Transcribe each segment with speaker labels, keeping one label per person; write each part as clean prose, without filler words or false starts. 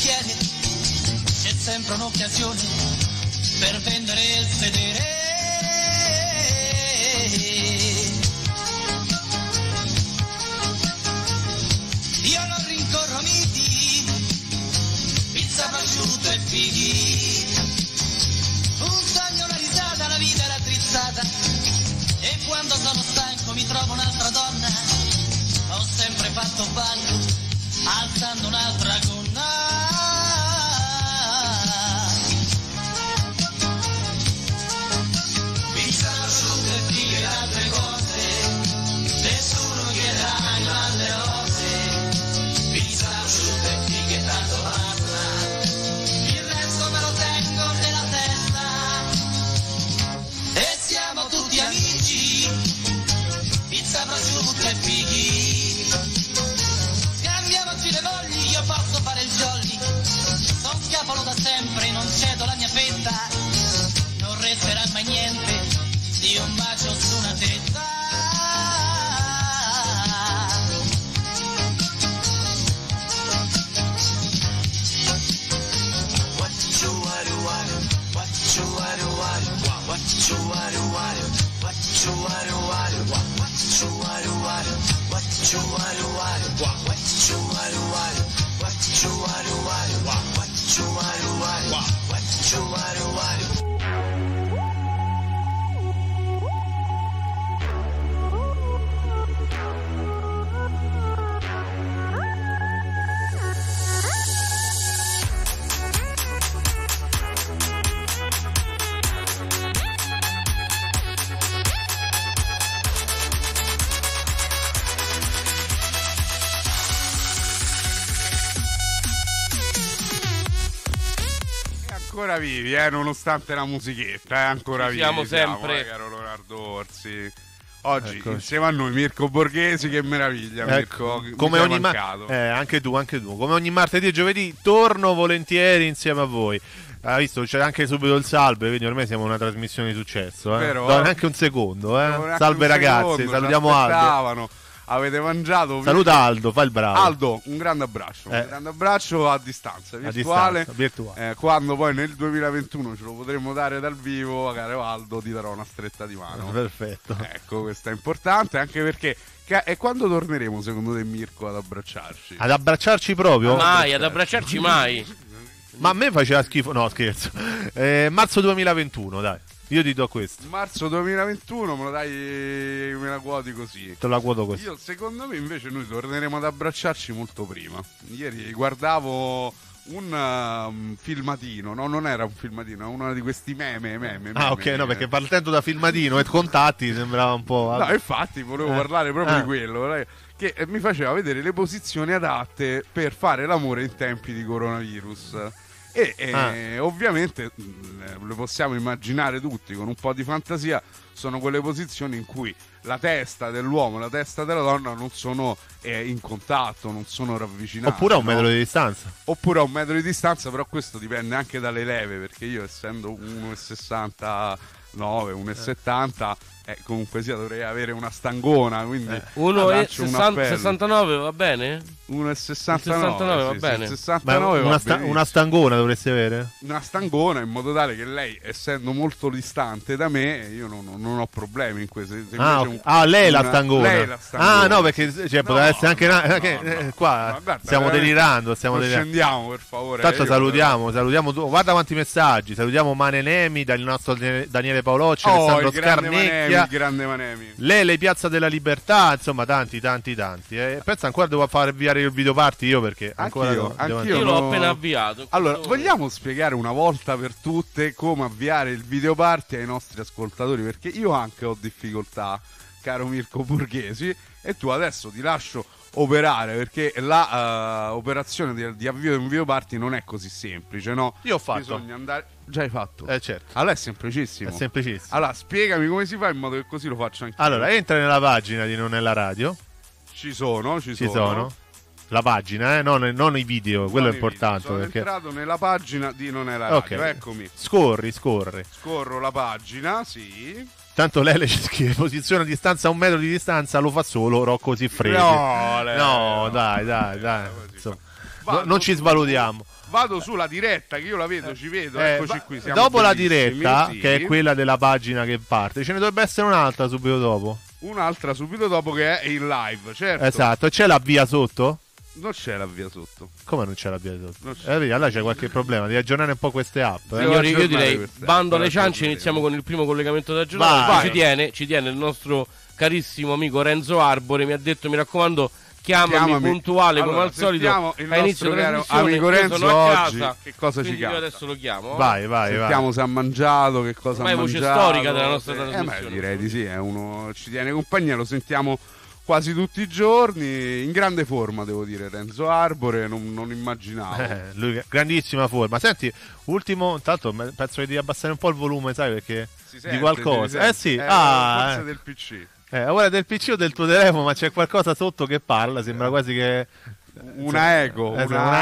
Speaker 1: tiene, c'è sempre un'occasione per vendere il sedere. Io non rincorro miti, pizza, prosciutto e fighi, un sogno, una risata, la vita è raddrizzata, e quando sono stanco mi trovo un'altra donna. Ho sempre fatto ballo, alzando un'altra gonna. Pizza, prosciutto e fighe e altre cose, nessuno chiederà mai alle rose. Pizza, prosciutto e fighe, tanto basta, il resto me lo tengo nella testa. E siamo tutti amici, pizza, prosciutto e fighi. Scambiamoci le voglie, io posso fare il jolly, son scapolo da sempre, non cedo la mia fetta, non resterà mai niente di un bacio su una tetta. What you waru waru, what you waru waru, what you waru waru, what you waru waru, what you waru waru, what you waru waru, what you waru waru, what you waru waru, what you waru waru, what you waru waru.
Speaker 2: Ancora vivi, nonostante la musichetta, ancora vivi.
Speaker 3: Siamo sempre.
Speaker 2: Caro Leonardo Orsi. Oggi insieme a noi Mirko Borghesi, che meraviglia, Mirko.
Speaker 4: Come ogni anche tu. Come ogni martedì e giovedì torno volentieri insieme a voi. Hai visto, c'è anche subito il salve, quindi ormai siamo una trasmissione di successo,
Speaker 2: Vero,
Speaker 4: Do neanche un secondo, Salve ragazzi, salutiamo Aldo.
Speaker 2: Avete mangiato?
Speaker 4: Saluta Aldo, fa il bravo.
Speaker 2: Aldo, un grande abbraccio a distanza virtuale. Quando poi nel 2021 ce lo potremo dare dal vivo, caro Aldo, ti darò una stretta di mano.
Speaker 4: Perfetto.
Speaker 2: Ecco, questo è importante, anche perché e quando torneremo secondo te, Mirko, ad abbracciarci?
Speaker 4: Ad abbracciarci proprio?
Speaker 3: Mai, ad abbracciarci mai.
Speaker 4: Ma a me faceva schifo, no scherzo. Marzo 2021, dai. Io ti do questo.
Speaker 2: Marzo 2021 me la quoti così.
Speaker 4: Te la quoto così.
Speaker 2: Secondo me invece noi torneremo ad abbracciarci molto prima. Ieri guardavo un filmatino, no, non era un filmatino, uno di questi meme.
Speaker 4: Ok, no, perché partendo da filmatino e contatti sembrava un po'.
Speaker 2: No, infatti volevo parlare proprio di quello, che mi faceva vedere le posizioni adatte per fare l'amore in tempi di coronavirus. E ovviamente lo possiamo immaginare tutti con un po' di fantasia. Sono quelle posizioni in cui la testa dell'uomo e la testa della donna non sono in contatto, non sono ravvicinati.
Speaker 4: Oppure a un metro di distanza.
Speaker 2: Oppure a un metro di distanza, però questo dipende anche dalle leve, perché io essendo 1,69, 1,70 comunque sia dovrei avere una stangona, quindi
Speaker 3: 1,69 va bene?
Speaker 2: 1,69
Speaker 3: va bene.
Speaker 2: 69
Speaker 4: una stangona dovresti avere?
Speaker 2: Una stangona, in modo tale che lei, essendo molto distante da me, io non ho problemi in questo.
Speaker 4: Lei la stangona.
Speaker 2: Lei la stangona.
Speaker 4: No, perché potrebbe essere anche qua.
Speaker 2: Guarda,
Speaker 4: stiamo delirando.
Speaker 2: Scendiamo, per favore.
Speaker 4: Tanto salutiamo tu. Guarda quanti messaggi. Salutiamo Mane Nemi, dal nostro Daniele Paolocci, Alessandro Scarnecchia,
Speaker 2: il grande Manemi.
Speaker 4: Lele, Piazza della Libertà, insomma tanti. Pensa ancora devo far avviare il video party io, perché ancora
Speaker 3: io l'ho appena avviato.
Speaker 2: Allora, vogliamo spiegare una volta per tutte come avviare il video party ai nostri ascoltatori, perché io anche ho difficoltà, caro Mirko Borghesi, e tu adesso ti lascio operare, perché la operazione di avvio di un video party non è così semplice, no?
Speaker 4: Io ho fatto.
Speaker 2: Bisogna andare. Già hai fatto?
Speaker 4: Certo.
Speaker 2: Allora è semplicissimo. Allora spiegami come si fa, in modo che così lo faccio anche io.
Speaker 4: Allora entra nella pagina di Non è la radio.
Speaker 2: Ci sono.
Speaker 4: La pagina, non i video, quello è importante.
Speaker 2: Sono entrato nella pagina di Non è la radio, eccomi.
Speaker 4: Scorro
Speaker 2: la pagina, sì.
Speaker 4: Tanto lei ci scrive posizione a distanza, a un metro di distanza, lo fa solo Rocco Siffredi.
Speaker 2: No,
Speaker 4: dai. non ci svalutiamo.
Speaker 2: Vado sulla diretta, che io la vedo, ci vedo, eccoci qui.
Speaker 4: Dopo la diretta, che è quella della pagina che parte, ce ne dovrebbe essere un'altra subito dopo.
Speaker 2: Un'altra subito dopo che è il live, certo.
Speaker 4: Esatto, c'è la via sotto?
Speaker 2: Non c'è la via sotto.
Speaker 4: Come non c'è la via sotto? Allora c'è qualche problema, devi aggiornare un po' queste app.
Speaker 3: Io direi, bando alle ciance, iniziamo con il primo collegamento da giornata. Ci tiene il nostro carissimo amico Renzo Arbore, mi ha detto, mi raccomando, chiamami puntuale come al solito a inizio della
Speaker 2: amico Renzo
Speaker 3: sono a casa,
Speaker 2: oggi che cosa ci chiama?
Speaker 3: Io adesso lo chiamo.
Speaker 4: Vai.
Speaker 2: Sentiamo se ha mangiato, che cosa ha mangiato.
Speaker 3: Voce storica della nostra trasmissione.
Speaker 2: Direi di sì, è uno, ci tiene compagnia, lo sentiamo quasi tutti i giorni, in grande forma devo dire. Renzo Arbore, non immaginavo.
Speaker 4: Lui grandissima forma. Senti, ultimo, intanto penso che devi abbassare un po' il volume, sai, perché di qualcosa. Sì,
Speaker 2: forse del PC.
Speaker 4: Ora del PC o del tuo telefono, ma c'è qualcosa sotto che parla, sembra quasi che
Speaker 2: una eco.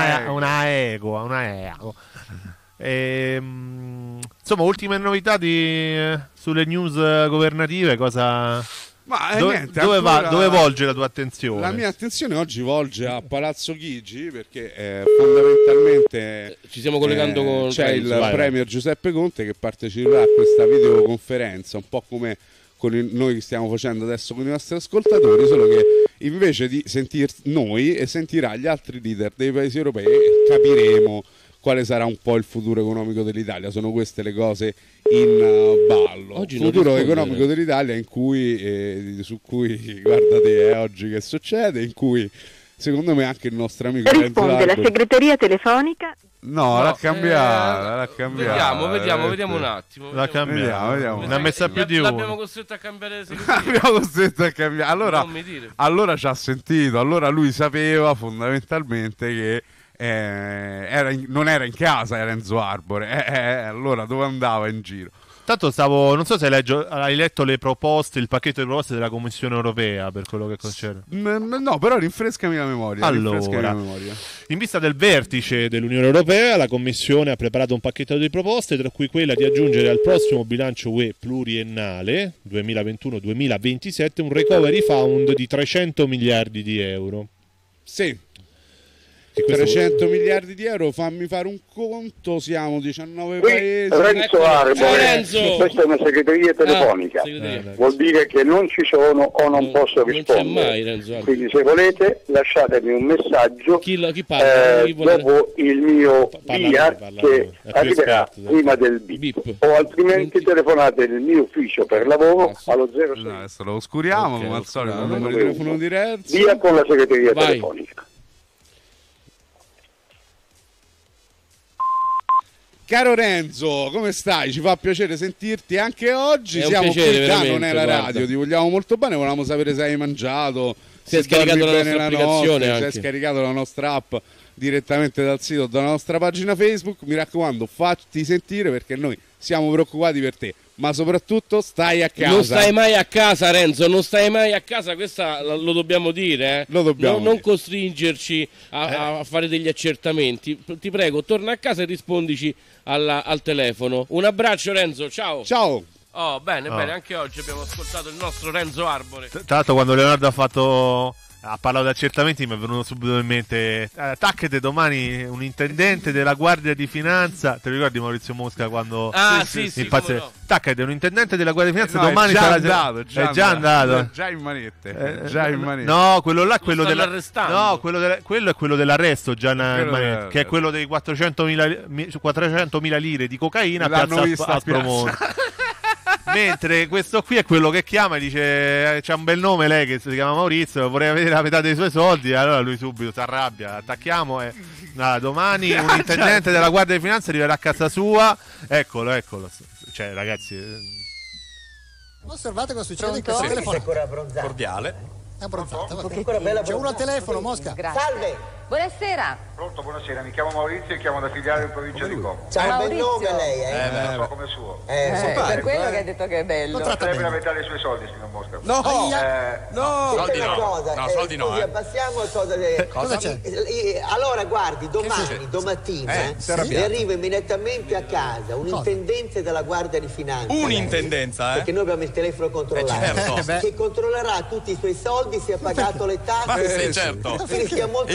Speaker 4: Insomma, ultime novità sulle news governative, cosa...
Speaker 2: Ma niente,
Speaker 4: dove volge la tua attenzione?
Speaker 2: La mia attenzione oggi volge a Palazzo Chigi, perché fondamentalmente
Speaker 3: ci stiamo collegando con
Speaker 2: c'è il premier Giuseppe Conte che parteciperà a questa videoconferenza, un po' come noi che stiamo facendo adesso con i nostri ascoltatori, solo che invece di sentir noi e sentirà gli altri leader dei paesi europei, capiremo quale sarà un po' il futuro economico dell'Italia. Sono queste le cose in ballo.
Speaker 3: Oggi
Speaker 2: il futuro economico dell'Italia su cui guarda te, oggi che succede, in cui secondo me anche il nostro amico
Speaker 5: risponde la segreteria telefonica.
Speaker 2: No, l'ha cambiata.
Speaker 3: Vediamo un attimo.
Speaker 4: L'ha cambiata. Vediamo. Ne ha messa più di uno.
Speaker 3: L'abbiamo costretto a cambiare.
Speaker 2: Allora ci ha sentito. Allora lui sapeva fondamentalmente che non era in casa, era Renzo Arbore. Allora dove andava in giro?
Speaker 4: Tanto non so se hai letto le proposte, il pacchetto di proposte della Commissione Europea per quello che concerne.
Speaker 2: No, però rinfrescami la memoria.
Speaker 4: Allora, in vista del vertice dell'Unione Europea, la Commissione ha preparato un pacchetto di proposte, tra cui quella di aggiungere al prossimo bilancio UE pluriennale 2021-2027 un recovery fund di 300 miliardi di euro.
Speaker 2: Sì. 300 miliardi di euro, fammi fare un conto, siamo 19 paesi.
Speaker 6: Renzo Arbore, questa è una segreteria telefonica, vuol dire che non ci sono o non posso rispondere.
Speaker 3: Non c'è mai Renzo Arbore.
Speaker 6: Quindi se volete lasciatemi un messaggio
Speaker 3: chi parla?
Speaker 6: dopo il mio via che arriverà prima del beep. O altrimenti telefonate nel mio ufficio per lavoro allo 06.
Speaker 2: Adesso lo oscuriamo come al solito, il numero di telefono di Renzo.
Speaker 6: Via con la segreteria telefonica.
Speaker 2: Caro Renzo, come stai? Ci fa piacere sentirti anche oggi.
Speaker 3: Siamo qui,
Speaker 2: non è la radio, ti vogliamo molto bene, volevamo sapere se hai mangiato,
Speaker 3: se hai scaricato la nostra applicazione,
Speaker 2: se hai scaricato la nostra app direttamente dal sito, dalla nostra pagina Facebook. Mi raccomando, fatti sentire perché noi siamo preoccupati per te, ma soprattutto stai a casa.
Speaker 3: Non stai mai a casa, Renzo, non stai mai a casa, questa lo dobbiamo dire,
Speaker 2: Lo dobbiamo
Speaker 3: non costringerci a fare degli accertamenti. Ti prego, torna a casa e rispondici al telefono. Un abbraccio Renzo, ciao.
Speaker 2: Ciao.
Speaker 3: Bene, anche oggi abbiamo ascoltato il nostro Renzo Arbore.
Speaker 4: Tra l'altro quando Leonardo ha parlato di accertamenti mi è venuto subito in mente tacchete domani un intendente della Guardia di Finanza, te lo ricordi Maurizio Mosca quando
Speaker 3: sì,
Speaker 4: no. Tacchete un intendente della Guardia di Finanza
Speaker 2: domani
Speaker 4: sarà
Speaker 2: andato,
Speaker 4: è già andato,
Speaker 2: già in manette,
Speaker 4: no, quello là, quello è quello dell'arresto già che è quello dei 400.000 lire di cocaina a Piazza Aspromonte. Mentre questo qui è quello che chiama e dice c'ha un bel nome lei che si chiama Maurizio, vorrei avere la metà dei suoi soldi, allora lui subito si arrabbia, attacchiamo e domani un intendente della Guardia di Finanza arriverà a casa sua, eccolo, cioè ragazzi
Speaker 7: osservate cosa succede in questa telefonata cordiale. È abbronzato. C'è uno al telefono, Mosca.
Speaker 8: Grazie. Salve. Buonasera.
Speaker 6: Pronto, buonasera, mi chiamo Maurizio e chiamo da filiale in provincia di Como.
Speaker 8: C'ha un bel nome
Speaker 6: lei, non so come suo.
Speaker 8: Per quello che ha detto che è bello.
Speaker 6: Potrebbe la metà dei suoi soldi, signor Mosca.
Speaker 7: No,
Speaker 6: soldi no.
Speaker 7: Soldi no.
Speaker 6: Abbassiamo
Speaker 7: cosa c'è?
Speaker 6: Allora, guardi, domattina le arriva immediatamente a casa un intendente della Guardia di Finanza.
Speaker 7: Un'intendenza,
Speaker 6: Perché noi abbiamo il telefono controllato. Che controllerà tutti i suoi soldi, se ha pagato le tasse.
Speaker 7: Certo.
Speaker 6: Quindi stia molto attento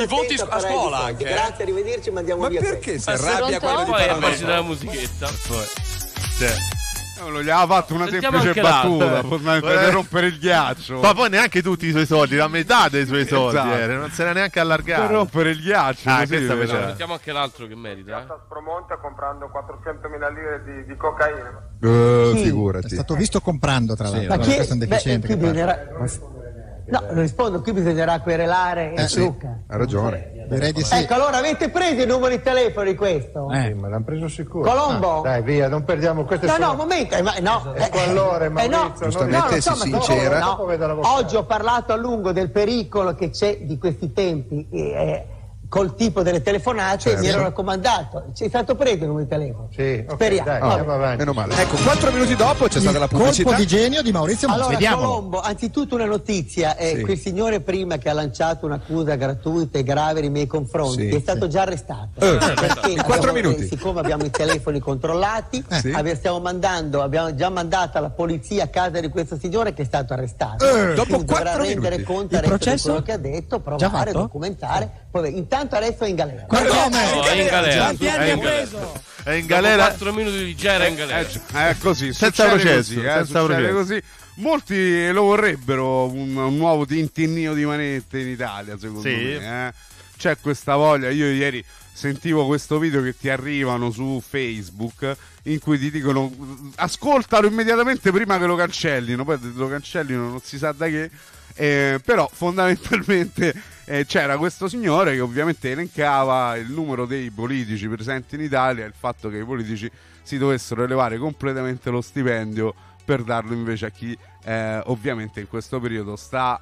Speaker 9: a scuola anche.
Speaker 10: Grazie, arrivederci, mandiamo via.
Speaker 9: Ma perché si arrabbia quello di
Speaker 3: Paramento? Poi la musichetta.
Speaker 2: Non gli aveva fatto una semplice battuta per rompere il ghiaccio.
Speaker 4: Ma poi neanche tutti i suoi soldi, la metà dei suoi soldi,
Speaker 2: Esatto.
Speaker 4: non se n'era neanche allargato.
Speaker 2: Per rompere il ghiaccio.
Speaker 3: Mettiamo anche l'altro che merita.
Speaker 11: Sta Spromonte comprando 400.000 lire di cocaina.
Speaker 7: Figurati. È stato visto comprando, tra l'altro.
Speaker 10: Ma chi
Speaker 7: questo è un deficiente.
Speaker 10: qui no, rispondo, qui bisognerà querelare Luca.
Speaker 7: Ha ragione. Direi di sì.
Speaker 10: Ecco, allora avete preso i numeri di telefono di questo?
Speaker 12: Ma l'hanno preso sicuro.
Speaker 10: Colombo?
Speaker 12: Dai, via, non perdiamo queste
Speaker 10: No, un momento.
Speaker 12: allora, Maurizio,
Speaker 7: giustamente si sincera.
Speaker 10: Oggi ho parlato a lungo del pericolo che c'è di questi tempi col tipo delle telefonate, mi ero raccomandato. C'è stato preso il numero di telefono?
Speaker 12: Sì,
Speaker 10: speriamo.
Speaker 12: Dai, andiamo avanti.
Speaker 7: Meno male. Ecco, 4 minuti dopo c'è stata la pubblicità.
Speaker 13: Colpo di genio di Maurizio Monti.
Speaker 10: Allora,
Speaker 13: Vediamo.
Speaker 10: Colombo, anzitutto una notizia. Quel signore prima che ha lanciato un'accusa gratuita e grave nei miei confronti è stato già arrestato. Perché
Speaker 7: in 4 minuti.
Speaker 10: Siccome abbiamo i telefoni controllati, abbiamo già mandato alla polizia a casa di questo signore che è stato arrestato.
Speaker 7: Dopo 4
Speaker 10: dovrà rendere
Speaker 7: minuti.
Speaker 10: conto di quello che ha detto, provare, documentare. Poi, intanto adesso è in galera.
Speaker 3: È in galera.
Speaker 4: È in galera.
Speaker 3: 4 minuti di già era in galera.
Speaker 2: È così,
Speaker 4: senza processo.
Speaker 2: Così. Molti lo vorrebbero un nuovo tintinnio di manette in Italia, secondo me. C'è questa voglia. Io ieri sentivo questo video che ti arrivano su Facebook in cui ti dicono ascoltalo immediatamente prima che lo cancellino. Poi lo cancellino non si sa da che. Però fondamentalmente c'era questo signore che ovviamente elencava il numero dei politici presenti in Italia e il fatto che i politici si dovessero elevare completamente lo stipendio per darlo invece a chi ovviamente in questo periodo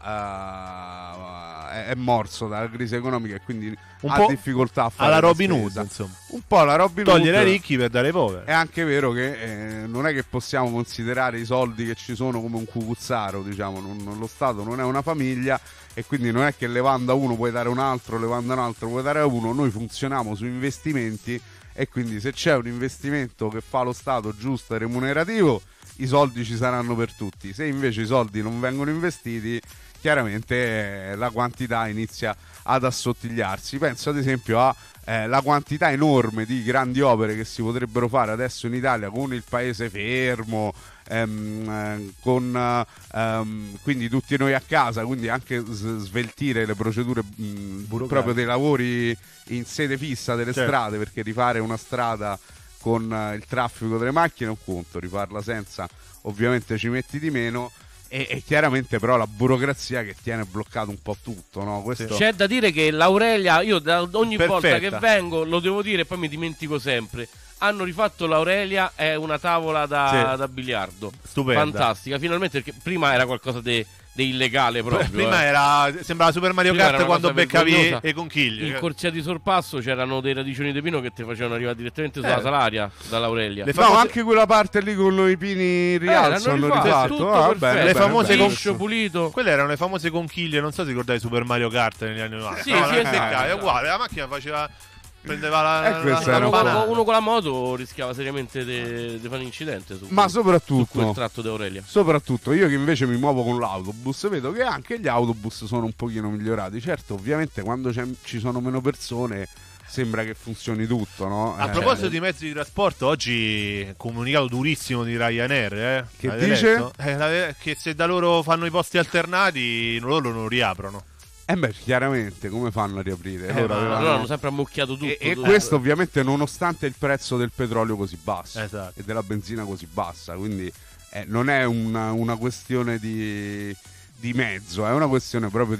Speaker 2: è morso dalla crisi economica e quindi ha difficoltà a fare
Speaker 4: alla Robin Hood, insomma.
Speaker 2: Un po' la Robin Hood.
Speaker 4: Togliere ai ricchi per dare ai poveri.
Speaker 2: È anche vero che non è che possiamo considerare i soldi che ci sono come un cucuzzaro, diciamo, lo Stato non è una famiglia e quindi non è che levando a uno puoi dare un altro, levando a un altro puoi dare a uno. Noi funzioniamo su investimenti e quindi se c'è un investimento che fa lo Stato giusto e remunerativo, i soldi ci saranno per tutti. Se invece i soldi non vengono investiti, chiaramente la quantità inizia ad assottigliarsi. Penso ad esempio a la quantità enorme di grandi opere che si potrebbero fare adesso in Italia con il paese fermo, con quindi tutti noi a casa, quindi anche sveltire le procedure proprio dei lavori in sede fissa delle strade, perché rifare una strada con il traffico delle macchine è un conto, rifarla senza ovviamente ci metti di meno. E chiaramente però la burocrazia che tiene bloccato un po' tutto, no? Questo...
Speaker 3: C'è da dire che l'Aurelia, io ogni volta che vengo lo devo dire e poi mi dimentico sempre. Hanno rifatto l'Aurelia, è una tavola da biliardo.
Speaker 4: Stupenda.
Speaker 3: Fantastica, finalmente, perché prima era qualcosa di illegale proprio.
Speaker 4: Prima sembrava Super Mario Kart quando beccavi e conchigli.
Speaker 3: In corsia di sorpasso c'erano dei radicini di pino che ti facevano arrivare direttamente sulla Salaria dall'Aurelia.
Speaker 2: No, anche quella parte lì con i pini in rialzo hanno rifatto.
Speaker 4: Le famose
Speaker 3: pulito.
Speaker 4: Quelle erano le famose conchiglie, non so se ricordavi Super Mario Kart negli anni 90.
Speaker 3: Sì,
Speaker 4: è uguale, la macchina faceva prendeva
Speaker 3: uno con la moto rischiava seriamente di fare un incidente
Speaker 2: ma soprattutto
Speaker 3: su quel tratto di Aurelia.
Speaker 2: Soprattutto io che invece mi muovo con l'autobus vedo che anche gli autobus sono un pochino migliorati. Certo, ovviamente quando ci sono meno persone sembra che funzioni tutto, no?
Speaker 4: A proposito di mezzi di trasporto, oggi comunicato durissimo di Ryanair,
Speaker 2: che dice?
Speaker 4: Che se da loro fanno i posti alternati loro non riaprono.
Speaker 2: Chiaramente come fanno a riaprire?
Speaker 3: Loro hanno sempre ammucchiato tutto.
Speaker 2: E questo ovviamente nonostante il prezzo del petrolio così basso,
Speaker 4: esatto,
Speaker 2: e della benzina così bassa, quindi non è una questione di mezzo, è una questione proprio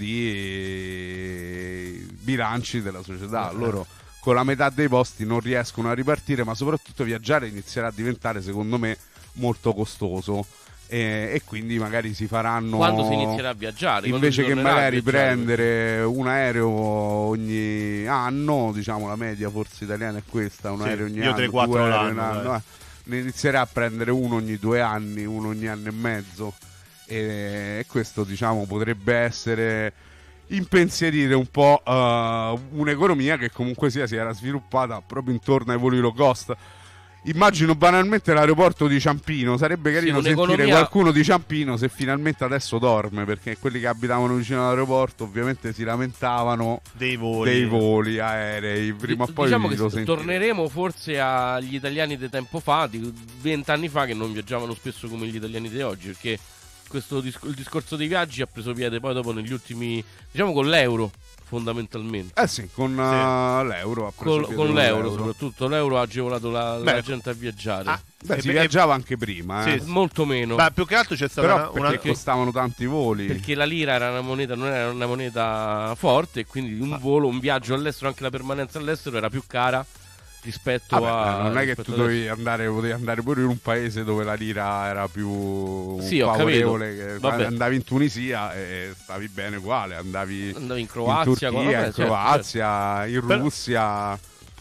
Speaker 2: di bilanci della società. Loro con la metà dei posti non riescono a ripartire, ma soprattutto viaggiare inizierà a diventare secondo me molto costoso. E quindi magari si faranno
Speaker 3: quando si inizierà a viaggiare,
Speaker 2: invece che magari prendere un aereo ogni anno, diciamo la media forse italiana è questa, un aereo ogni anno,
Speaker 4: 3-4 l'anno,
Speaker 2: ne inizierà a prendere uno ogni 2 anni, uno ogni anno e mezzo, e questo diciamo potrebbe essere impensierire un po' un'economia che comunque sia si era sviluppata proprio intorno ai voli low cost. Immagino banalmente l'aeroporto di Ciampino. Sarebbe carino sentire qualcuno di Ciampino se finalmente adesso dorme, perché quelli che abitavano vicino all'aeroporto ovviamente si lamentavano dei voli aerei. Prima o poi
Speaker 3: diciamo che torneremo forse agli italiani di tempo fa, di 20 anni fa, che non viaggiavano spesso come gli italiani di oggi, perché il discorso dei viaggi ha preso piede poi dopo negli ultimi, diciamo, con l'euro. Fondamentalmente
Speaker 2: con l'euro
Speaker 3: con l'euro soprattutto l'euro ha agevolato la gente a viaggiare.
Speaker 2: Si viaggiava anche prima,
Speaker 3: molto meno.
Speaker 4: Ma più che altro c'è stata
Speaker 2: perché costavano tanti voli,
Speaker 3: perché la lira era una moneta, non era una moneta forte, e quindi un viaggio all'estero, anche la permanenza all'estero era più cara rispetto a...
Speaker 2: Non è che tu potevi andare pure in un paese dove la lira era più
Speaker 3: favorevole,
Speaker 2: andavi in Tunisia e stavi bene uguale, andavi
Speaker 3: in Croazia,
Speaker 2: in Turchia, in Croazia, in Russia.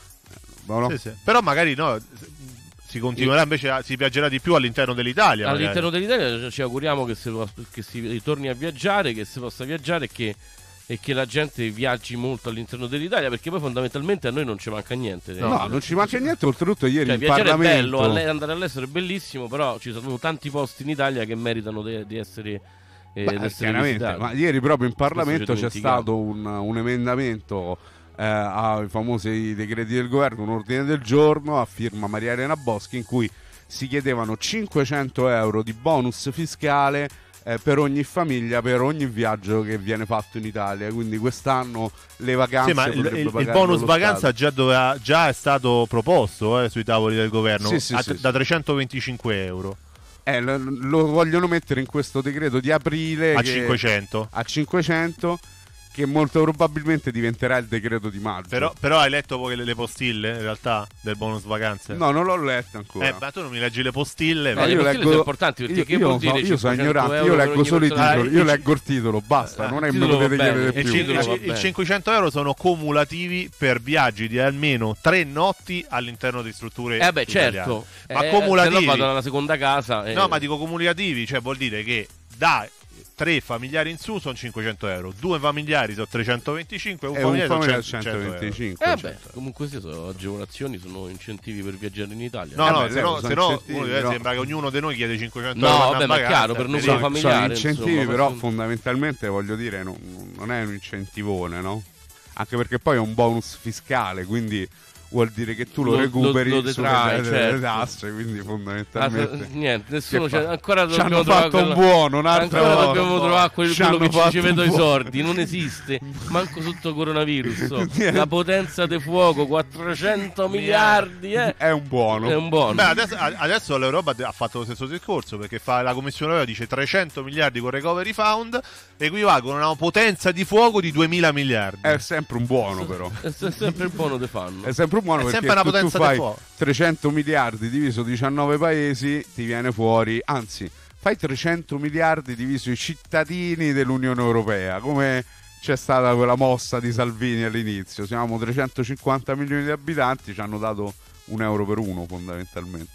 Speaker 4: Però magari si continuerà invece si viaggerà di più all'interno dell'Italia.
Speaker 3: All'interno dell'Italia ci auguriamo che si ritorni a viaggiare, che si possa viaggiare e che la gente viaggi molto all'interno dell'Italia, perché poi fondamentalmente a noi non ci manca niente.
Speaker 2: No, non ci manca niente. Oltretutto ieri in
Speaker 3: viaggiare
Speaker 2: Parlamento
Speaker 3: è bello, andare all'estero è bellissimo, però ci sono tanti posti in Italia che meritano di essere
Speaker 2: chiaramente. Ma ieri proprio in Parlamento c'è stato un emendamento ai famosi decreti del governo, un ordine del giorno a firma Maria Elena Boschi, in cui si chiedevano 500 euro di bonus fiscale per ogni famiglia, per ogni viaggio che viene fatto in Italia. Quindi quest'anno le vacanze,
Speaker 4: ma il bonus vacanza già è stato proposto sui tavoli del governo, da 325 euro.
Speaker 2: Lo vogliono mettere in questo decreto di aprile
Speaker 4: a 500,
Speaker 2: che molto probabilmente diventerà il decreto di maggio.
Speaker 4: Però hai letto poi le postille in realtà del bonus vacanze?
Speaker 2: No, non l'ho letto ancora.
Speaker 4: Ma tu non mi leggi le postille?
Speaker 2: Io leggo,
Speaker 3: sono importanti, perché
Speaker 2: io sono ignorante, io leggo solo i titoli, io leggo il titolo, basta, non è me lo potete chiedere più.
Speaker 4: Il 500 euro sono cumulativi per viaggi di almeno 3 notti all'interno di strutture italiane.
Speaker 3: Certo,
Speaker 4: ma cumulativi,
Speaker 3: se no vado alla seconda casa.
Speaker 4: No, ma dico cumulativi, cioè vuol dire che da 3 familiari in su sono 500 euro, 2 familiari sono 325, un familiare sono 125.
Speaker 3: Comunque sono agevolazioni, sono incentivi per viaggiare in Italia.
Speaker 4: Se no sembra che ognuno di noi chiede 500 euro.
Speaker 3: No, vabbè, ma è chiaro, per nucleo familiare.
Speaker 2: Sono incentivi, però fondamentalmente voglio dire non è un incentivone, no? Anche perché poi è un bonus fiscale, quindi vuol dire che tu lo recuperi sulle tasse, quindi fondamentalmente
Speaker 3: niente, nessuno ancora
Speaker 2: ci hanno fatto un buono,
Speaker 3: ancora dobbiamo trovare quello che ci vedo i sordi, non esiste manco sotto coronavirus. La potenza di fuoco, 400 miliardi
Speaker 2: è un buono.
Speaker 4: Beh, adesso l'Europa ha fatto lo stesso discorso, perché la Commissione Europea dice 300 miliardi con Recovery Fund equivalgono a una potenza di fuoco di 2000 miliardi.
Speaker 2: È sempre un buono, però
Speaker 3: è sempre il buono de fanno,
Speaker 2: è sempre buono, perché
Speaker 4: sempre una potenza
Speaker 2: tu fai
Speaker 4: fuoco.
Speaker 2: 300 miliardi diviso 19 paesi, ti viene fuori, anzi fai 300 miliardi diviso i cittadini dell'Unione Europea, come c'è stata quella mossa di Salvini all'inizio. Siamo 350 milioni di abitanti, ci hanno dato €1 per uno fondamentalmente.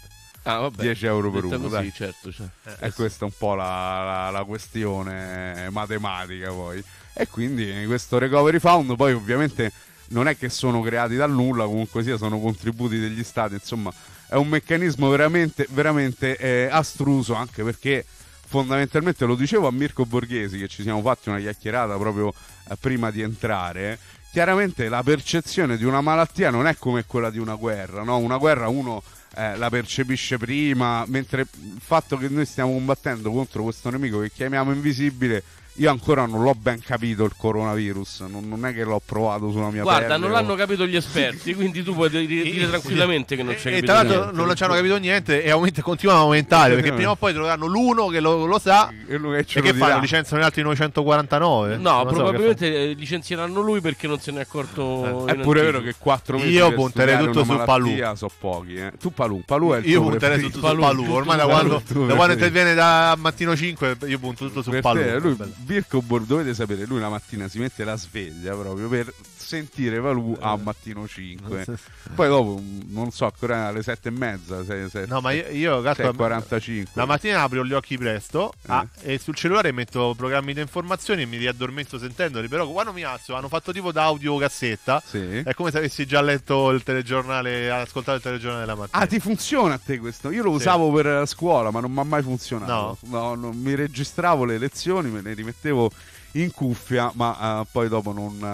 Speaker 2: 10 euro per uno, dai.
Speaker 3: Certo.
Speaker 2: E questa è un po' la questione matematica poi. E quindi questo Recovery Fund poi ovviamente non è che sono creati dal nulla, comunque sia sono contributi degli stati, insomma è un meccanismo veramente, veramente astruso, anche perché fondamentalmente, lo dicevo a Mirko Borghesi, che ci siamo fatti una chiacchierata proprio prima di entrare, chiaramente la percezione di una malattia non è come quella di una guerra, no? Una guerra uno la percepisce prima, mentre il fatto che noi stiamo combattendo contro questo nemico che chiamiamo invisibile, io ancora non l'ho ben capito il coronavirus, non è che l'ho provato sulla mia pelle.
Speaker 3: Guarda, non l'hanno capito gli esperti, quindi tu puoi dire tranquillamente che non c'è capito.
Speaker 4: E tra l'altro non ci hanno capito niente e continuano a aumentare, perché prima o poi troveranno l'uno che lo sa e che fanno, licenziano gli altri 949.
Speaker 3: No, probabilmente licenzieranno lui perché non se ne è accorto.
Speaker 2: È pure vero che 4 mesi
Speaker 4: io punterei tutto su Palù.
Speaker 2: Sono pochi, Tu Palù è il
Speaker 4: io punterei tutto su Palù. Ormai da quando interviene da mattino 5 io punto tutto su Palù.
Speaker 2: Virko, dovete sapere, lui la mattina si mette la sveglia proprio per sentire Valù a mattino 5. Poi dopo, non so, ancora alle 7:30,
Speaker 4: no, ma io
Speaker 2: 6:45.
Speaker 4: La mattina apro gli occhi presto e sul cellulare metto programmi di informazioni e mi riaddormento sentendoli, però quando mi alzo hanno fatto tipo da audiocassetta, è come se avessi già letto il telegiornale, ascoltato il telegiornale della mattina.
Speaker 2: Ah, ti funziona a te questo? Io lo usavo per la scuola, ma non mi ha mai funzionato. No, non mi registravo le lezioni, me le rimettevo in cuffia, ma poi dopo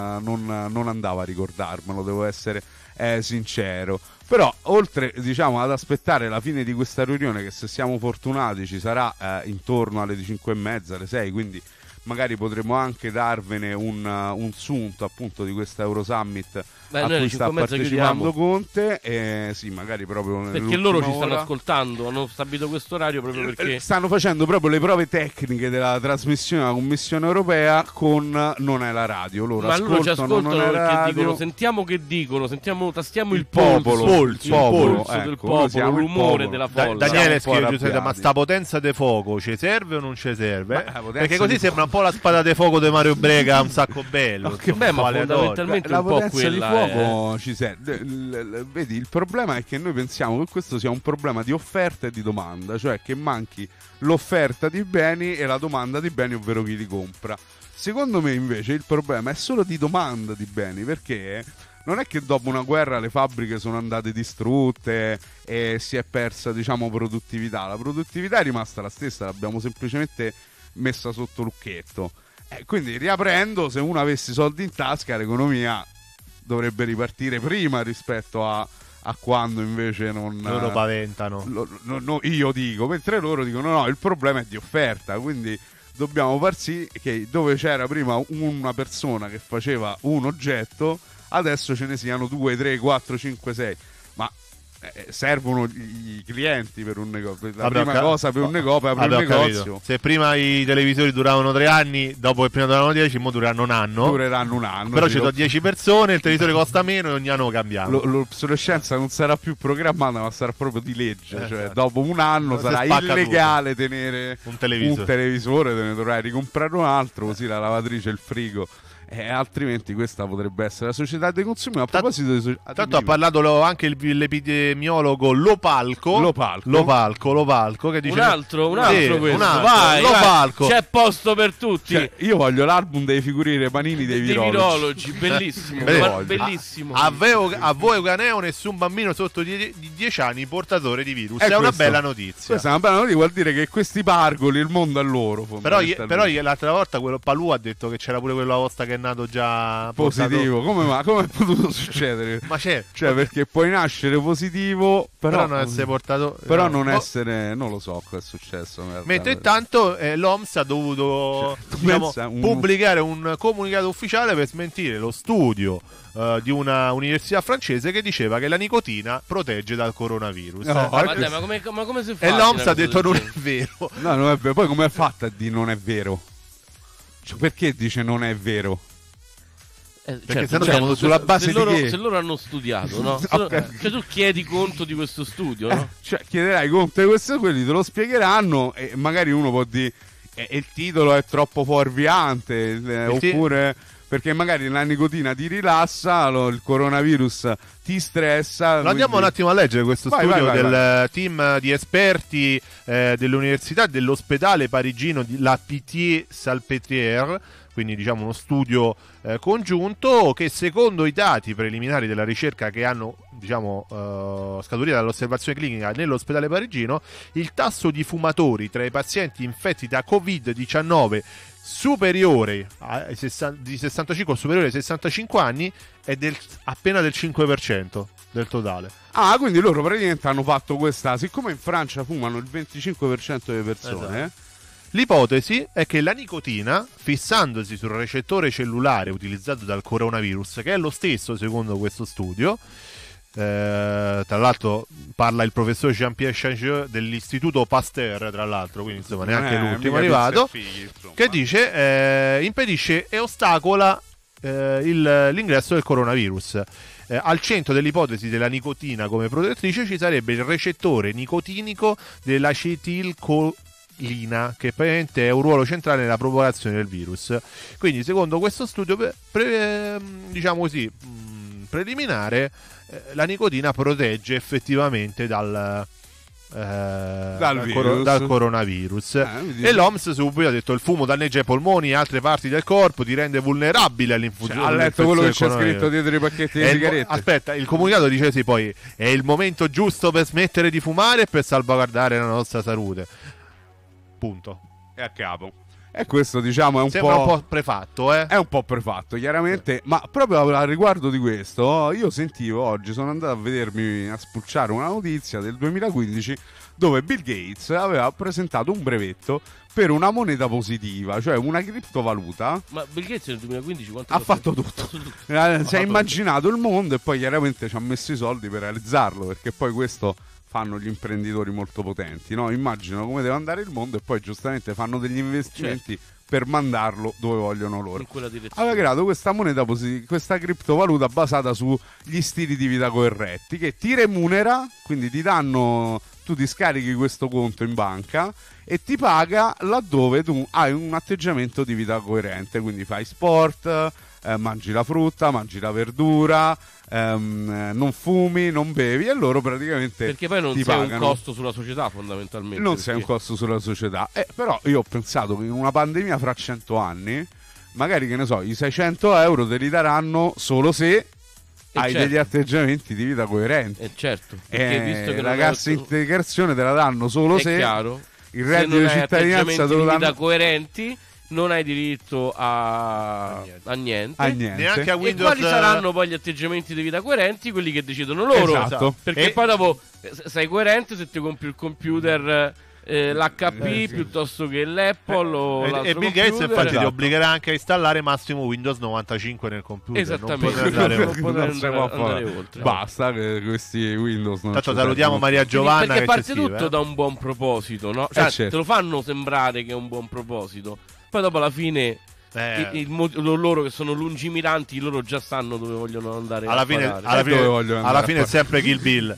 Speaker 2: non andava a ricordarmelo, devo essere sincero. Però oltre, diciamo, ad aspettare la fine di questa riunione, che se siamo fortunati ci sarà intorno alle 5:30, alle 6, quindi magari potremo anche darvene un sunto appunto di questa Eurosummit a cui sta partecipando Conte, sì, magari proprio
Speaker 3: perché loro ci stanno ascoltando, hanno stabilito questo orario proprio perché
Speaker 2: stanno facendo proprio le prove tecniche della trasmissione della Commissione Europea con Non è la radio. Loro
Speaker 3: ma loro ci ascoltano perché dicono sentiamo che dicono, tastiamo il polso del popolo, il rumore della folla.
Speaker 4: Daniele scrive: ma sta potenza de fuoco ci serve o non ci serve? Perché così sembra un po' la spada de fuoco di Mario Brega, un sacco bello.
Speaker 3: Beh, ma fondamentalmente
Speaker 2: la
Speaker 3: un po'
Speaker 2: potenza di
Speaker 3: quella
Speaker 2: fuoco ci serve. Vedi, il problema è che noi pensiamo che questo sia un problema di offerta e di domanda, cioè che manchi l'offerta di beni e la domanda di beni, ovvero chi li compra. Secondo me invece il problema è solo di domanda di beni, perché non è che dopo una guerra le fabbriche sono andate distrutte e si è persa, diciamo, produttività. La produttività è rimasta la stessa, l'abbiamo semplicemente messa sotto lucchetto. Quindi riaprendo, se uno avesse i soldi in tasca, l'economia dovrebbe ripartire prima rispetto a quando invece non
Speaker 4: loro paventano.
Speaker 2: Io dico, mentre loro dicono no, il problema è di offerta, quindi dobbiamo far sì che dove c'era prima una persona che faceva un oggetto, adesso ce ne siano 2, 3, 4, 5, 6. Ma servono i clienti per un negozio. La prima cosa per un negozio è aprire un negozio.
Speaker 4: Capito. Se prima i televisori duravano 3 anni, dopo che prima duravano 10, ora dureranno un anno. Però ci sono 10 persone, il televisore costa meno e ogni anno lo cambiamo.
Speaker 2: L'obsolescenza non sarà più programmata, ma sarà proprio di legge. Cioè, dopo un anno sarà illegale tenere un televisore, te ne dovrai ricomprare un altro, così la lavatrice e il frigo. Altrimenti questa potrebbe essere la società dei consumi. A proposito di società,
Speaker 4: tanto ha parlato anche l'epidemiologo Lopalco che dice
Speaker 3: un altro questo. Vai, c'è posto per tutti.
Speaker 2: Cioè, io voglio l'album dei figurine panini dei virologi.
Speaker 3: Bellissimo. Bellissimo.
Speaker 4: A voi Uganeo nessun bambino sotto di 10 anni portatore di virus. È una bella notizia.
Speaker 2: Questa è una bella notizia, vuol dire che questi pargoli il mondo è loro.
Speaker 4: Però l'altra volta quello Palù ha detto che c'era pure quella vostra che è nato già
Speaker 2: positivo. Come è potuto succedere?
Speaker 4: Ma c'è,
Speaker 2: perché puoi nascere positivo, però
Speaker 4: non essere portato,
Speaker 2: però non essere, non lo so cosa è successo.
Speaker 4: Mentre intanto l'OMS ha dovuto pubblicare un comunicato ufficiale per smentire lo studio di una università francese che diceva che la nicotina protegge dal coronavirus.
Speaker 3: Ma come si fa?
Speaker 4: E l'OMS ha detto non è vero.
Speaker 2: No, non è vero. Poi come è fatta a dire non è vero? Cioè, perché dice non è vero?
Speaker 4: Perché siamo sulla base di che?
Speaker 3: Se loro hanno studiato, no? Cioè tu chiedi conto di questo studio, no?
Speaker 2: Cioè chiederai conto di questo, quelli te lo spiegheranno e magari uno può dire il titolo è troppo fuorviante, oppure perché magari la nicotina ti rilassa, il coronavirus ti stressa.
Speaker 4: Andiamo un attimo a leggere questo studio del team di esperti dell'università dell'ospedale parigino di La Pitié-Salpêtrière, quindi diciamo uno studio congiunto che secondo i dati preliminari della ricerca che hanno scaturita dall'osservazione clinica nell'ospedale parigino, il tasso di fumatori tra i pazienti infetti da Covid-19 superiore di 65 o superiore ai 65 anni è appena del 5% del totale.
Speaker 2: Quindi loro praticamente hanno fatto questa, siccome in Francia fumano il 25% delle persone,
Speaker 4: esatto. L'ipotesi è che la nicotina, fissandosi sul recettore cellulare utilizzato dal coronavirus, che è lo stesso secondo questo studio, tra l'altro parla il professor Jean-Pierre Changeux dell'Istituto Pasteur, tra l'altro, quindi insomma neanche l'ultimo arrivato, che dice impedisce e ostacola l'ingresso del coronavirus. Al centro dell'ipotesi della nicotina come protettrice ci sarebbe il recettore nicotinico dell'acetilcolina, l'ina, che praticamente è un ruolo centrale nella propagazione del virus. Quindi secondo questo studio diciamo così preliminare, la nicotina protegge effettivamente dal coronavirus. E l'OMS subito ha detto: il fumo danneggia i polmoni e altre parti del corpo, ti rende vulnerabile all'infusione.
Speaker 2: Ha letto quello che c'è scritto dietro i pacchetti di sigarette.
Speaker 4: Aspetta, il comunicato dice sì, poi è il momento giusto per smettere di fumare e per salvaguardare la nostra salute. Punto.
Speaker 2: È a capo. E questo, diciamo, è un
Speaker 4: po' prefatto,
Speaker 2: È un po' prefatto, chiaramente. Ma proprio a riguardo di questo, io sentivo oggi, sono andato a spulciare una notizia del 2015 dove Bill Gates aveva presentato un brevetto per una moneta positiva, cioè una criptovaluta.
Speaker 3: Ma Bill Gates nel 2015 quanto
Speaker 2: ha fatto tutto? Si è immaginato il mondo e poi chiaramente ci ha messo i soldi per realizzarlo, perché poi questo fanno gli imprenditori molto potenti, no? Immaginano come deve andare il mondo e poi giustamente fanno degli investimenti per mandarlo dove vogliono loro.
Speaker 3: In quella direzione.
Speaker 2: Aveva creato questa moneta questa criptovaluta basata sugli stili di vita corretti, che ti remunera, quindi tu ti scarichi questo conto in banca e ti paga laddove tu hai un atteggiamento di vita coerente, quindi fai sport, mangi la frutta, mangi la verdura, non fumi, non bevi, e loro praticamente
Speaker 3: perché poi non
Speaker 2: ti
Speaker 3: sei
Speaker 2: pagano.
Speaker 3: Un costo sulla società, fondamentalmente.
Speaker 2: Non sei un costo sulla società. Però io ho pensato che in una pandemia fra 100 anni, magari, che ne so, i 600 euro te li daranno solo se hai degli atteggiamenti di vita coerenti.
Speaker 3: Certo, perché visto che
Speaker 2: la cassa integrazione te la danno solo se
Speaker 3: chiaro,
Speaker 2: il reddito di cittadinanza te lo danno.
Speaker 3: Di vita coerenti non hai diritto a niente.
Speaker 4: Neanche a Windows.
Speaker 3: E quali saranno poi gli atteggiamenti di vita coerenti? Quelli che decidono loro.
Speaker 2: Esatto.
Speaker 3: Perché poi dopo sei coerente se ti compri il computer l'HP piuttosto che l'Apple o l'altro
Speaker 4: e Bill Gates infatti ti obbligherà anche a installare massimo Windows 95 nel computer.
Speaker 3: Esattamente,
Speaker 2: non può andare oltre. Basta che questi Windows non.
Speaker 4: Tanto salutiamo Maria Giovanna,
Speaker 3: perché parte tutto da un buon proposito, no? Cioè, te lo fanno sembrare che è un buon proposito, poi dopo alla fine loro che sono lungimiranti, loro già sanno dove vogliono andare.
Speaker 4: Alla fine è sempre Kill Bill.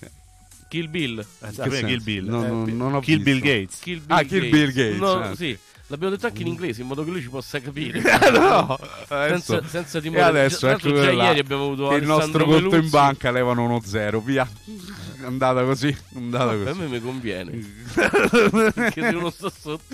Speaker 3: Kill Bill.
Speaker 4: Kill Bill.
Speaker 2: Non ho
Speaker 4: Kill Bill Gates.
Speaker 3: Kill
Speaker 2: Bill Gates.
Speaker 3: No, sì. L'abbiamo detto anche in inglese, in modo che lui ci possa capire.
Speaker 2: No,
Speaker 3: senza timore.
Speaker 2: E adesso ecco
Speaker 3: già ieri abbiamo avuto
Speaker 2: il nostro conto in banca, levano uno zero, via. Andata così.
Speaker 3: A me mi conviene. Perché se uno sta sotto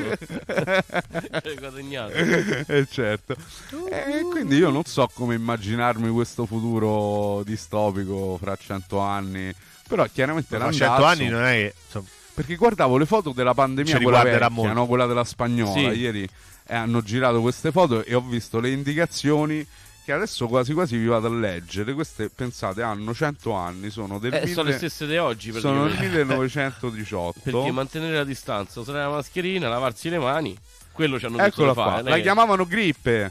Speaker 3: è guadagnato.
Speaker 2: Certo. E quindi io non so come immaginarmi questo futuro distopico fra 100 anni. Però chiaramente
Speaker 4: fra 100 anni non è che, insomma,
Speaker 2: perché guardavo le foto della pandemia, quella vecchia, no? Quella della spagnola. Sì. Ieri hanno girato queste foto e ho visto le indicazioni che adesso quasi quasi vi vado a leggere. Queste, pensate, hanno 100 anni, sono
Speaker 3: sono le stesse di oggi.
Speaker 2: Sono del 1918.
Speaker 3: Perché mantenere la distanza, usare la mascherina, lavarsi le mani, quello ci hanno detto
Speaker 2: Eccola
Speaker 3: di fare.
Speaker 2: La chiamavano grippe.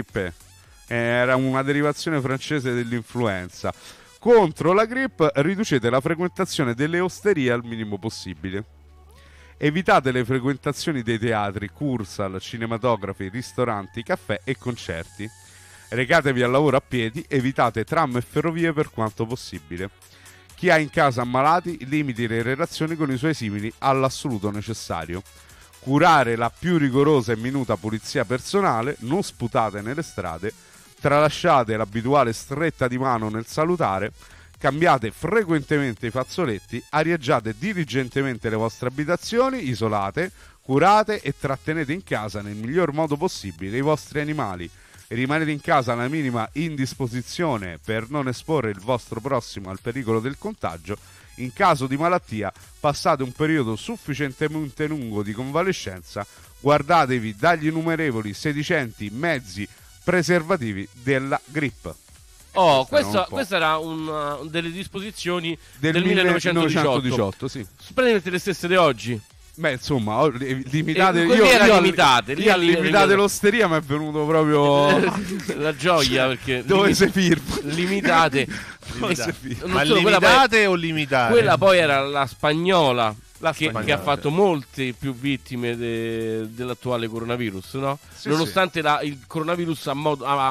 Speaker 2: Era una derivazione francese dell'influenza. Contro la grippe riducete la frequentazione delle osterie al minimo possibile. Evitate le frequentazioni dei teatri, cursal, cinematografi, ristoranti, caffè e concerti. Recatevi al lavoro a piedi, evitate tram e ferrovie per quanto possibile. Chi ha in casa ammalati limiti le relazioni con i suoi simili all'assoluto necessario. Curare la più rigorosa e minuta pulizia personale, non sputate nelle strade, tralasciate l'abituale stretta di mano nel salutare, cambiate frequentemente i fazzoletti, arieggiate diligentemente le vostre abitazioni, isolate, curate e trattenete in casa nel miglior modo possibile i vostri animali. Rimanete in casa alla minima indisposizione per non esporre il vostro prossimo al pericolo del contagio. In caso di malattia, passate un periodo sufficientemente lungo di convalescenza, guardatevi dagli innumerevoli sedicenti mezzi preservativi della grippe.
Speaker 3: Questa era delle disposizioni del 1918.
Speaker 2: Sì.
Speaker 3: Praticamente le stesse di oggi.
Speaker 2: Beh, insomma, limitate.
Speaker 3: Limitate
Speaker 2: l'osteria, mi è venuto proprio
Speaker 3: la gioia, perché
Speaker 2: dove si firma?
Speaker 3: Limitate.
Speaker 4: Ma limitate o limitate?
Speaker 3: Quella poi era la spagnola. Che ha fatto molte più vittime dell'attuale coronavirus, no? Sì, nonostante il coronavirus ha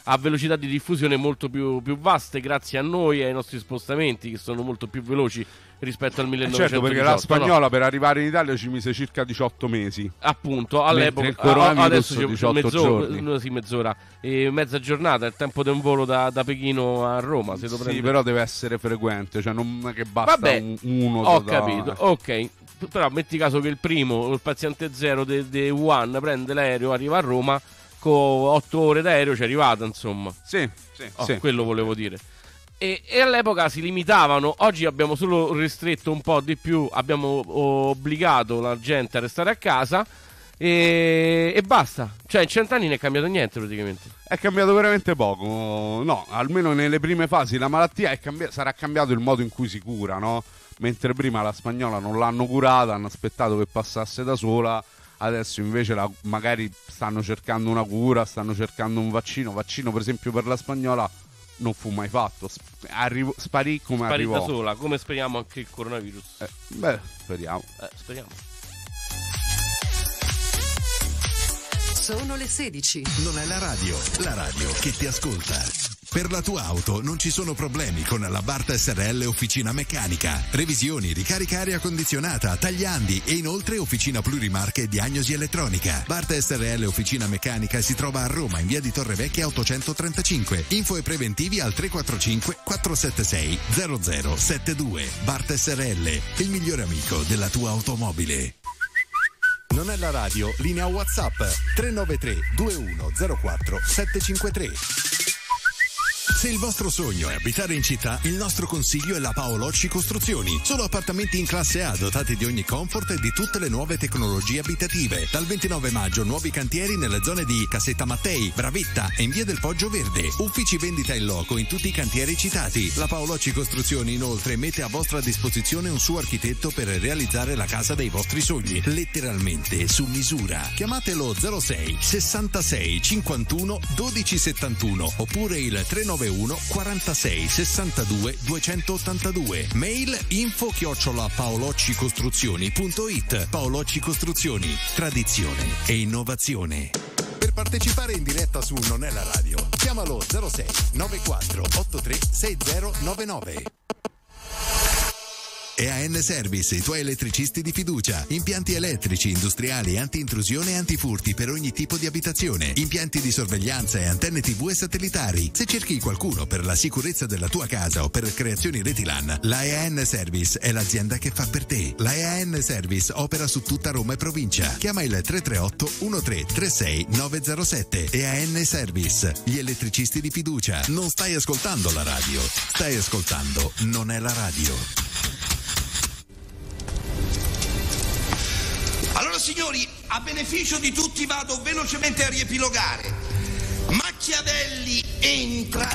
Speaker 3: a velocità di diffusione molto più vaste grazie a noi e ai nostri spostamenti che sono molto più veloci rispetto al 1918.
Speaker 2: Certo, perché la spagnola per arrivare in Italia ci mise circa 18 mesi.
Speaker 3: Appunto, all'epoca adesso c'è mezz'ora e mezza giornata, il tempo di un volo da Pechino a Roma. Se
Speaker 2: sì, però deve essere frequente, cioè non è che basta uno.
Speaker 3: Ho capito, ok. Però metti caso che il paziente zero di Wuhan prende l'aereo, arriva a Roma, con 8 ore d'aereo c'è arrivata, insomma.
Speaker 2: Sì.
Speaker 3: Quello volevo dire. E all'epoca si limitavano, oggi abbiamo solo ristretto un po' di più, abbiamo obbligato la gente a restare a casa e basta. Cioè in 100 anni non è cambiato niente praticamente.
Speaker 2: È cambiato veramente poco, no, almeno nelle prime fasi la malattia sarà cambiato il modo in cui si cura, no? Mentre prima la spagnola non l'hanno curata, hanno aspettato che passasse da sola, adesso invece magari stanno cercando una cura, stanno cercando un vaccino per esempio per la spagnola non fu mai fatto, sparì come arrivò.
Speaker 3: Da sola, come speriamo anche il coronavirus.
Speaker 2: Speriamo.
Speaker 3: Speriamo.
Speaker 13: Sono le 16.
Speaker 14: Non è la radio che ti ascolta. Per la tua auto non ci sono problemi con la Bart SRL Officina Meccanica. Revisioni, ricarica aria condizionata, tagliandi e inoltre officina plurimarche e diagnosi elettronica. Bart SRL Officina Meccanica si trova a Roma in via di Torrevecchia 835. Info e preventivi al 345 476 0072. Bart SRL, il migliore amico della tua automobile. Non è la radio, linea WhatsApp 393 2104 753. Se il vostro sogno è abitare in città, il nostro consiglio è la Paolocci Costruzioni. Solo appartamenti in classe A dotati di ogni comfort e di tutte le nuove tecnologie abitative. Dal 29 maggio nuovi cantieri nelle zone di Cassetta Mattei, Bravetta e in via del Poggio Verde. Uffici vendita in loco in tutti i cantieri citati. La Paolocci Costruzioni inoltre mette a vostra disposizione un suo architetto per realizzare la casa dei vostri sogni. Letteralmente su misura. Chiamatelo 06 66 51 12 71 oppure il 391 46 62 282. Mail info@paoloccicostruzioni.it. Paolocci Costruzioni, tradizione e innovazione. Per partecipare in diretta su Non è la radio, chiamalo 06 94 83 6099. EAN Service, i tuoi elettricisti di fiducia. Impianti elettrici, industriali, anti-intrusione e antifurti per ogni tipo di abitazione. Impianti di sorveglianza e antenne TV e satellitari. Se cerchi qualcuno per la sicurezza della tua casa o per creazioni reti LAN, la EAN Service è l'azienda che fa per te. La EAN Service opera su tutta Roma e provincia. Chiama il 338 1336 907. EAN Service, gli elettricisti di fiducia. Non stai ascoltando la radio, stai ascoltando Non è la radio.
Speaker 15: Allora signori, a beneficio di tutti vado velocemente a riepilogare. Machiavelli entra,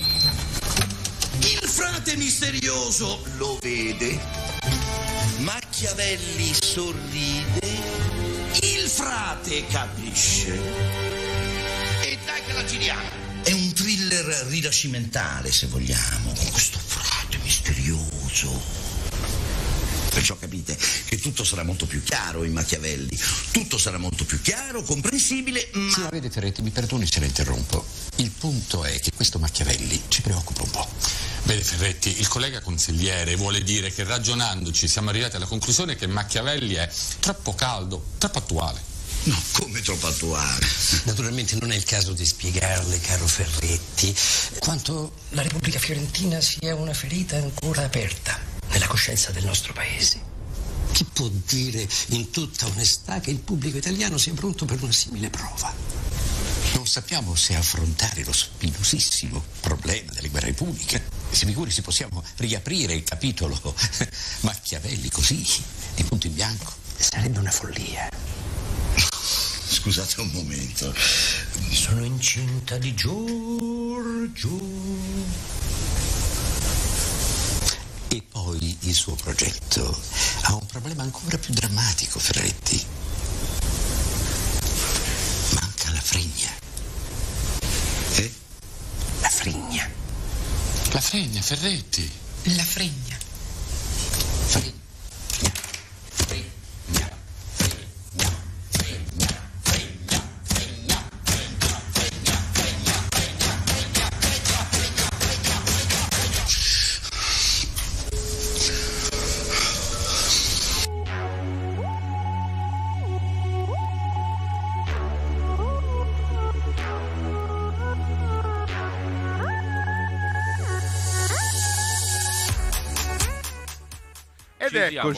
Speaker 15: il frate misterioso lo vede, Machiavelli sorride, il frate capisce e dai che la giriamo. È un thriller rinascimentale, se vogliamo, con questo frate misterioso. Perciò capite che tutto sarà molto più chiaro in Machiavelli, tutto sarà molto più chiaro, comprensibile, ma...
Speaker 16: Sì, vede Ferretti, mi perdoni se la interrompo. Il punto è che questo Machiavelli ci preoccupa un po'.
Speaker 17: Vede Ferretti, il collega consigliere vuole dire che ragionandoci siamo arrivati alla conclusione che Machiavelli è troppo caldo, troppo attuale.
Speaker 15: No, come troppo attuale?
Speaker 16: Naturalmente non è il caso di spiegarle, caro Ferretti, quanto la Repubblica Fiorentina sia una ferita ancora aperta nella coscienza del nostro paese. Chi può dire in tutta onestà che il pubblico italiano sia pronto per una simile prova? Non sappiamo se affrontare lo spinosissimo problema delle guerre puniche. Si figuri se possiamo riaprire il capitolo Machiavelli così, di punto in bianco. Sarebbe una follia.
Speaker 15: Scusate un momento.
Speaker 16: Sono incinta di Giorgio. E poi il suo progetto ha un problema ancora più drammatico, Ferretti. Manca la fregna. La fregna.
Speaker 17: La fregna, Ferretti.
Speaker 16: La fregna. Fregna.
Speaker 2: Ed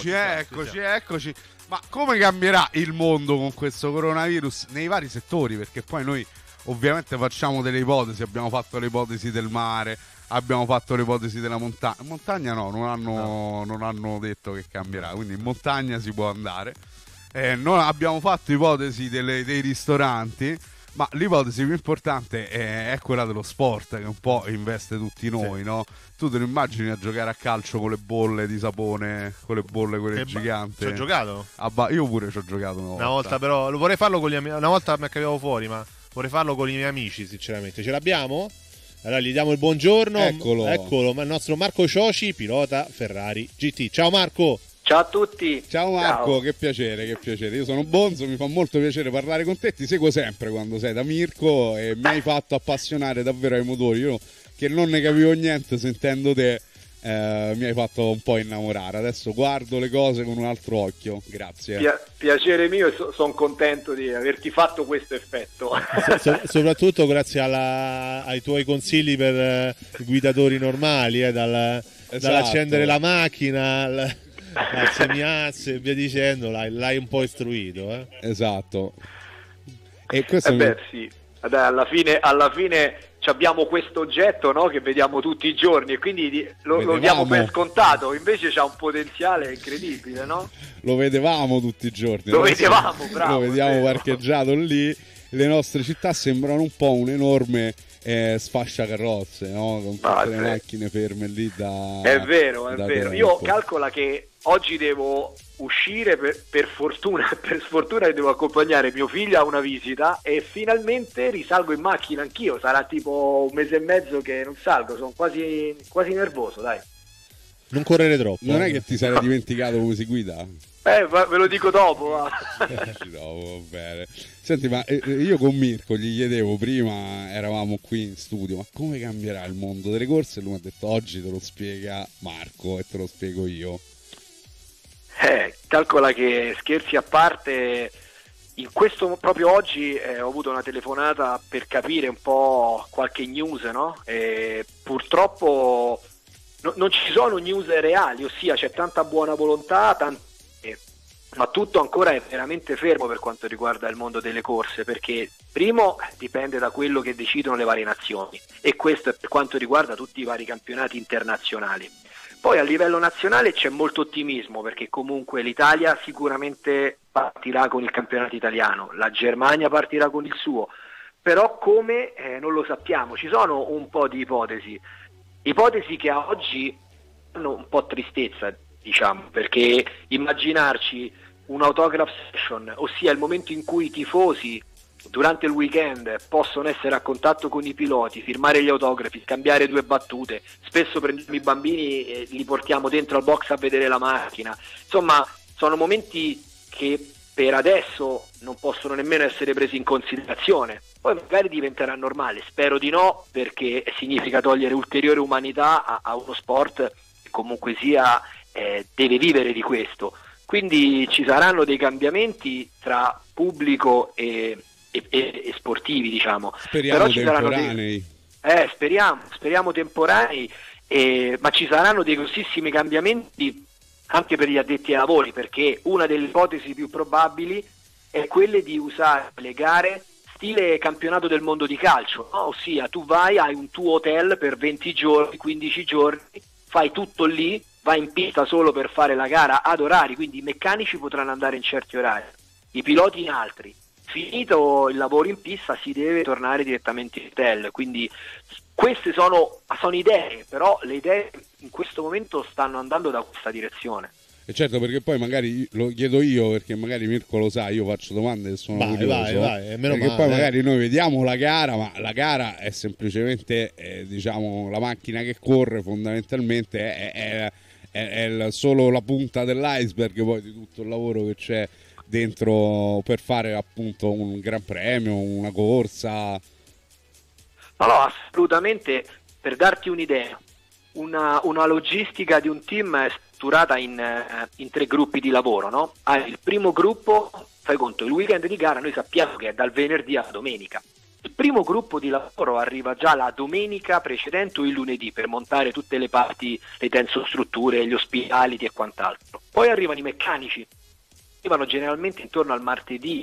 Speaker 2: eccoci. Ma come cambierà il mondo con questo coronavirus nei vari settori? Perché poi noi ovviamente facciamo delle ipotesi, abbiamo fatto le ipotesi del mare, abbiamo fatto le ipotesi della montagna. Montagna non hanno detto che cambierà, quindi in montagna si può andare. Noi abbiamo fatto ipotesi dei ristoranti, ma l'ipotesi più importante è quella dello sport, che un po' investe tutti noi, no? Tu te lo immagini a giocare a calcio con le bolle di sapone, con le bolle quelle giganti?
Speaker 4: Ci ho giocato?
Speaker 2: Io pure ci ho giocato una
Speaker 4: volta, però lo vorrei farlo con gli amici. Una volta mi capitavo fuori, ma vorrei farlo con i miei amici, sinceramente. Ce l'abbiamo? Allora gli diamo il buongiorno. Eccolo, ma il nostro Marco Cioci, pilota Ferrari GT. Ciao Marco.
Speaker 18: Ciao a tutti.
Speaker 2: Ciao Marco, ciao. Che piacere. Io sono Bonzo, mi fa molto piacere parlare con te. Ti seguo sempre quando sei da Mirko e mi hai fatto appassionare davvero ai motori. Io che non ne capivo niente, sentendo te mi hai fatto un po' innamorare. Adesso guardo le cose con un altro occhio. Grazie.
Speaker 18: Piacere mio e sono contento di averti fatto questo effetto.
Speaker 4: Soprattutto grazie ai tuoi consigli per i guidatori normali, dall'accendere la macchina al semiasse e via dicendo, l'hai un po' istruito.
Speaker 2: Esatto. E questo
Speaker 18: sì. Alla fine abbiamo questo oggetto, no, che vediamo tutti i giorni e quindi lo diamo per scontato, invece c'ha un potenziale incredibile, no?
Speaker 2: Lo vedevamo tutti i giorni.
Speaker 18: Lo vediamo
Speaker 2: parcheggiato lì. Le nostre città sembrano un po' un enorme sfasciacarrozze, no? Con tutte le macchine ferme lì
Speaker 18: È vero. Io calcola che oggi devo uscire per sfortuna devo accompagnare mio figlio a una visita e finalmente risalgo in macchina anch'io. Sarà tipo un mese e mezzo che non salgo, sono quasi nervoso, dai.
Speaker 4: Non correre troppo.
Speaker 2: Non è che ti sarai dimenticato come si guida?
Speaker 18: Ve lo dico dopo.
Speaker 2: No, va bene. Senti, ma io con Mirko gli chiedevo prima, eravamo qui in studio, ma come cambierà il mondo delle corse? E lui mi ha detto oggi te lo spiega Marco e te lo spiego io.
Speaker 18: Calcola che, scherzi a parte, proprio oggi ho avuto una telefonata per capire un po' qualche news, no? E purtroppo non ci sono news reali, ossia c'è tanta buona volontà, ma tutto ancora è veramente fermo per quanto riguarda il mondo delle corse, perché primo dipende da quello che decidono le varie nazioni e questo è per quanto riguarda tutti i vari campionati internazionali. Poi a livello nazionale c'è molto ottimismo, perché comunque l'Italia sicuramente partirà con il campionato italiano, la Germania partirà con il suo, però come non lo sappiamo. Ci sono un po' di ipotesi che a oggi hanno un po' tristezza, diciamo, perché immaginarci un autograph session, ossia il momento in cui i tifosi durante il weekend possono essere a contatto con i piloti, firmare gli autografi, scambiare 2 battute, spesso prendiamo i bambini e li portiamo dentro al box a vedere la macchina, insomma sono momenti che per adesso non possono nemmeno essere presi in considerazione, poi magari diventerà normale, spero di no, perché significa togliere ulteriore umanità a uno sport che comunque sia deve vivere di questo, quindi ci saranno dei cambiamenti tra pubblico e sportivi, diciamo.
Speaker 2: Speriamo temporanei.
Speaker 18: Speriamo temporanei, ma ci saranno dei grossissimi cambiamenti anche per gli addetti ai lavori, perché una delle ipotesi più probabili è quelle di usare le gare stile campionato del mondo di calcio, no? Ossia tu hai un tuo hotel per 20 giorni, 15 giorni, fai tutto lì, vai in pista solo per fare la gara ad orari, quindi i meccanici potranno andare in certi orari, i piloti in altri. Finito il lavoro in pista si deve tornare direttamente in hotel, quindi queste sono idee, però le idee in questo momento stanno andando da questa direzione.
Speaker 2: E certo, perché poi magari lo chiedo io, perché magari Mirko lo sa, io faccio domande e sono curioso,
Speaker 4: vai,
Speaker 2: perché poi magari noi vediamo la gara, ma la gara è semplicemente diciamo la macchina che corre, fondamentalmente è solo la punta dell'iceberg poi di tutto il lavoro che c'è dentro per fare appunto un gran premio, una corsa.
Speaker 18: No, assolutamente. Per darti un'idea, una logistica di un team è strutturata in 3 gruppi di lavoro, no? Il primo gruppo, fai conto, il weekend di gara noi sappiamo che è dal venerdì alla domenica. primo gruppo di lavoro arriva già la domenica precedente o il lunedì per montare tutte le parti, le tensostrutture, gli ospitality e quant'altro. Poi arrivano i meccanici, arrivano generalmente intorno al martedì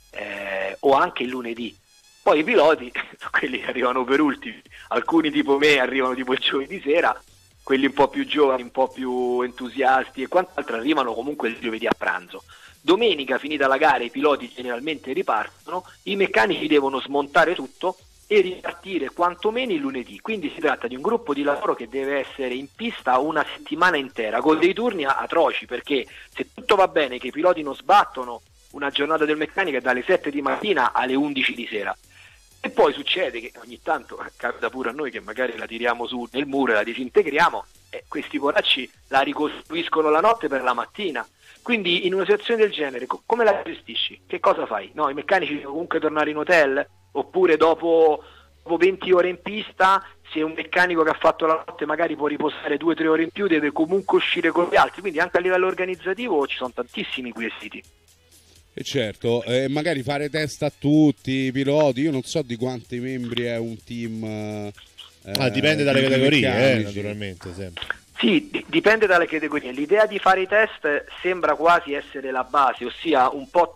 Speaker 18: o anche il lunedì. Poi i piloti, quelli arrivano per ultimi, alcuni tipo me arrivano tipo il giovedì sera, quelli un po' più giovani, un po' più entusiasti e quant'altro arrivano comunque il giovedì a pranzo. Domenica, finita la gara, i piloti generalmente ripartono, i meccanici devono smontare tutto e ripartire quantomeno il lunedì. Quindi si tratta di un gruppo di lavoro che deve essere in pista una settimana intera, con dei turni atroci, perché se tutto va bene, che i piloti non sbattono, una giornata del meccanico è dalle 7 di mattina alle 11 di sera. E poi succede che ogni tanto capita pure a noi che magari la tiriamo su nel muro e la disintegriamo e questi poracci la ricostruiscono la notte per la mattina. Quindi in una situazione del genere come la gestisci? Che cosa fai? No, i meccanici devono comunque tornare in hotel? Oppure dopo 20 ore in pista, se un meccanico che ha fatto la notte magari può riposare 2-3 ore in più, deve comunque uscire con gli altri. Quindi anche a livello organizzativo ci sono tantissimi quesiti.
Speaker 2: E certo, magari fare test a tutti i piloti. Io non so di quanti membri è un team.
Speaker 4: Dipende dalle categorie, naturalmente, sempre.
Speaker 18: Sì, dipende dalle categorie. L'idea di fare i test sembra quasi essere la base, ossia un po'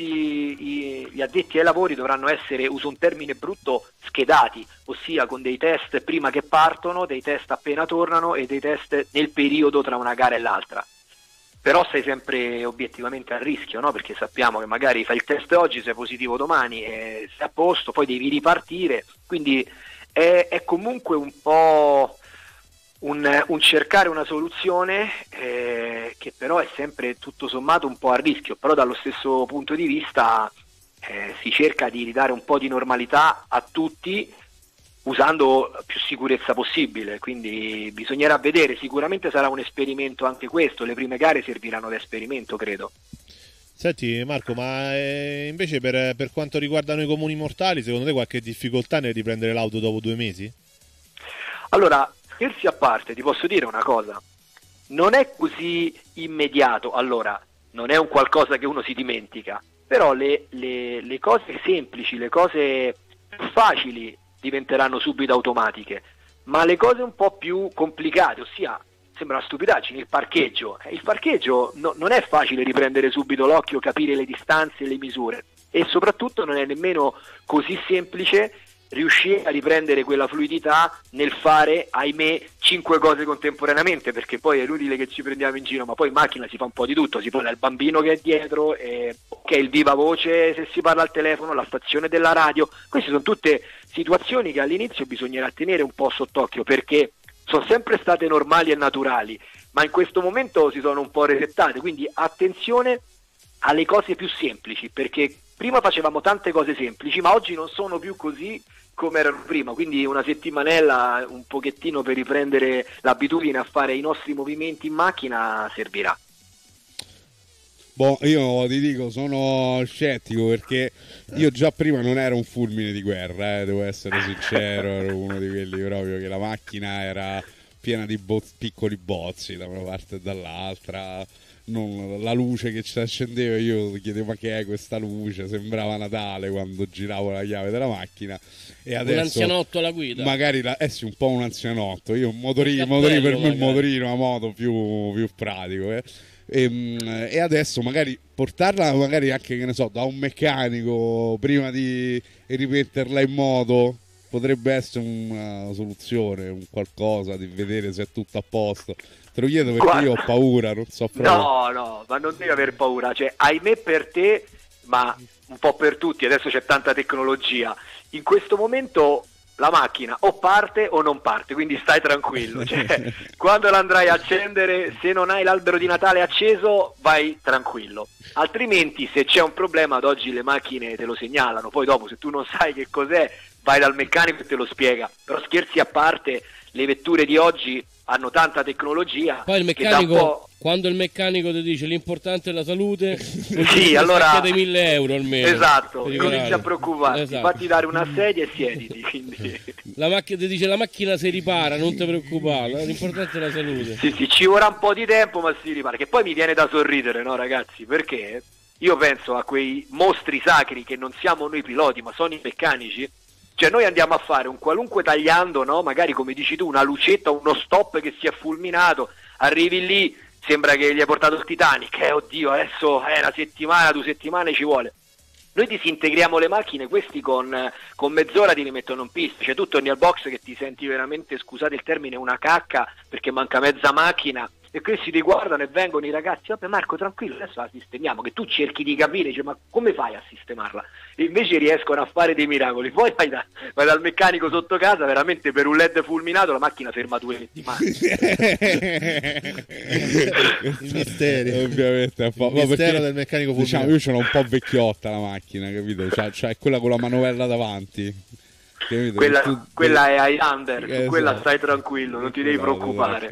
Speaker 18: tutti gli addetti ai lavori dovranno essere, uso un termine brutto, schedati, ossia con dei test prima che partono, dei test appena tornano e dei test nel periodo tra una gara e l'altra. Però sei sempre obiettivamente a rischio, no? Perché sappiamo che magari fai il test oggi, sei positivo domani, sei a posto, poi devi ripartire, quindi è comunque un po' un cercare una soluzione che però è sempre tutto sommato un po' a rischio, però dallo stesso punto di vista si cerca di ridare un po' di normalità a tutti, usando più sicurezza possibile, quindi bisognerà vedere, sicuramente sarà un esperimento anche questo, le prime gare serviranno da esperimento, credo.
Speaker 4: Senti Marco, ma invece per quanto riguarda noi comuni mortali, secondo te qualche difficoltà nel riprendere l'auto dopo 2 mesi?
Speaker 18: Allora, scherzi a parte, ti posso dire una cosa, non è così immediato, allora, non è un qualcosa che uno si dimentica, però le cose semplici, le cose più facili diventeranno subito automatiche, ma le cose un po' più complicate, ossia sembra una stupidaggine, il parcheggio non è facile riprendere subito l'occhio, capire le distanze e le misure, e soprattutto non è nemmeno così semplice riuscire a riprendere quella fluidità nel fare, ahimè, 5 cose contemporaneamente, perché poi è inutile che ci prendiamo in giro, ma poi in macchina si fa un po' di tutto, si parla del bambino che è dietro, che è il viva voce se si parla al telefono, la stazione della radio. Queste sono tutte situazioni che all'inizio bisognerà tenere un po' sott'occhio, perché sono sempre state normali e naturali, ma in questo momento si sono un po' resettate, quindi attenzione alle cose più semplici, perché prima facevamo tante cose semplici, ma oggi non sono più così come erano prima, quindi una settimanella un pochettino per riprendere l'abitudine a fare i nostri movimenti in macchina servirà.
Speaker 2: Boh, io ti dico, sono scettico perché io già prima non ero un fulmine di guerra, devo essere sincero, ero uno di quelli proprio che la macchina era piena di piccoli bozzi da una parte e dall'altra. La luce che ci accendeva, io chiedevo ma che è questa luce, sembrava Natale quando giravo la chiave della macchina, e adesso
Speaker 3: un anzianotto alla guida,
Speaker 2: magari sì, un po' un anzianotto, io un motorino per me, un motorino a moto più pratico, e adesso magari portarla magari anche, che ne so, da un meccanico prima di rimetterla in moto potrebbe essere una soluzione, un qualcosa di vedere se è tutto a posto. Te lo chiedo perché io ho paura, non so proprio.
Speaker 18: No, ma non devi aver paura, cioè ahimè per te, ma un po' per tutti, adesso c'è tanta tecnologia, in questo momento la macchina o parte o non parte, quindi stai tranquillo, cioè, quando l'andrai a accendere, se non hai l'albero di Natale acceso vai tranquillo, altrimenti se c'è un problema, ad oggi le macchine te lo segnalano, poi dopo se tu non sai che cos'è vai dal meccanico e te lo spiega, però scherzi a parte, le vetture di oggi hanno tanta tecnologia.
Speaker 3: Poi il meccanico, quando il meccanico ti dice l'importante è la salute,
Speaker 18: sì, allora
Speaker 3: dei 1.000 euro almeno.
Speaker 18: Esatto, non inizi a preoccuparti, esatto. Fatti dare una sedia e siediti. Quindi.
Speaker 3: La macchina ti dice la macchina si ripara, non ti preoccupare, l'importante è la salute.
Speaker 18: Sì, ci vorrà un po' di tempo, ma si ripara. Che poi mi viene da sorridere, no ragazzi? Perché io penso a quei mostri sacri che non siamo noi piloti, ma sono i meccanici, Cioè noi andiamo a fare un qualunque tagliando, no? Magari come dici tu, una lucetta, uno stop che si è fulminato, arrivi lì, sembra che gli hai portato il Titanic, oddio, adesso è una settimana, 2 settimane ci vuole. Noi disintegriamo le macchine, questi con mezz'ora ti rimettono in pista, cioè tu torni al box che ti senti veramente, scusate il termine, una cacca perché manca mezza macchina, e questi ti guardano e vengono i ragazzi, vabbè Marco tranquillo, adesso la sistemiamo, che tu cerchi di capire, dici, ma come fai a sistemarla? E invece riescono a fare dei miracoli, poi vai dal meccanico sotto casa, veramente per un LED fulminato la macchina ferma 2 settimane.
Speaker 19: Il mistero,
Speaker 2: ovviamente,
Speaker 19: il mistero del meccanico fulminato.
Speaker 2: Diciamo, io ce l'ho un po' vecchiotta la macchina, capito? Cioè quella con la manovella davanti.
Speaker 18: Quella è Highlander, su quella stai tranquillo, non ti devi preoccupare.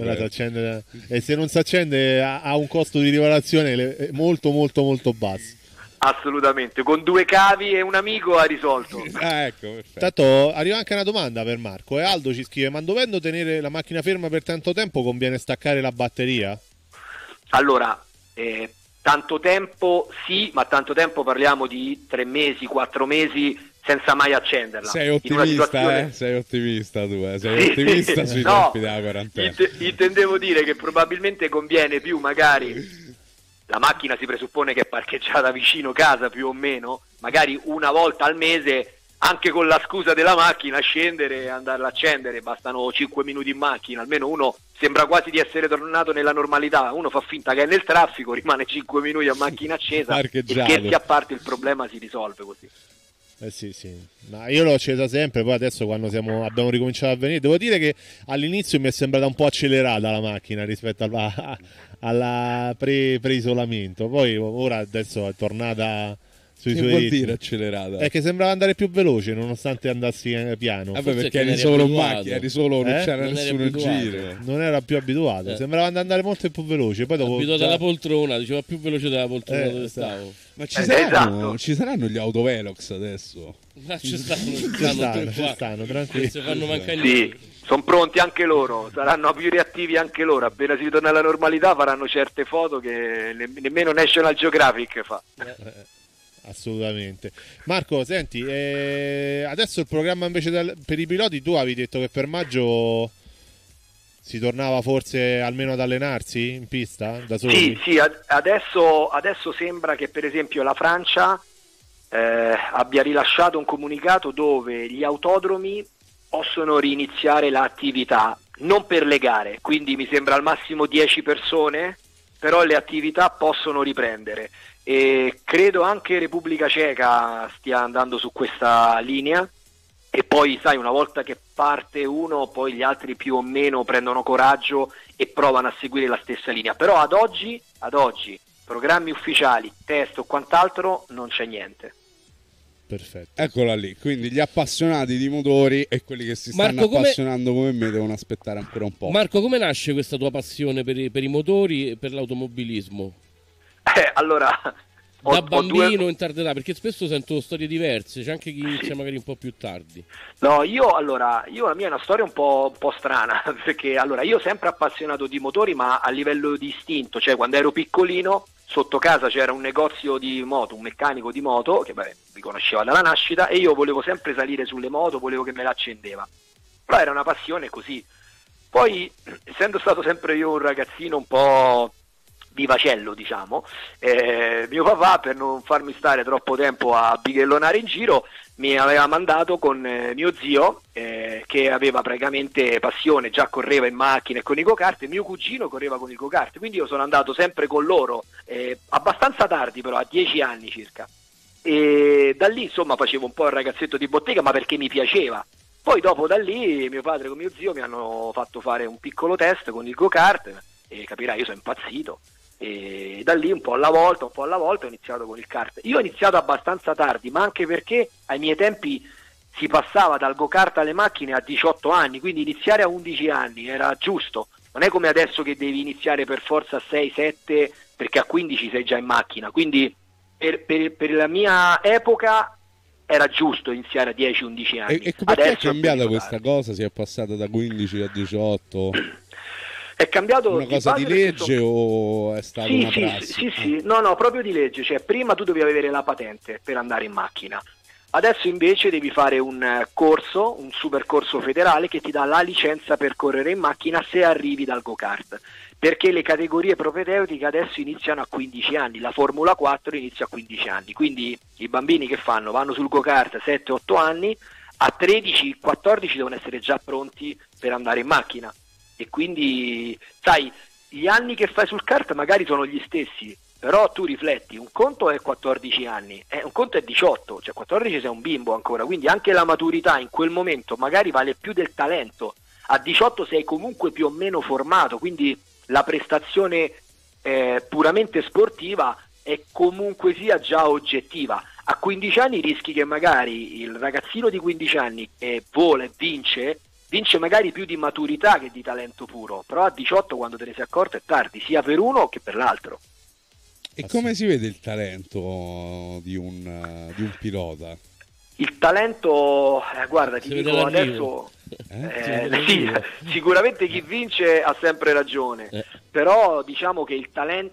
Speaker 19: E se non si accende ha un costo di riparazione molto molto molto basso.
Speaker 18: Assolutamente, con 2 cavi e un amico ha risolto.
Speaker 2: Ecco, perfetto.
Speaker 19: Tanto arriva anche una domanda per Marco. Aldo ci scrive: ma dovendo tenere la macchina ferma per tanto tempo conviene staccare la batteria?
Speaker 18: Allora, tanto tempo sì, ma tanto tempo parliamo di 3 mesi, 4 mesi senza mai accenderla.
Speaker 2: Sei ottimista, situazione... Sei ottimista tu, sei ottimista sui tempi della quarantena.
Speaker 18: Intendevo dire che probabilmente conviene più, magari la macchina si presuppone che è parcheggiata vicino casa più o meno, magari una volta al mese, anche con la scusa della macchina, scendere e andarla a accendere, bastano 5 minuti in macchina, almeno uno sembra quasi di essere tornato nella normalità, uno fa finta che è nel traffico, rimane 5 minuti a macchina accesa e scherzi a parte il problema si risolve così.
Speaker 19: Sì, ma io l'ho accesa sempre, poi adesso quando abbiamo ricominciato a venire, devo dire che all'inizio mi è sembrata un po' accelerata la macchina rispetto alla pre-isolamento, poi ora adesso è tornata sui suoi
Speaker 2: ritmi. Che vuol dire accelerata?
Speaker 19: È che sembrava andare più veloce nonostante andassi piano.
Speaker 2: Vabbè, perché eri solo in macchina, non c'era nessuno in giro.
Speaker 19: Non era più abituato, sembrava di andare molto più veloce. Poi dopo
Speaker 3: abituato alla poltrona, diceva più veloce della poltrona dove stavo.
Speaker 2: Ma ci saranno gli autovelox adesso?
Speaker 3: Ma ci stanno
Speaker 19: tranquilli.
Speaker 3: Se fanno mancare
Speaker 18: sì, sono pronti anche loro, saranno più reattivi anche loro. Appena si ritorna alla normalità faranno certe foto che nemmeno National Geographic fa.
Speaker 19: Assolutamente. Marco, senti, adesso il programma invece per i piloti, tu avevi detto che per maggio si tornava forse almeno ad allenarsi in pista da soli?
Speaker 18: Sì, adesso sembra che per esempio la Francia abbia rilasciato un comunicato dove gli autodromi possono riniziare l'attività, non per le gare, quindi mi sembra al massimo 10 persone, però le attività possono riprendere. E credo anche Repubblica Ceca stia andando su questa linea, e poi sai, una volta che parte uno poi gli altri più o meno prendono coraggio e provano a seguire la stessa linea, però ad oggi programmi ufficiali, test o quant'altro non c'è niente.
Speaker 19: Perfetto.
Speaker 2: Eccola lì, quindi gli appassionati di motori e quelli che si stanno appassionando come me devono aspettare ancora un po'.
Speaker 3: Marco, come nasce questa tua passione per i motori e per l'automobilismo?
Speaker 18: Allora,
Speaker 3: da bambino in tarda età, perché spesso sento storie diverse, c'è anche chi inizia magari un po' più tardi.
Speaker 18: No, io la mia è una storia un po' strana, perché allora io sempre appassionato di motori, ma a livello distinto, cioè quando ero piccolino sotto casa c'era un negozio di moto, un meccanico di moto che mi conosceva dalla nascita, e io volevo sempre salire sulle moto, volevo che me l'accendeva, però era una passione così. Poi, essendo stato sempre io un ragazzino un po' vivacello, diciamo, mio papà, per non farmi stare troppo tempo a bighellonare in giro, mi aveva mandato con mio zio, che aveva praticamente passione, già correva in macchina e con i go-kart, e mio cugino correva con i go-kart, quindi io sono andato sempre con loro, abbastanza tardi però, a 10 anni circa, e da lì insomma facevo un po' il ragazzetto di bottega, ma perché mi piaceva. Poi dopo da lì mio padre con mio zio mi hanno fatto fare un piccolo test con il go-kart, e capirai, io sono impazzito. E da lì un po' alla volta ho iniziato con il kart. Io ho iniziato abbastanza tardi, ma anche perché ai miei tempi si passava dal go-kart alle macchine a 18 anni, quindi iniziare a 11 anni era giusto. Non è come adesso che devi iniziare per forza a 6-7 perché a 15 sei già in macchina, quindi per la mia epoca era giusto iniziare a 10-11 anni.
Speaker 2: E perché è cambiata questa cosa? Si è passata da 15 a 18?
Speaker 18: È cambiato
Speaker 2: una cosa di legge o è stata una prassi?
Speaker 18: Sì, no, proprio di legge. Cioè, prima tu dovevi avere la patente per andare in macchina. Adesso invece devi fare un corso, un supercorso federale che ti dà la licenza per correre in macchina se arrivi dal go-kart, perché le categorie propedeutiche adesso iniziano a 15 anni, la Formula 4 inizia a 15 anni, quindi i bambini che fanno? Vanno sul go-kart 7-8 anni, a 13-14 devono essere già pronti per andare in macchina, e quindi sai, gli anni che fai sul kart magari sono gli stessi, però tu rifletti, un conto è 14 anni, un conto è 18, cioè 14 sei un bimbo ancora, quindi anche la maturità in quel momento magari vale più del talento, a 18 sei comunque più o meno formato, quindi la prestazione puramente sportiva è comunque sia già oggettiva. A 15 anni rischi che magari il ragazzino di 15 anni che vola e vince magari più di maturità che di talento puro, però a 18 quando te ne sei accorto è tardi, sia per uno che per l'altro.
Speaker 2: E come si vede il talento di un pilota?
Speaker 18: Il talento, guarda, ti dico adesso, sì, sicuramente chi vince ha sempre ragione, però diciamo che il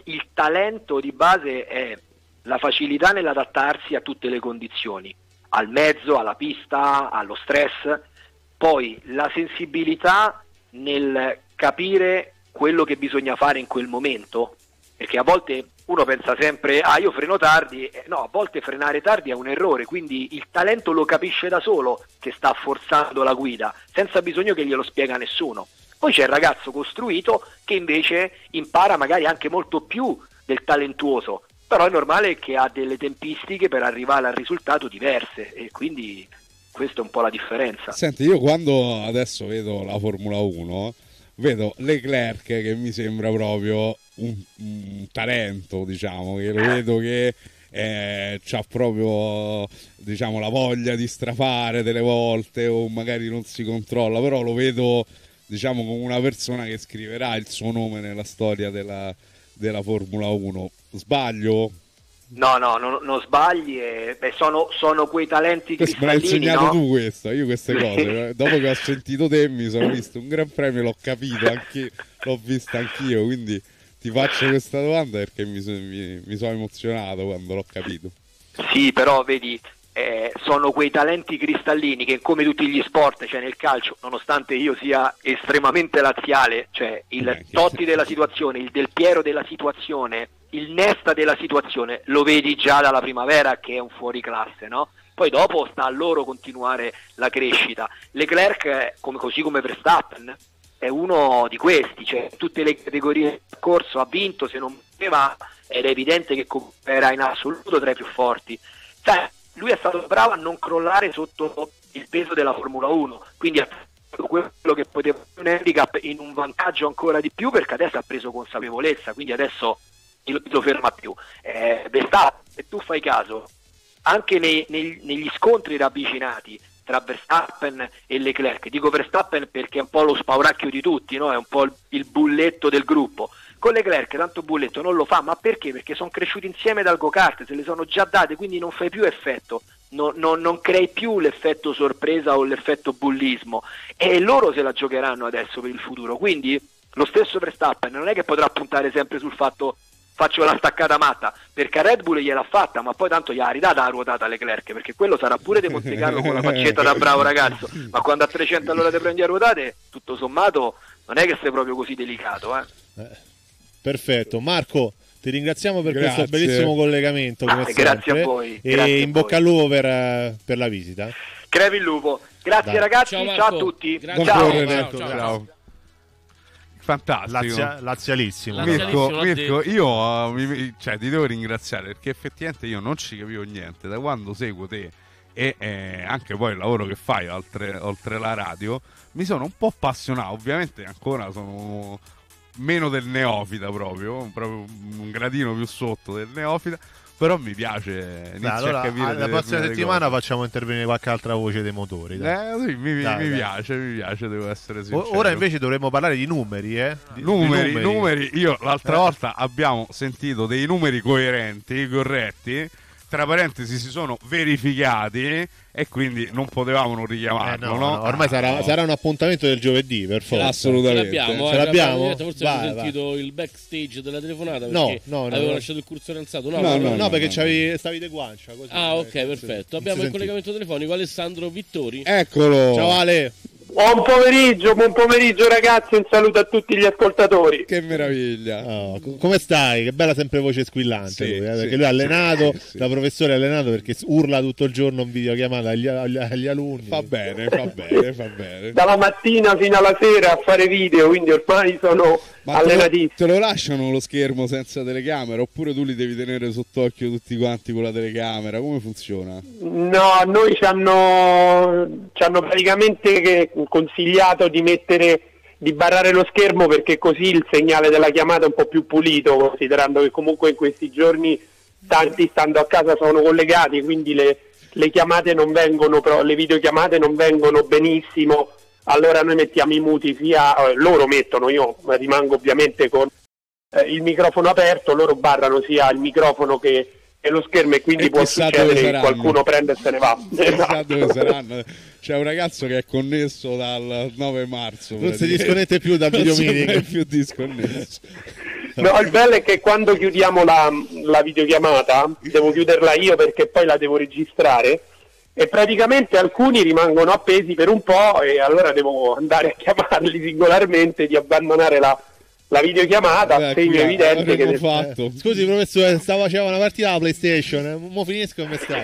Speaker 18: talento di base è la facilità nell'adattarsi a tutte le condizioni, al mezzo, alla pista, allo stress, poi la sensibilità nel capire quello che bisogna fare in quel momento, perché a volte uno pensa sempre, io freno tardi, no, a volte frenare tardi è un errore, quindi il talento lo capisce da solo che sta forzando la guida, senza bisogno che glielo spiega nessuno. Poi c'è il ragazzo costruito che invece impara magari anche molto più del talentuoso, però è normale che ha delle tempistiche per arrivare al risultato diverse, e quindi questa è un po' la differenza.
Speaker 2: Senti, io quando adesso vedo la Formula 1, vedo Leclerc che mi sembra proprio un talento, diciamo, che lo vedo che c'ha proprio, diciamo, la voglia di strafare delle volte, o magari non si controlla, però lo vedo, diciamo, come una persona che scriverà il suo nome nella storia della Formula 1. Sbaglio?
Speaker 18: No, non sbagli, sono quei talenti cristallini.
Speaker 2: Me l'hai insegnato,
Speaker 18: no?
Speaker 2: tu questo, io queste cose, dopo che ho sentito te mi sono visto un gran premio, l'ho capito, l'ho vista anch'io, quindi ti faccio questa domanda perché mi sono emozionato quando l'ho capito.
Speaker 18: Sì, però vedi, sono quei talenti cristallini che, come tutti gli sport, cioè nel calcio, nonostante io sia estremamente laziale, cioè il Totti della situazione, il Del Piero della situazione, il Nesta della situazione, lo vedi già dalla primavera che è un fuoriclasse, no? Poi dopo sta a loro continuare la crescita. Leclerc, così come Verstappen, è uno di questi, cioè tutte le categorie del corso ha vinto, se non poteva era evidente che era in assoluto tra i più forti. Cioè, lui è stato bravo a non crollare sotto il peso della Formula 1, quindi ha fatto quello che poteva un handicap in un vantaggio ancora di più, perché adesso ha preso consapevolezza, quindi adesso lo ferma più. Verstappen, se tu fai caso, anche negli scontri ravvicinati tra Verstappen e Leclerc, dico Verstappen perché è un po' lo spauracchio di tutti, no? È un po' il bulletto del gruppo. Con Leclerc tanto bulletto non lo fa, ma perché? Perché sono cresciuti insieme dal go-kart, se le sono già date, quindi non fai più effetto, non crei più l'effetto sorpresa o l'effetto bullismo, e loro se la giocheranno adesso per il futuro. Quindi lo stesso Verstappen non è che potrà puntare sempre sul fatto faccio la staccata matta, perché Red Bull gliel'ha fatta, ma poi tanto gli ha ridata la ruotata a Leclerc, perché quello sarà pure De Monte Carlo con la faccetta da bravo ragazzo, ma quando a 300 all'ora te prendi a ruotate, tutto sommato non è che sei proprio così delicato.
Speaker 19: Perfetto, Marco, ti ringraziamo per questo bellissimo collegamento, come
Speaker 18: grazie a voi,
Speaker 19: e in bocca al lupo per la visita.
Speaker 18: Crepi il lupo, grazie. Dai. Ragazzi, ciao a tutti,
Speaker 2: ciao. Fantastico,
Speaker 4: lazialissimo.
Speaker 2: Mirko, io ti devo ringraziare, perché effettivamente io non ci capivo niente da quando seguo te e anche poi il lavoro che fai oltre la radio. Mi sono un po' appassionato, ovviamente ancora sono meno del neofita, proprio un gradino più sotto del neofita, però mi piace.
Speaker 4: Allora, a capire la prossima settimana facciamo intervenire qualche altra voce dei motori.
Speaker 2: Sì, mi piace, devo essere sincero.
Speaker 4: Ora invece dovremmo parlare di numeri,
Speaker 2: Numeri. Io l'altra volta abbiamo sentito dei numeri coerenti, corretti, tra parentesi si sono verificati e quindi non potevamo non richiamarlo, no?
Speaker 19: Ormai sarà un appuntamento del giovedì, per forza.
Speaker 3: Assolutamente.
Speaker 19: Ce l'abbiamo?
Speaker 3: Forse avete sentito il backstage della telefonata?
Speaker 19: No,
Speaker 3: avevo lasciato il cursore alzato.
Speaker 19: No, perché stavi de guancia. Così,
Speaker 3: ok, perfetto. Abbiamo il collegamento telefonico Alessandro Vittori.
Speaker 19: Eccolo. Ciao Ale.
Speaker 11: Buon pomeriggio ragazzi, un saluto a tutti gli ascoltatori.
Speaker 19: Che meraviglia. Come stai? Che bella sempre voce squillante, lui, perché lui è allenato, da professore è allenato perché urla tutto il giorno in videochiamata agli alunni. Fa bene.
Speaker 11: Dalla mattina fino alla sera a fare video, quindi ormai sono allenatissimo.
Speaker 2: Te lo lasciano lo schermo senza telecamera oppure tu li devi tenere sott'occhio tutti quanti con la telecamera? Come funziona?
Speaker 11: No, noi ci hanno praticamente consigliato di barrare lo schermo perché così il segnale della chiamata è un po' più pulito, considerando che comunque in questi giorni tanti stando a casa sono collegati, quindi le chiamate non vengono, le videochiamate non vengono benissimo. Allora noi mettiamo i muti, loro mettono, io rimango ovviamente con il microfono aperto, loro barrano sia il microfono che lo schermo e quindi può succedere che qualcuno prende e se ne va.
Speaker 2: Chissà dove saranno. C'è un ragazzo che è connesso dal 9 marzo.
Speaker 19: Non si disconnette più dal video meeting.
Speaker 2: Non è più disconnesso.
Speaker 11: No, il bello è che quando chiudiamo la videochiamata, devo chiuderla io perché poi la devo registrare, e praticamente alcuni rimangono appesi per un po' e allora devo andare a chiamarli singolarmente, di abbandonare la videochiamata, segno evidente che
Speaker 19: fatto. Scusi professore, facendo una partita alla PlayStation, mo finisco come sta.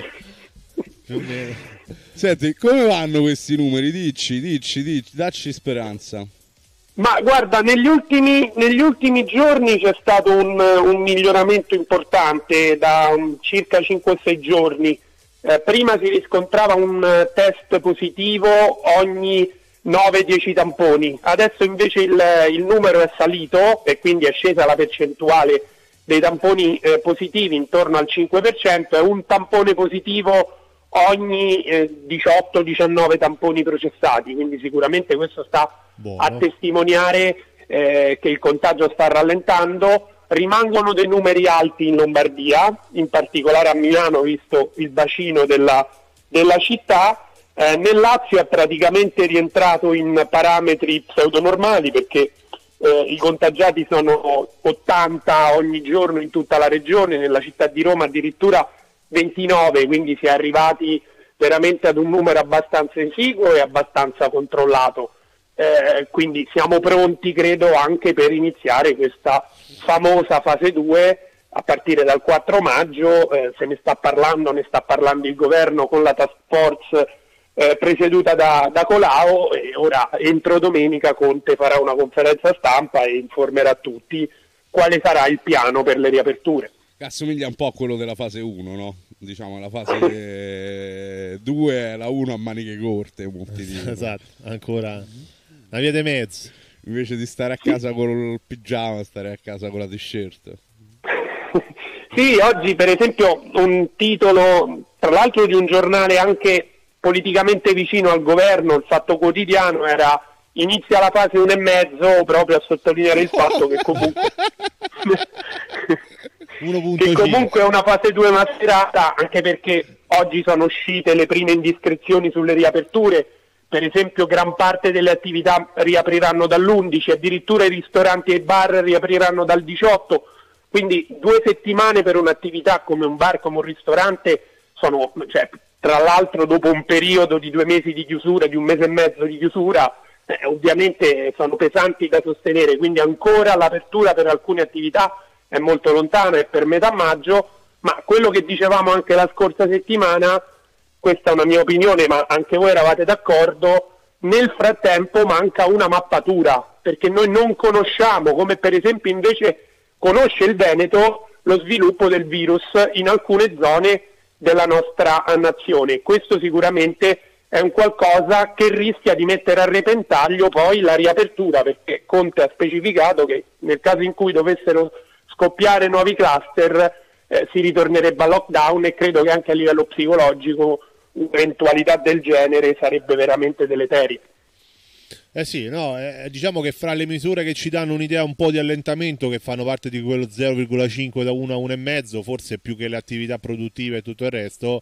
Speaker 2: Senti, come vanno questi numeri? Dici, dacci speranza.
Speaker 11: Ma guarda, negli ultimi giorni c'è stato un miglioramento importante da circa 5-6 giorni. Prima si riscontrava un test positivo ogni 9-10 tamponi, adesso invece il numero è salito e quindi è scesa la percentuale dei tamponi positivi intorno al 5%, è un tampone positivo ogni 18-19 tamponi processati, quindi sicuramente questo sta a testimoniare che il contagio sta rallentando. Rimangono dei numeri alti in Lombardia, in particolare a Milano, visto il bacino della città. Nel Lazio è praticamente rientrato in parametri pseudonormali perché i contagiati sono 80 ogni giorno in tutta la regione, nella città di Roma addirittura 29, quindi si è arrivati veramente ad un numero abbastanza esiguo e abbastanza controllato. Quindi siamo pronti, credo, anche per iniziare questa famosa fase 2 a partire dal 4 maggio. Se ne sta parlando il governo con la task force presieduta da Colao, e ora entro domenica Conte farà una conferenza stampa e informerà tutti quale sarà il piano per le riaperture.
Speaker 2: Assomiglia un po' a quello della fase 1, no? Diciamo la fase 2 è la 1 a maniche corte, molti dicono.
Speaker 19: Esatto, ancora la via dei mezzi.
Speaker 2: Invece di stare a casa col pigiama, stare a casa con la t-shirt.
Speaker 11: Sì, oggi per esempio un titolo, tra l'altro di un giornale anche politicamente vicino al governo, il Fatto Quotidiano, era inizia la fase 1,5, proprio a sottolineare il fatto che comunque è una fase 2 mascherata, anche perché oggi sono uscite le prime indiscrezioni sulle riaperture. Per esempio gran parte delle attività riapriranno dall'11, addirittura i ristoranti e i bar riapriranno dal 18, quindi 2 settimane per un'attività come un bar, come un ristorante, sono, tra l'altro dopo un periodo di 2 mesi di chiusura, di 1 mese e mezzo di chiusura, ovviamente sono pesanti da sostenere, quindi ancora l'apertura per alcune attività è molto lontana, è per metà maggio, ma quello che dicevamo anche la scorsa settimana, questa è una mia opinione, ma anche voi eravate d'accordo, nel frattempo manca una mappatura, perché noi non conosciamo, come per esempio invece conosce il Veneto, lo sviluppo del virus in alcune zone della nostra nazione. Questo sicuramente è un qualcosa che rischia di mettere a repentaglio poi la riapertura, perché Conte ha specificato che nel caso in cui dovessero scoppiare nuovi cluster si ritornerebbe a lockdown, e credo che anche a livello psicologico un'eventualità del genere sarebbe veramente deleteria.
Speaker 19: Sì, no, diciamo che fra le misure che ci danno un'idea un po' di allentamento, che fanno parte di quello 0,5 da 1 a 1,5, forse più che le attività produttive e tutto il resto,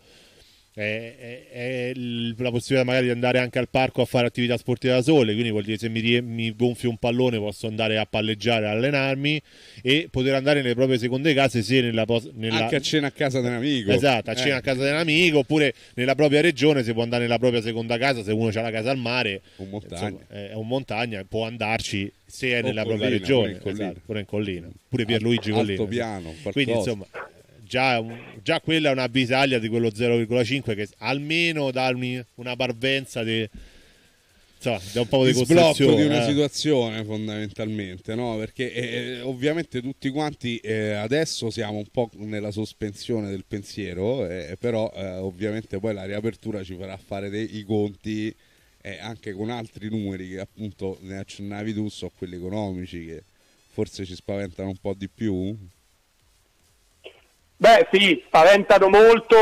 Speaker 19: è la possibilità magari di andare anche al parco a fare attività sportive da sole, quindi vuol dire se mi gonfio un pallone posso andare a palleggiare, a allenarmi e poter andare nelle proprie seconde case, se
Speaker 2: anche a cena a casa di un amico.
Speaker 19: Esatto, a cena a casa di un amico, oppure nella propria regione si può andare nella propria seconda casa, se uno ha la casa al mare, è un montagna, può andarci se è nella propria regione, pure in collina, pure Pierluigi Collina.
Speaker 2: Altopiano,
Speaker 19: quindi insomma già quella è una bisaglia di quello 0,5 che almeno dà una parvenza di un po' di
Speaker 2: sblocco di una situazione, fondamentalmente, no? Perché ovviamente tutti quanti adesso siamo un po' nella sospensione del pensiero, però ovviamente poi la riapertura ci farà fare i conti anche con altri numeri che appunto ne accennavi tu, so quelli economici, che forse ci spaventano un po' di più.
Speaker 11: Beh sì, spaventano molto,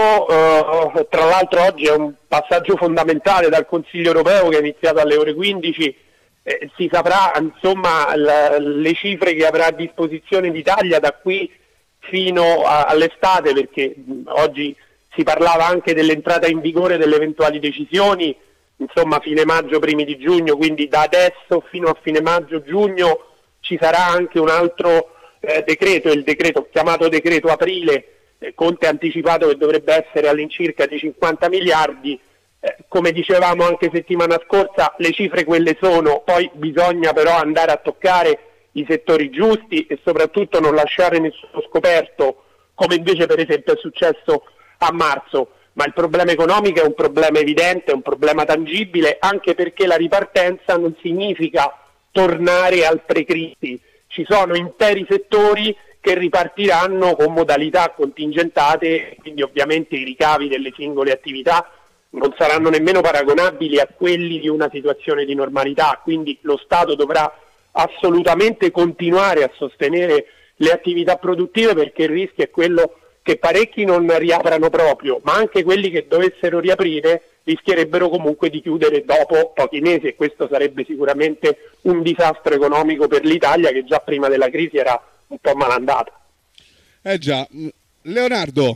Speaker 11: tra l'altro oggi è un passaggio fondamentale dal Consiglio europeo che è iniziato alle ore 15, si saprà insomma le cifre che avrà a disposizione l'Italia da qui fino all'estate, perché oggi si parlava anche dell'entrata in vigore delle eventuali decisioni, insomma fine maggio, primi di giugno, quindi da adesso fino a fine maggio-giugno ci sarà anche un altro decreto, il decreto chiamato decreto aprile. Conte ha anticipato che dovrebbe essere all'incirca di 50 miliardi, come dicevamo anche settimana scorsa, le cifre quelle sono, poi bisogna però andare a toccare i settori giusti e soprattutto non lasciare nessuno scoperto, come invece per esempio è successo a marzo. Ma il problema economico è un problema evidente, è un problema tangibile, anche perché la ripartenza non significa tornare al pre-crisi. Ci sono interi settori che ripartiranno con modalità contingentate, quindi ovviamente i ricavi delle singole attività non saranno nemmeno paragonabili a quelli di una situazione di normalità, quindi lo Stato dovrà assolutamente continuare a sostenere le attività produttive, perché il rischio è quello che parecchi non riaprano proprio, ma anche quelli che dovessero riaprire rischierebbero comunque di chiudere dopo pochi mesi, e questo sarebbe sicuramente un disastro economico per l'Italia, che già prima della crisi era un po' malandata.
Speaker 2: Già, Leonardo,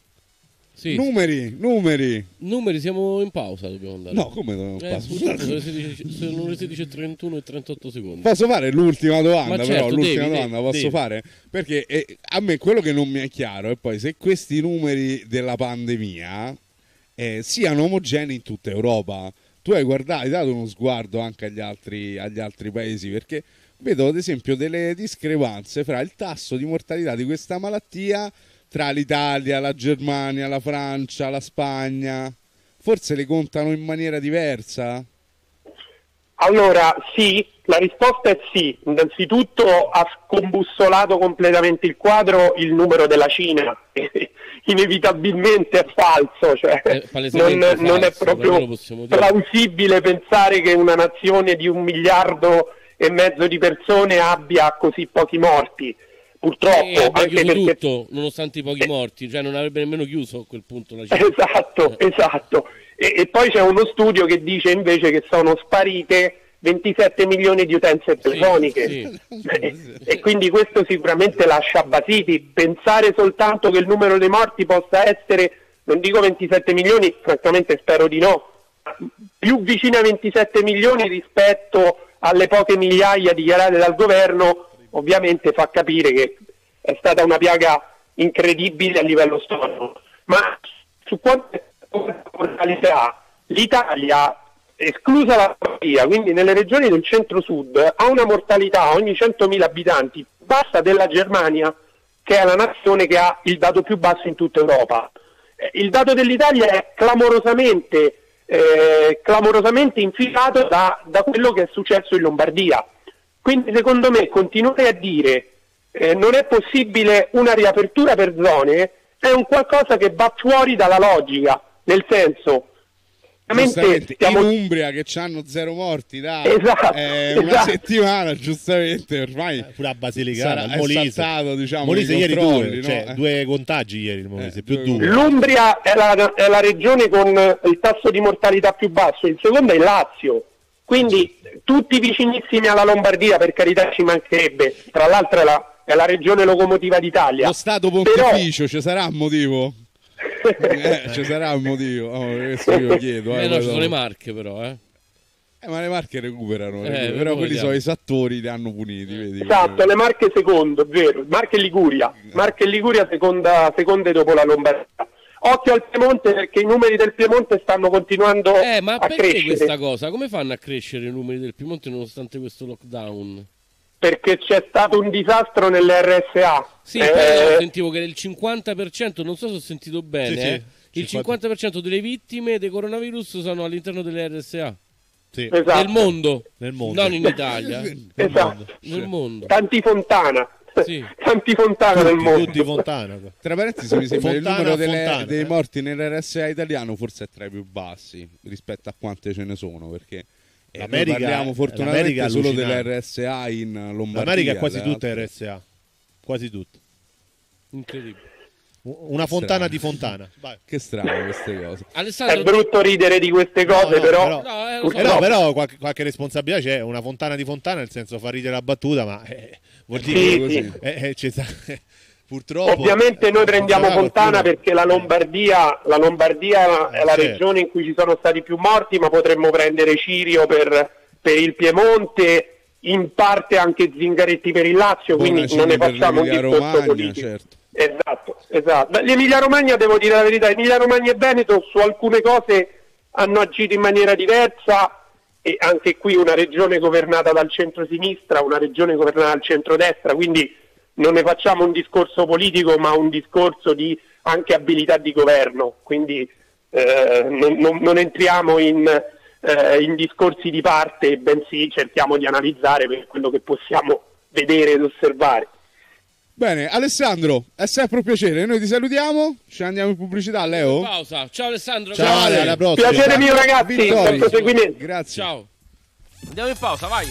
Speaker 3: sì.
Speaker 2: Numeri,
Speaker 3: siamo in pausa, dobbiamo andare.
Speaker 2: No, come dobbiamo in pausa?
Speaker 3: Sono le 16:31 e 38 secondi.
Speaker 2: Posso fare l'ultima domanda?
Speaker 3: Ma
Speaker 2: però
Speaker 3: certo,
Speaker 2: l'ultima domanda posso fare? Perché a me quello che non mi è chiaro è poi se questi numeri della pandemia siano omogenei in tutta Europa. Tu hai dato uno sguardo anche agli altri paesi, perché vedo ad esempio delle discrepanze fra il tasso di mortalità di questa malattia tra l'Italia, la Germania, la Francia, la Spagna. Forse le contano in maniera diversa?
Speaker 11: Allora, sì, la risposta è sì. Innanzitutto ha scombussolato completamente il quadro il numero della Cina. Inevitabilmente è falso, cioè non è proprio plausibile pensare che una nazione di 1,5 miliardi di persone abbia così pochi morti. Purtroppo,
Speaker 3: anche perché tutto, nonostante i pochi morti, cioè non avrebbe nemmeno chiuso a quel punto la Cina.
Speaker 11: Esatto. E poi c'è uno studio che dice invece che sono sparite 27 milioni di utenze telefoniche. Sì. E quindi questo sicuramente lascia basiti. Pensare soltanto che il numero dei morti possa essere, non dico 27 milioni, francamente spero di no, più vicino ai 27 milioni rispetto alle poche migliaia dichiarate dal governo, ovviamente fa capire che è stata una piaga incredibile a livello storico. Ma su quante mortalità l'Italia, esclusa la Lombardia, quindi nelle regioni del centro-sud, ha una mortalità ogni 100.000 abitanti bassa della Germania, che è la nazione che ha il dato più basso in tutta Europa. Il dato dell'Italia è clamorosamente infilato da quello che è successo in Lombardia. Quindi secondo me continuare a dire non è possibile una riapertura per zone è un qualcosa che va fuori dalla logica, nel senso
Speaker 2: in Umbria che hanno 0 morti da una settimana, giustamente ormai
Speaker 19: pure a Basilicata,
Speaker 2: è saltato, diciamo,
Speaker 19: Molise ieri
Speaker 2: controlli,
Speaker 19: no? 2 contagi ieri il Molise, più 2.
Speaker 11: L'Umbria è la regione con il tasso di mortalità più basso, il secondo è il Lazio. Quindi tutti vicinissimi alla Lombardia, per carità, ci mancherebbe, tra l'altro è la regione locomotiva d'Italia.
Speaker 2: Lo Stato Pontificio, ci sarà un motivo? Ci sarà un motivo, questo io chiedo.
Speaker 3: No, ci sono le Marche però,
Speaker 2: ma le Marche recuperano, però quelli sono esattori, li hanno puniti, vedi?
Speaker 11: Esatto, le Marche secondo, vero, Marche e Liguria seconde dopo la Lombardia. Occhio al Piemonte, perché i numeri del Piemonte stanno continuando
Speaker 3: ma
Speaker 11: a
Speaker 3: perché
Speaker 11: crescere.
Speaker 3: Questa cosa? Come fanno a crescere i numeri del Piemonte nonostante questo lockdown?
Speaker 11: Perché c'è stato un disastro nelle RSA.
Speaker 3: Sì, poi sentivo che il 50%, non so se ho sentito bene, il 50% delle vittime del coronavirus sono all'interno delle RSA.
Speaker 19: Sì.
Speaker 11: Esatto.
Speaker 3: Nel mondo, non in Italia.
Speaker 11: Esatto.
Speaker 3: Nel mondo.
Speaker 11: Tanti Fontana.
Speaker 3: Sì.
Speaker 11: Tanti Fontana nel mondo.
Speaker 19: Tutti Fontana.
Speaker 2: Tra parentesi, mi sembra il numero dei morti nell'RSA italiano forse è tra i più bassi rispetto a quante ce ne sono, perché noi parliamo fortunatamente solo dell'RSA in Lombardia.
Speaker 19: L'America è quasi tutta RSA, quasi tutta.
Speaker 3: Incredibile.
Speaker 19: Una fontana di Fontana. Vai.
Speaker 2: Che strano queste cose.
Speaker 11: Alessandro... È brutto ridere di queste cose, però
Speaker 19: qualche responsabilità c'è. Una fontana di Fontana, nel senso, fa ridere la battuta, ma vuol dire purtroppo.
Speaker 11: Ovviamente noi prendiamo Fontana perché la Lombardia è la regione in cui ci sono stati più morti, ma potremmo prendere Cirio per il Piemonte, in parte anche Zingaretti per il Lazio, quindi non ne facciamo un discorso politico.
Speaker 2: Certo.
Speaker 11: Esatto. L'Emilia Romagna, devo dire la verità, Emilia Romagna e Veneto su alcune cose hanno agito in maniera diversa, e anche qui una regione governata dal centro-sinistra, una regione governata dal centro-destra, quindi non ne facciamo un discorso politico, ma un discorso di anche abilità di governo, quindi non entriamo in discorsi di parte, bensì cerchiamo di analizzare per quello che possiamo vedere ed osservare.
Speaker 2: Bene, Alessandro, è sempre un piacere. Noi ti salutiamo, ci andiamo in pubblicità, Leo.
Speaker 3: Pausa. Ciao Alessandro.
Speaker 2: Ciao, alla prossima.
Speaker 11: Piacere mio, ragazzi. Buon proseguimento.
Speaker 2: Grazie.
Speaker 3: Ciao. Andiamo in pausa, vai.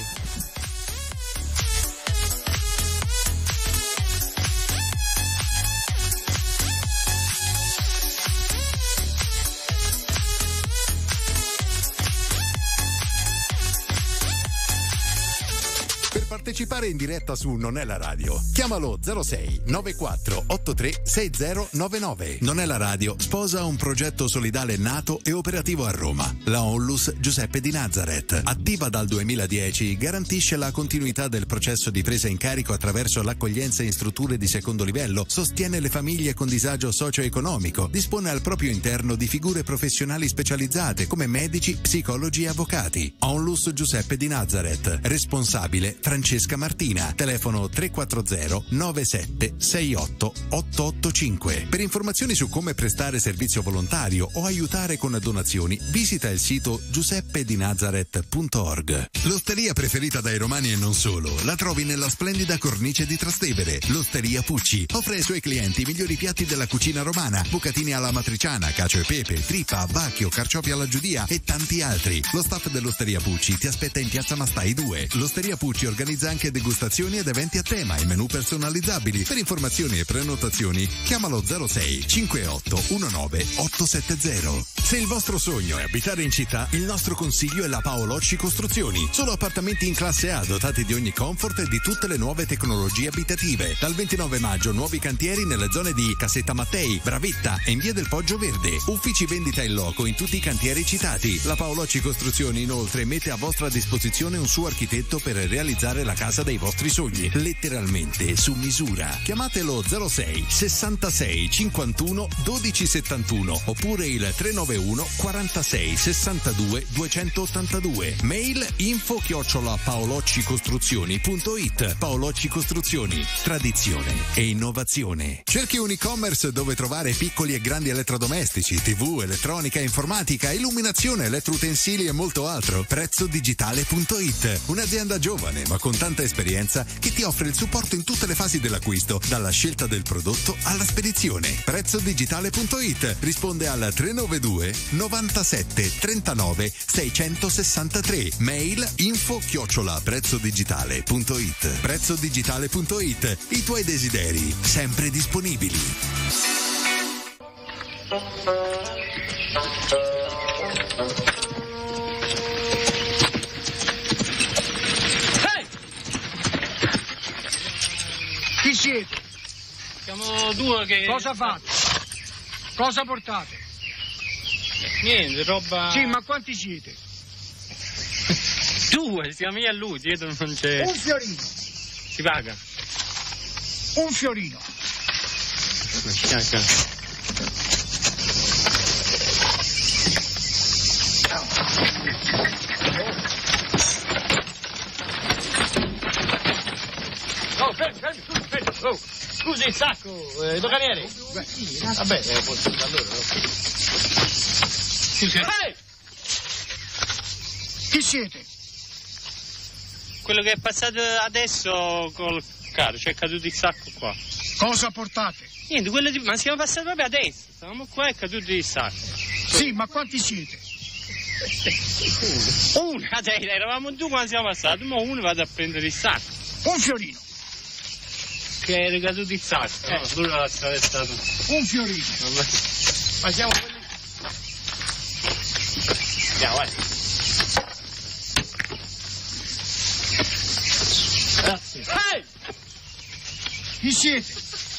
Speaker 14: Partecipare in diretta su Non è la radio. Chiamalo 06 94 83 6099. Non è la radio sposa un progetto solidale nato e operativo a Roma. La Onlus Giuseppe di Nazareth, attiva dal 2010, garantisce la continuità del processo di presa in carico attraverso l'accoglienza in strutture di secondo livello, sostiene le famiglie con disagio socio-economico, dispone al proprio interno di figure professionali specializzate come medici, psicologi e avvocati. Onlus Giuseppe di Nazareth, responsabile Francesca Martina, telefono 340 97 68 885. Per informazioni su come prestare servizio volontario o aiutare con donazioni, visita il sito giuseppedinazareth.org. L'osteria preferita dai romani e non solo, la trovi nella splendida cornice di Trastevere. L'Osteria Pucci offre ai suoi clienti i migliori piatti della cucina romana, bucatini alla matriciana, cacio e pepe, trippa, bacchio, carciofi alla giudia e tanti altri. Lo staff dell'Osteria Pucci ti aspetta in piazza Mastai 2. L'Osteria Pucci organizza anche degustazioni ed eventi a tema e menù personalizzabili. Per informazioni e prenotazioni chiamalo 06 58 19 870. Se il vostro sogno è abitare in città, il nostro consiglio è la Paolocci Costruzioni. Solo appartamenti in classe A dotati di ogni comfort e di tutte le nuove tecnologie abitative. Dal 29 maggio nuovi cantieri nelle zone di Cassetta Mattei, Bravetta e in via del Poggio Verde. Uffici vendita in loco in tutti i cantieri citati. La Paolocci Costruzioni inoltre mette a vostra disposizione un suo architetto per realizzare la casa dei vostri sogni, letteralmente su misura. Chiamatelo 06 66 51 12 71 oppure il 391 46 62 282. Mail info@paoloccicostruzioni.it. Paolocci Costruzioni, tradizione e innovazione. Cerchi un e-commerce dove trovare piccoli e grandi elettrodomestici, TV, elettronica, informatica, illuminazione, elettroutensili e molto altro. Prezzodigitale.it, un'azienda giovane ma con tanta esperienza che ti offre il supporto in tutte le fasi dell'acquisto, dalla scelta del prodotto alla spedizione. Prezzodigitale.it risponde al 392 97 39 663. Mail info@prezzodigitale.it. Prezzodigitale.it, i tuoi desideri sempre disponibili.
Speaker 20: Chi siete?
Speaker 21: Siamo due che...
Speaker 20: Cosa fate? Cosa portate?
Speaker 21: Niente, roba...
Speaker 20: Sì, ma quanti siete?
Speaker 21: Due, siamo io e lui, dietro non c'è...
Speaker 20: Un fiorino.
Speaker 21: Si paga.
Speaker 20: Un fiorino.
Speaker 21: Oh, fermi. Oh, scusi il sacco, doganiere. Vabbè, posso allora. Ehi!
Speaker 20: Chi siete?
Speaker 21: Quello che è passato adesso col carro, c'è caduto il sacco qua.
Speaker 20: Cosa portate?
Speaker 21: Niente, ma siamo passati proprio adesso. Stavamo qua e è caduto il sacco.
Speaker 20: Sì, ma quanti siete?
Speaker 21: Uno, eravamo due quando siamo passati, ma uno vado a prendere il sacco.
Speaker 20: Un fiorino.
Speaker 21: Che è ricaduto il sacco, lui l'ha attraversato.
Speaker 20: Un fiorino.
Speaker 21: Vabbè. Ma siamo quelli. Andiamo, vai. Grazie. Hey!
Speaker 20: Chi siete?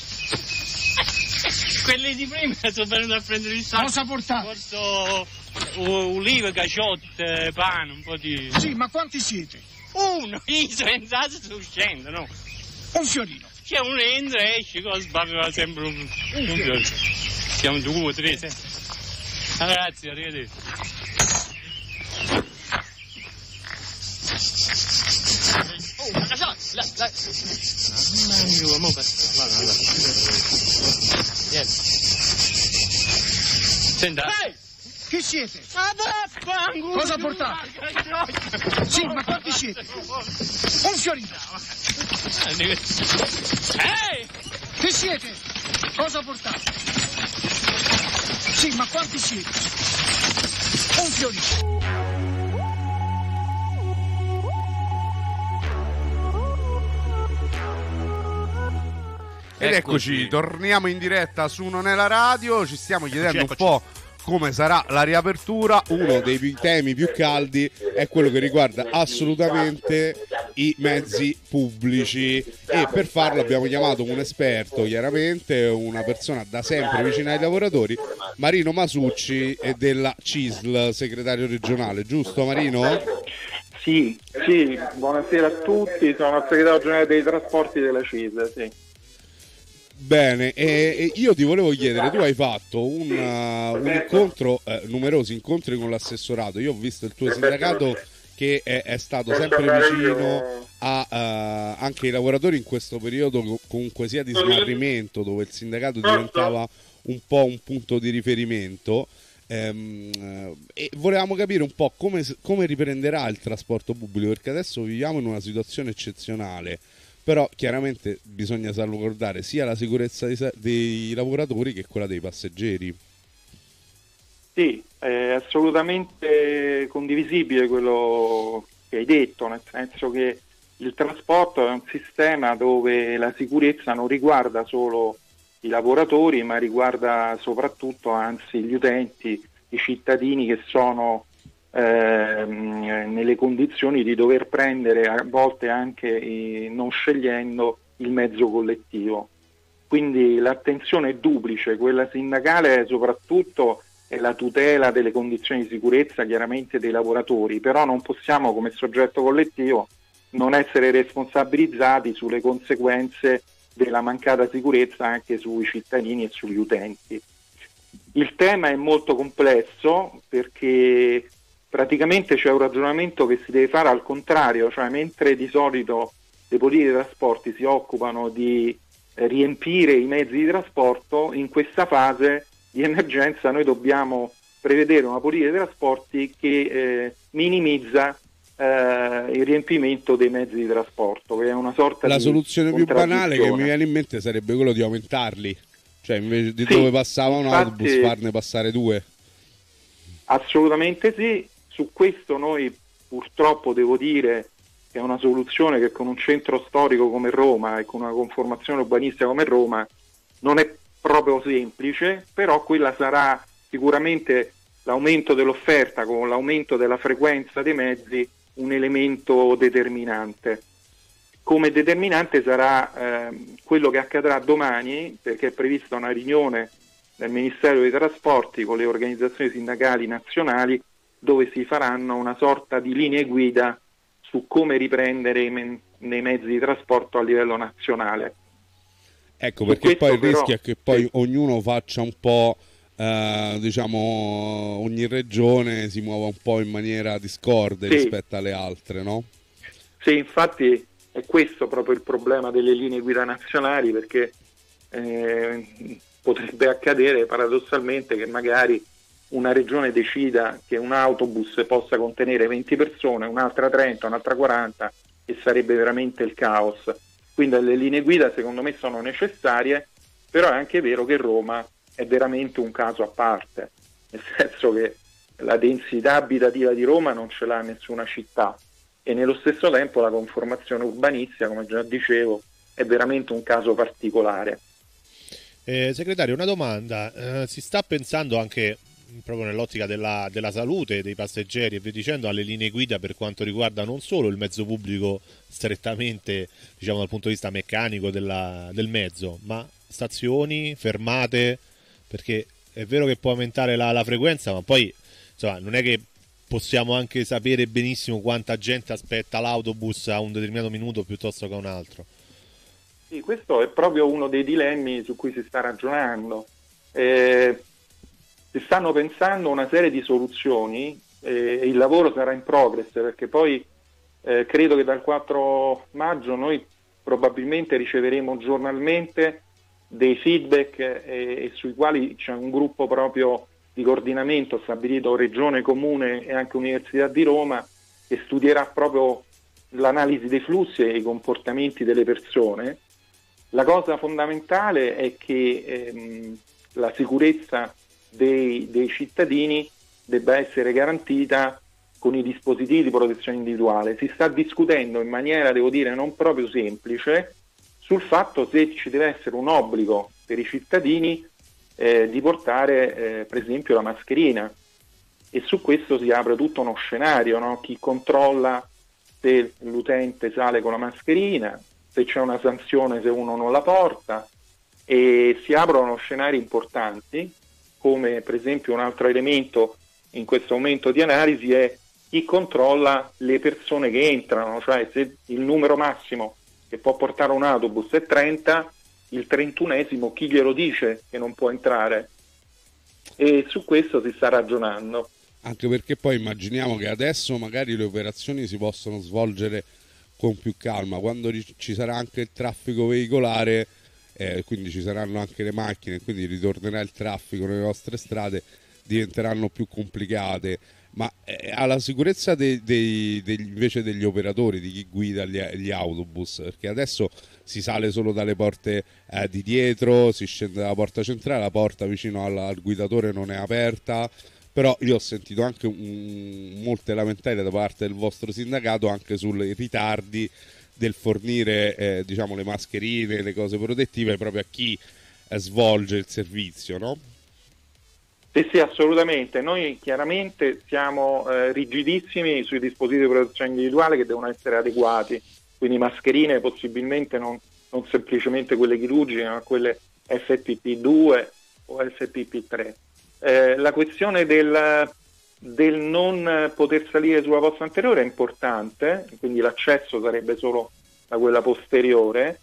Speaker 21: Quelli di prima sono venuti a prendere il sacco.
Speaker 20: Cosa portate?
Speaker 21: Porto ulive, caciotte, pane, un po' di...
Speaker 20: Sì, ma quanti siete?
Speaker 21: Uno, io sono entrato e sto uscendo, no?
Speaker 20: Un fiorino.
Speaker 21: C'è uno entra e esce, cosa sbaveva sempre un fiorino. Siamo due, tre, grazie, arrivederci. Oh, una casata, là. Mamma mia, guarda. Vieni. Senta.
Speaker 20: Ehi! Chi siete? Cosa portate? Sì, ma quanti siete? Un fiorino.
Speaker 21: Ehi!
Speaker 20: Chi siete? Cosa portate? Sì, ma quanti siete? Un fiorino.
Speaker 2: Ed eccoci, torniamo in diretta su Non è la radio, ci stiamo chiedendo un po' come sarà la riapertura.
Speaker 19: Uno dei temi più caldi è quello che riguarda assolutamente i mezzi pubblici e per farlo abbiamo chiamato un esperto, chiaramente una persona da sempre vicina ai lavoratori, Marino Masucci della CISL, segretario regionale, giusto Marino?
Speaker 22: Sì, buonasera a tutti, sono il segretario generale dei trasporti della CISL, sì.
Speaker 19: Bene, e io ti volevo chiedere, tu hai fatto un incontro, numerosi incontri con l'assessorato, io ho visto il tuo sindacato che è stato sempre vicino a anche ai lavoratori in questo periodo comunque sia di smarrimento, dove il sindacato diventava un po' un punto di riferimento, e volevamo capire un po' come riprenderà il trasporto pubblico, perché adesso viviamo in una situazione eccezionale. Però chiaramente bisogna salvaguardare sia la sicurezza dei lavoratori che quella dei passeggeri.
Speaker 22: Sì, è assolutamente condivisibile quello che hai detto, nel senso che il trasporto è un sistema dove la sicurezza non riguarda solo i lavoratori, ma riguarda soprattutto, anzi, gli utenti, i cittadini che sono nelle condizioni di dover prendere a volte anche non scegliendo il mezzo collettivo. Quindi l'attenzione è duplice, quella sindacale soprattutto è la tutela delle condizioni di sicurezza chiaramente dei lavoratori, però non possiamo come soggetto collettivo non essere responsabilizzati sulle conseguenze della mancata sicurezza anche sui cittadini e sugli utenti. Il tema è molto complesso perché praticamente c'è un ragionamento che si deve fare al contrario, cioè mentre di solito le politiche dei trasporti si occupano di riempire i mezzi di trasporto, in questa fase di emergenza noi dobbiamo prevedere una politica dei trasporti che minimizza il riempimento dei mezzi di trasporto, che è una sorta
Speaker 19: la
Speaker 22: di
Speaker 19: soluzione più banale che mi viene in mente sarebbe quello di aumentarli, cioè invece di dove passava un autobus farne passare due.
Speaker 22: Assolutamente sì. Su questo noi purtroppo devo dire che è una soluzione che con un centro storico come Roma e con una conformazione urbanistica come Roma non è proprio semplice, però quella sarà sicuramente l'aumento dell'offerta con l'aumento della frequenza dei mezzi un elemento determinante. come determinante sarà quello che accadrà domani, perché è prevista una riunione del Ministero dei Trasporti con le organizzazioni sindacali nazionali, dove si faranno una sorta di linee guida su come riprendere nei mezzi di trasporto a livello nazionale.
Speaker 2: Ecco, perché poi il rischio è che poi ognuno faccia un po', diciamo, ogni regione si muova un po' in maniera discorde rispetto alle altre, no?
Speaker 22: Sì, infatti è questo proprio il problema delle linee guida nazionali, perché potrebbe accadere paradossalmente che magari una regione decida che un autobus possa contenere 20 persone, un'altra 30, un'altra 40, e sarebbe veramente il caos. Quindi le linee guida secondo me sono necessarie, però è anche vero che Roma è veramente un caso a parte, nel senso che la densità abitativa di Roma non ce l'ha nessuna città, e nello stesso tempo la conformazione urbanistica, come già dicevo, è veramente un caso particolare.
Speaker 19: Segretario, una domanda, si sta pensando anche proprio nell'ottica della salute dei passeggeri e via dicendo alle linee guida per quanto riguarda non solo il mezzo pubblico strettamente, diciamo, dal punto di vista meccanico del mezzo, ma stazioni, fermate, perché è vero che può aumentare la frequenza, ma poi insomma non è che possiamo anche sapere benissimo quanta gente aspetta l'autobus a un determinato minuto piuttosto che a un altro.
Speaker 22: Sì, questo è proprio uno dei dilemmi su cui si sta ragionando. Si stanno pensando una serie di soluzioni e il lavoro sarà in progress, perché poi credo che dal 4 maggio noi probabilmente riceveremo giornalmente dei feedback e sui quali c'è un gruppo proprio di coordinamento stabilito Regione, Comune e anche Università di Roma, che studierà proprio l'analisi dei flussi e i comportamenti delle persone. La cosa fondamentale è che la sicurezza dei cittadini debba essere garantita con i dispositivi di protezione individuale. Si sta discutendo in maniera, devo dire, non proprio semplice sul fatto se ci deve essere un obbligo per i cittadini di portare per esempio la mascherina, e su questo si apre tutto uno scenario, no? Chi controlla se l'utente sale con la mascherina, se c'è una sanzione se uno non la porta, e si aprono scenari importanti, come per esempio un altro elemento in questo momento di analisi è chi controlla le persone che entrano, cioè se il numero massimo che può portare un autobus è 30, il 31esimo chi glielo dice che non può entrare? E su questo si sta ragionando.
Speaker 2: Anche perché poi immaginiamo che adesso magari le operazioni si possono svolgere con più calma, quando ci sarà anche il traffico veicolare, quindi ci saranno anche le macchine, quindi ritornerà il traffico nelle nostre strade, diventeranno più complicate. Ma alla sicurezza invece degli operatori, di chi guida gli autobus, perché adesso si sale solo dalle porte di dietro, si scende dalla porta centrale, la porta vicino al guidatore non è aperta, però io ho sentito anche molte lamentele da parte del vostro sindacato anche sui ritardi del fornire diciamo le mascherine, le cose protettive proprio a chi svolge il servizio, no?
Speaker 22: Sì, assolutamente. Noi chiaramente siamo rigidissimi sui dispositivi di protezione individuale che devono essere adeguati, quindi mascherine possibilmente non semplicemente quelle chirurgiche, ma quelle FFP2 o FFP3. La questione del non poter salire sulla posta anteriore è importante, quindi l'accesso sarebbe solo da quella posteriore,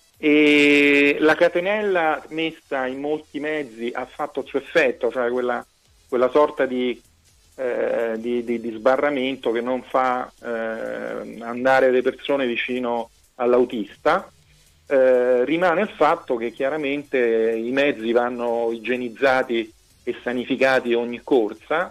Speaker 22: e la catenella messa in molti mezzi ha fatto il suo effetto, cioè quella sorta di sbarramento che non fa andare le persone vicino all'autista. Rimane il fatto che chiaramente i mezzi vanno igienizzati e sanificati ogni corsa,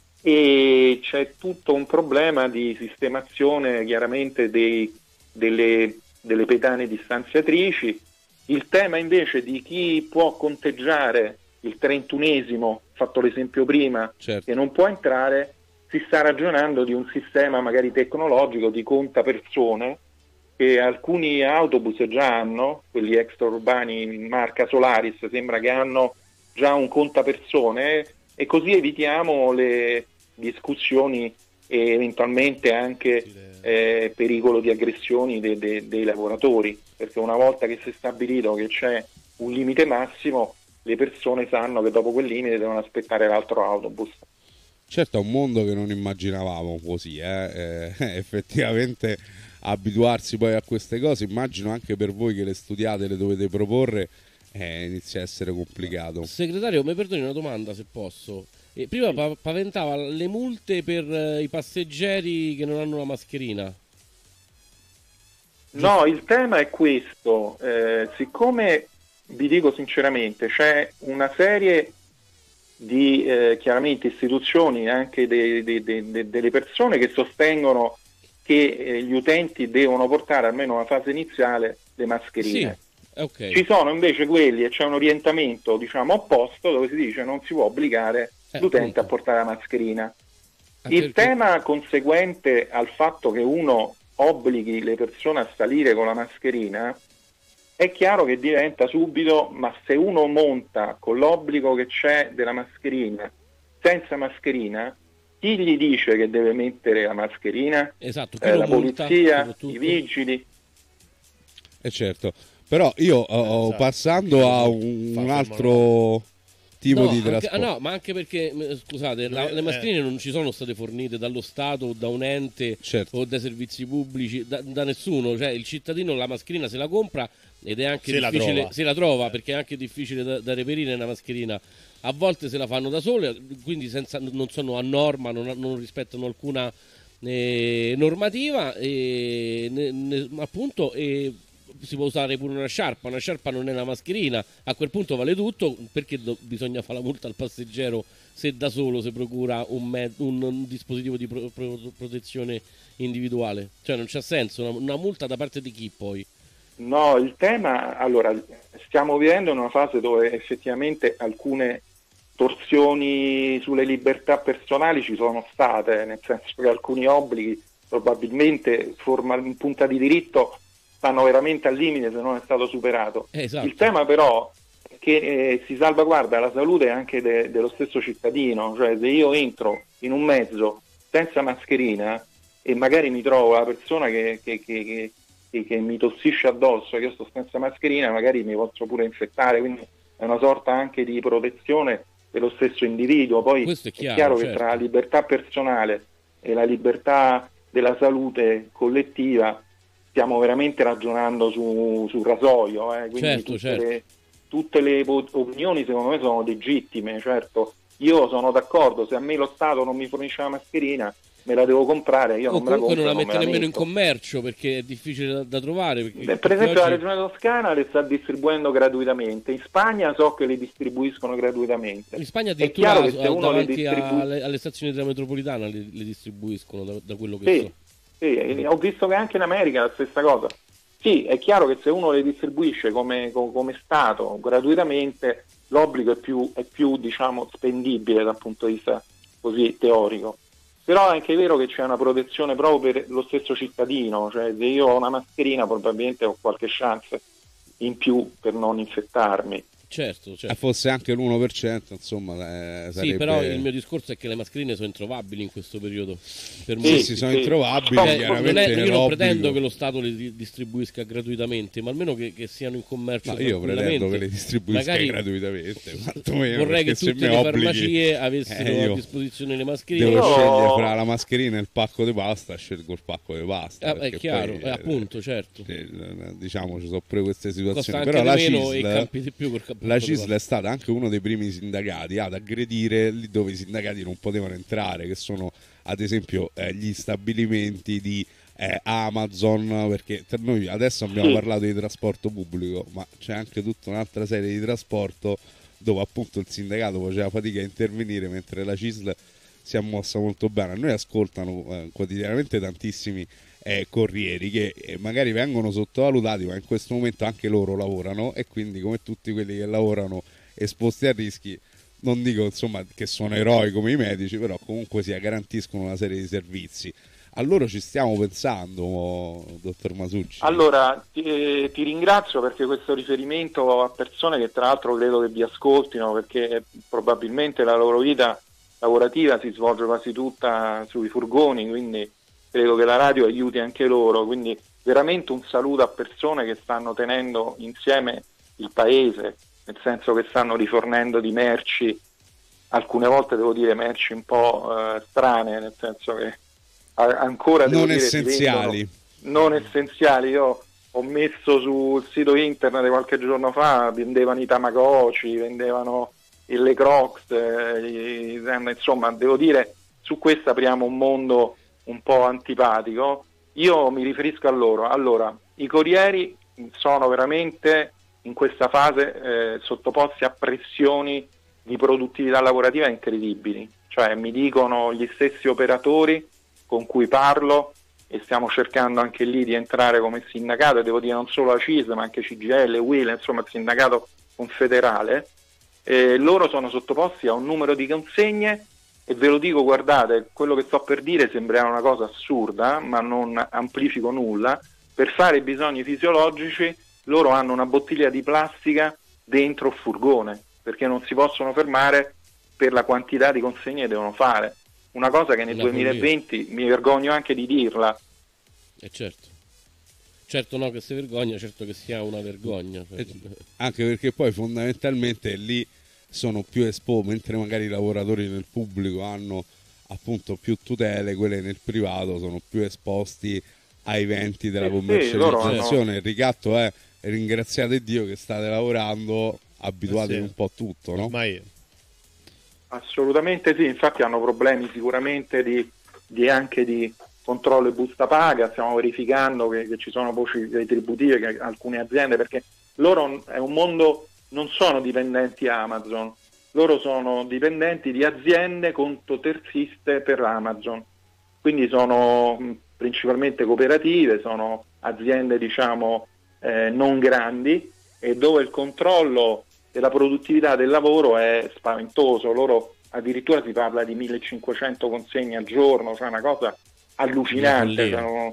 Speaker 22: e c'è tutto un problema di sistemazione chiaramente delle pedane distanziatrici. Il tema invece di chi può conteggiare il 31esimo, fatto l'esempio prima, certo, che non può entrare, si sta ragionando di un sistema magari tecnologico di contapersone che alcuni autobus già hanno, quelli extraurbani in marca Solaris, sembra che hanno già un contapersone, e così evitiamo le discussioni e eventualmente anche pericolo di aggressioni dei lavoratori, perché una volta che si è stabilito che c'è un limite massimo, le persone sanno che dopo quel limite devono aspettare l'altro autobus.
Speaker 2: Certo, è un mondo che non immaginavamo così, effettivamente abituarsi poi a queste cose, immagino anche per voi che le studiate, le dovete proporre, inizia a essere complicato.
Speaker 3: Segretario, mi perdoni una domanda se posso. Prima paventava le multe per i passeggeri che non hanno la mascherina.
Speaker 22: No, il tema è questo, siccome vi dico sinceramente c'è una serie di chiaramente istituzioni, anche delle persone che sostengono che gli utenti devono portare almeno una fase iniziale le mascherine.
Speaker 3: Sì, okay.
Speaker 22: Ci sono invece quelli, e c'è un orientamento diciamo opposto, dove si dice non si può obbligare l'utente a portare la mascherina. Il tema conseguente al fatto che uno obblighi le persone a salire con la mascherina, è chiaro che diventa subito, ma se uno monta con l'obbligo che c'è della mascherina, senza mascherina, chi gli dice che deve mettere la mascherina?
Speaker 3: Esatto,
Speaker 22: la polizia, i vigili.
Speaker 2: Certo, però io passando a un altro tipo di trasporto.
Speaker 3: No, ma anche perché, scusate, le mascherine non ci sono state fornite dallo Stato o da un ente o dai servizi pubblici, da nessuno, cioè il cittadino la mascherina se la compra ed è anche difficile, se la trova, perché è anche difficile da reperire una mascherina. A volte se la fanno da sole, quindi non sono a norma, non rispettano alcuna normativa, appunto, si può usare pure una sciarpa non è una mascherina, a quel punto vale tutto, perché bisogna fare la multa al passeggero se da solo si procura un dispositivo di protezione individuale? Cioè non c'ha senso, una multa da parte di chi poi?
Speaker 22: No, il tema, allora, stiamo vivendo in una fase dove effettivamente alcune torsioni sulle libertà personali ci sono state, nel senso che alcuni obblighi probabilmente in punta di diritto stanno veramente al limite se non è stato superato.
Speaker 3: Esatto.
Speaker 22: Il tema però è che si salvaguarda la salute anche dello stesso cittadino, cioè se io entro in un mezzo senza mascherina e magari mi trovo la persona che mi tossisce addosso, che io sto senza mascherina, magari mi posso pure infettare, quindi è una sorta anche di protezione dello stesso individuo. Poi è chiaro che tra la libertà personale e la libertà della salute collettiva stiamo veramente ragionando sul rasoio, quindi tutte le opinioni secondo me sono legittime. Certo, io sono d'accordo, se a me lo Stato non mi fornisce la mascherina me la devo comprare, io non me la compro,
Speaker 3: non la mette nemmeno in commercio perché è difficile da trovare.
Speaker 22: Per esempio la Regione Toscana le sta distribuendo gratuitamente, in Spagna so che le distribuiscono gratuitamente.
Speaker 3: In Spagna addirittura davanti alle stazioni della metropolitana le distribuiscono, da quello che so.
Speaker 22: Sì, ho visto che anche in America è la stessa cosa. Sì, è chiaro che se uno le distribuisce come Stato gratuitamente, l'obbligo è più diciamo spendibile dal punto di vista così teorico. Però è anche vero che c'è una protezione proprio per lo stesso cittadino, cioè se io ho una mascherina probabilmente ho qualche chance in più per non infettarmi.
Speaker 3: Certo.
Speaker 2: Fosse anche l'1%, insomma, sarebbe...
Speaker 3: Sì, però il mio discorso è che le mascherine sono introvabili in questo periodo. Per
Speaker 2: sono introvabili, chiaramente.
Speaker 3: Io non pretendo che lo Stato le distribuisca gratuitamente, ma almeno che siano in commercio.
Speaker 2: Ma io pretendo che le distribuisca gratuitamente,
Speaker 3: vorrei che tutte le farmacie avessero a disposizione le mascherine.
Speaker 2: Devo scegliere fra la mascherina e il pacco di pasta, scelgo il pacco di pasta.
Speaker 3: È chiaro, appunto, certo.
Speaker 2: Diciamo, ci sono pure queste situazioni.
Speaker 3: Costa
Speaker 2: però
Speaker 3: anche meno e campi di più col
Speaker 2: la CISL è stata anche uno dei primi sindacati ad aggredire lì dove i sindacati non potevano entrare, che sono ad esempio gli stabilimenti di Amazon, perché per noi adesso abbiamo parlato di trasporto pubblico, ma c'è anche tutta un'altra serie di trasporto dove appunto il sindacato faceva fatica a intervenire, mentre la CISL si è mossa molto bene. A noi ascoltano quotidianamente tantissimi corrieri che magari vengono sottovalutati, ma in questo momento anche loro lavorano e quindi, come tutti quelli che lavorano esposti a rischi, non dico insomma che sono eroi come i medici, però comunque garantiscono una serie di servizi. A loro ci stiamo pensando, dottor Masucci.
Speaker 22: Allora ti ringrazio, perché questo riferimento a persone che tra l'altro credo che vi ascoltino, perché probabilmente la loro vita lavorativa si svolge quasi tutta sui furgoni, quindi credo che la radio aiuti anche loro, quindi veramente un saluto a persone che stanno tenendo insieme il paese, nel senso che stanno rifornendo di merci, alcune volte devo dire merci un po' strane, nel senso che ancora devo
Speaker 2: non
Speaker 22: dire,
Speaker 2: essenziali.
Speaker 22: Non essenziali. Io ho messo sul sito internet qualche giorno fa, vendevano i Tamagotchi, vendevano le Crocs, insomma devo dire, su questo apriamo un mondo un po' antipatico. Io mi riferisco a loro. Allora, i corrieri sono veramente in questa fase sottoposti a pressioni di produttività lavorativa incredibili, cioè mi dicono gli stessi operatori con cui parlo, e stiamo cercando anche lì di entrare come sindacato, e devo dire non solo la CISL ma anche CGIL, UIL, insomma il sindacato confederale, loro sono sottoposti a un numero di consegne, e ve lo dico, guardate, quello che sto per dire sembrerà una cosa assurda, ma non amplifico nulla. Per fare i bisogni fisiologici loro hanno una bottiglia di plastica dentro il furgone, perché non si possono fermare per la quantità di consegne che devono fare. Una cosa che nel 2020 mi vergogno anche di dirla.
Speaker 3: Certo no che si vergogna, certo che sia una vergogna.
Speaker 2: Anche perché poi fondamentalmente lì sono più esposti, mentre magari i lavoratori nel pubblico hanno appunto più tutele, quelle nel privato sono più esposti ai venti della commercializzazione. Il ricatto è: ringraziate Dio che state lavorando, abituatevi un po' a tutto, no?
Speaker 22: Assolutamente sì, infatti hanno problemi sicuramente anche di controllo e busta paga. Stiamo verificando che ci sono voci retributive che alcune aziende, perché loro è un mondo, non sono dipendenti Amazon, loro sono dipendenti di aziende contoterziste per Amazon, quindi sono principalmente cooperative, sono aziende diciamo non grandi, e dove il controllo della produttività del lavoro è spaventoso. Loro addirittura si parla di 1500 consegne al giorno, cioè una cosa allucinante,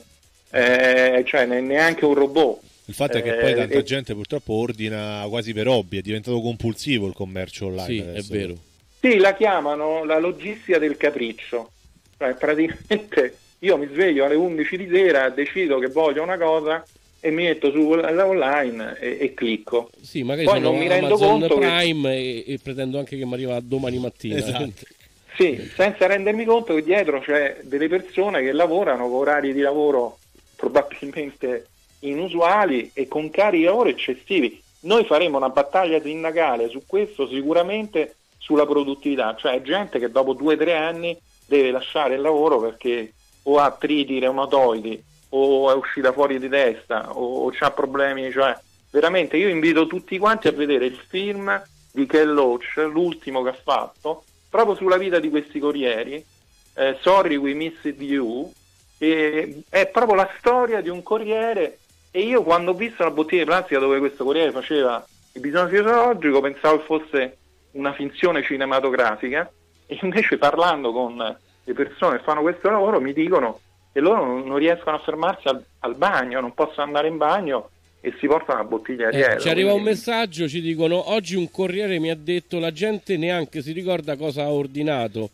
Speaker 22: cioè neanche un robot.
Speaker 19: Il fatto è che poi tanta gente purtroppo ordina quasi per hobby, è diventato compulsivo il commercio online.
Speaker 3: Sì,
Speaker 19: adesso.
Speaker 3: È vero.
Speaker 22: Sì, la chiamano la logistica del capriccio, cioè praticamente io mi sveglio alle 11 di sera, decido che voglio una cosa e mi metto su online e clicco.
Speaker 3: Sì, magari
Speaker 22: poi non mi rendo
Speaker 3: Amazon
Speaker 22: conto
Speaker 3: Prime e pretendo anche che mi arriva domani mattina.
Speaker 22: Esatto. Sì, senza rendermi conto che dietro c'è delle persone che lavorano con orari di lavoro probabilmente inusuali e con carichi di lavoro eccessivi. Noi faremo una battaglia sindacale su questo, sicuramente sulla produttività, cioè gente che dopo 2 o 3 anni deve lasciare il lavoro perché o ha artriti reumatoidi o è uscita fuori di testa o c'ha problemi, cioè veramente io invito tutti quanti a vedere il film di Ken Loach, l'ultimo che ha fatto, proprio sulla vita di questi corrieri, Sorry We Missed You, e è proprio la storia di un corriere. E io quando ho visto la bottiglia di plastica dove questo corriere faceva il bisogno fisiologico pensavo che fosse una finzione cinematografica, e invece parlando con le persone che fanno questo lavoro mi dicono che loro non riescono a fermarsi al bagno, non possono andare in bagno e si portano la bottiglia dietro.
Speaker 3: Ci arriva un messaggio, ci dicono: oggi un corriere mi ha detto la gente neanche si ricorda cosa ha ordinato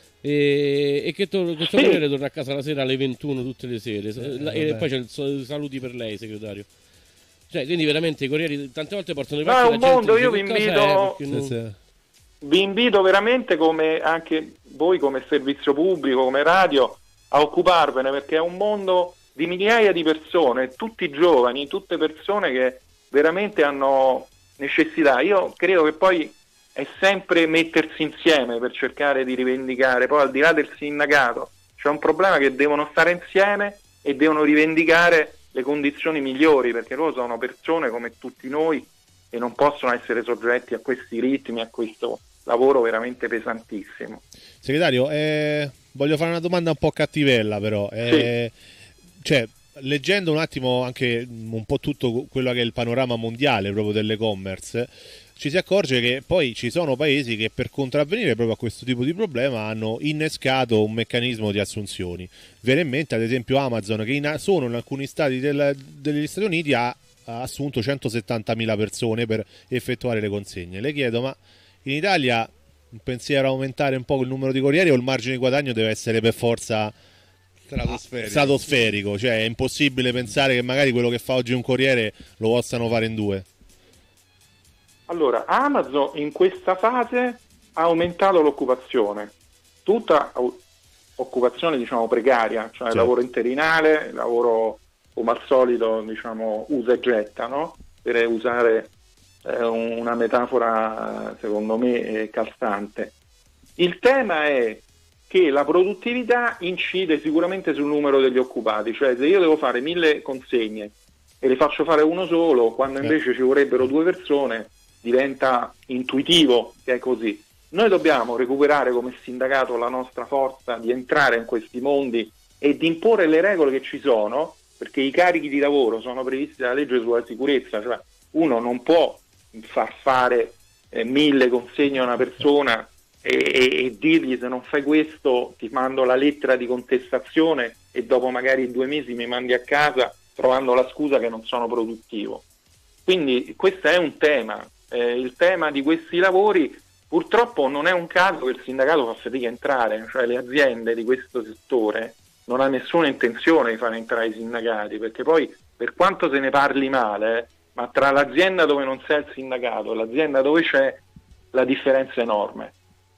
Speaker 3: e che questo corriere torna a casa la sera alle 21 tutte le sere, e poi c'è il saluti per lei, segretario. Cioè, quindi veramente i corrieri tante volte portano i pezzi.
Speaker 22: No, è un mondo, io vi invito veramente, come anche voi come servizio pubblico, come radio, a occuparvene, perché è un mondo di migliaia di persone, tutti giovani, tutte persone che veramente hanno necessità. Io credo che poi è sempre mettersi insieme per cercare di rivendicare, poi al di là del sindacato c'è un problema che devono stare insieme e devono rivendicare le condizioni migliori, perché loro sono persone come tutti noi e non possono essere soggetti a questi ritmi, a questo lavoro veramente pesantissimo.
Speaker 19: Segretario, voglio fare una domanda un po' cattivella, però.
Speaker 22: Sì.
Speaker 19: Cioè, leggendo un attimo anche un po' tutto quello che è il panorama mondiale proprio dell'e-commerce, ci si accorge che poi ci sono paesi che per contravvenire proprio a questo tipo di problema hanno innescato un meccanismo di assunzioni. Viene in mente ad esempio Amazon, che in alcuni stati degli Stati Uniti ha assunto 170.000 persone per effettuare le consegne. Le chiedo, ma in Italia un pensiero a aumentare un po' il numero di corrieri, o il margine di guadagno deve essere per forza stratosferico? Cioè è impossibile pensare che magari quello che fa oggi un corriere lo possano fare in 2.
Speaker 22: Allora, Amazon in questa fase ha aumentato l'occupazione, tutta occupazione diciamo precaria, cioè certo. Lavoro interinale, lavoro come al solito diciamo usa e getta, no? Per usare una metafora secondo me calzante. Il tema è che la produttività incide sicuramente sul numero degli occupati, cioè se io devo fare 1000 consegne e le faccio fare uno solo, quando invece ci vorrebbero 2 persone, diventa intuitivo che è così. Noi dobbiamo recuperare come sindacato la nostra forza di entrare in questi mondi e di imporre le regole che ci sono, perché i carichi di lavoro sono previsti dalla legge sulla sicurezza, cioè uno non può far fare 1000 consegne a una persona e dirgli se non fai questo ti mando la lettera di contestazione e dopo magari 2 mesi mi mandi a casa trovando la scusa che non sono produttivo. Quindi questo è un tema. Il tema di questi lavori purtroppo non è un caso che il sindacato fa fatica a entrare, cioè le aziende di questo settore non hanno nessuna intenzione di far entrare i sindacati, perché poi per quanto se ne parli male, ma tra l'azienda dove non c'è il sindacato e l'azienda dove c'è, la differenza è enorme.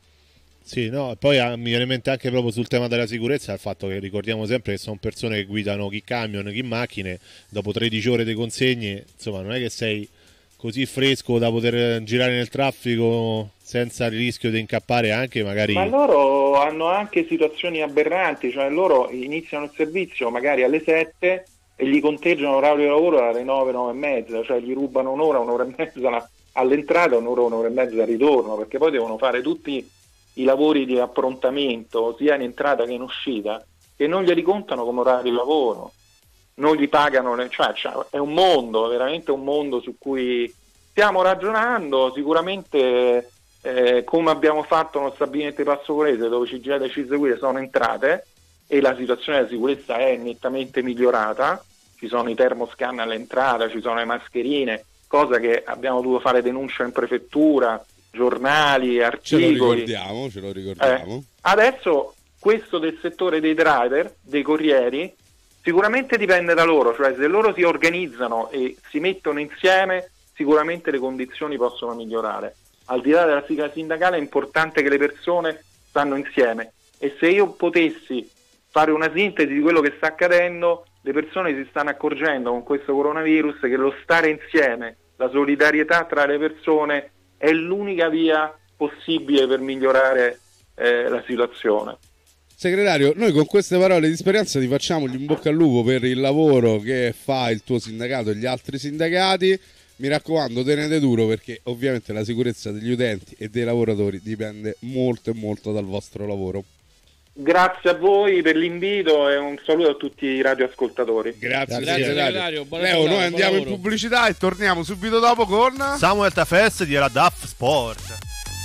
Speaker 19: Sì, no, poi mi viene in mente anche proprio sul tema della sicurezza il fatto che ricordiamo sempre che sono persone che guidano chi camion, chi macchine, dopo 13 ore di consegne, insomma non è che sei così fresco da poter girare nel traffico senza il rischio di incappare anche magari. Ma
Speaker 22: loro hanno anche situazioni aberranti, cioè loro iniziano il servizio magari alle 7 e gli conteggiano l'orario di lavoro alle 9, 9 e mezza, cioè gli rubano un'ora e mezza all'entrata, un'ora e mezza al ritorno, perché poi devono fare tutti i lavori di approntamento sia in entrata che in uscita, che non glieli contano come orario di lavoro, non gli pagano, cioè è un mondo, veramente un mondo su cui stiamo ragionando. Sicuramente come abbiamo fatto nello stabilimento di Passo Corese, dove CGIL e CISEguide sono entrate e la situazione della sicurezza è nettamente migliorata, ci sono i termoscan all'entrata, ci sono le mascherine, cosa che abbiamo dovuto fare denuncia in prefettura, giornali, articoli.
Speaker 2: Ce lo ricordiamo.
Speaker 22: Adesso questo del settore dei driver, dei corrieri, sicuramente dipende da loro, cioè se loro si organizzano e si mettono insieme, sicuramente le condizioni possono migliorare. Al di là della sigla sindacale è importante che le persone stanno insieme, e se io potessi fare una sintesi di quello che sta accadendo, le persone si stanno accorgendo con questo coronavirus che lo stare insieme, la solidarietà tra le persone è l'unica via possibile per migliorare la situazione.
Speaker 2: Segretario, noi con queste parole di speranza ti facciamo in bocca al lupo per il lavoro che fa il tuo sindacato e gli altri sindacati. Mi raccomando, tenete duro, perché ovviamente la sicurezza degli utenti e dei lavoratori dipende molto e molto dal vostro lavoro.
Speaker 22: Grazie a voi per l'invito e un saluto a tutti i radioascoltatori.
Speaker 2: Grazie segretario. Leo, noi andiamo in pubblicità e torniamo subito dopo con
Speaker 4: Samuel Tafes di La DAF Sport.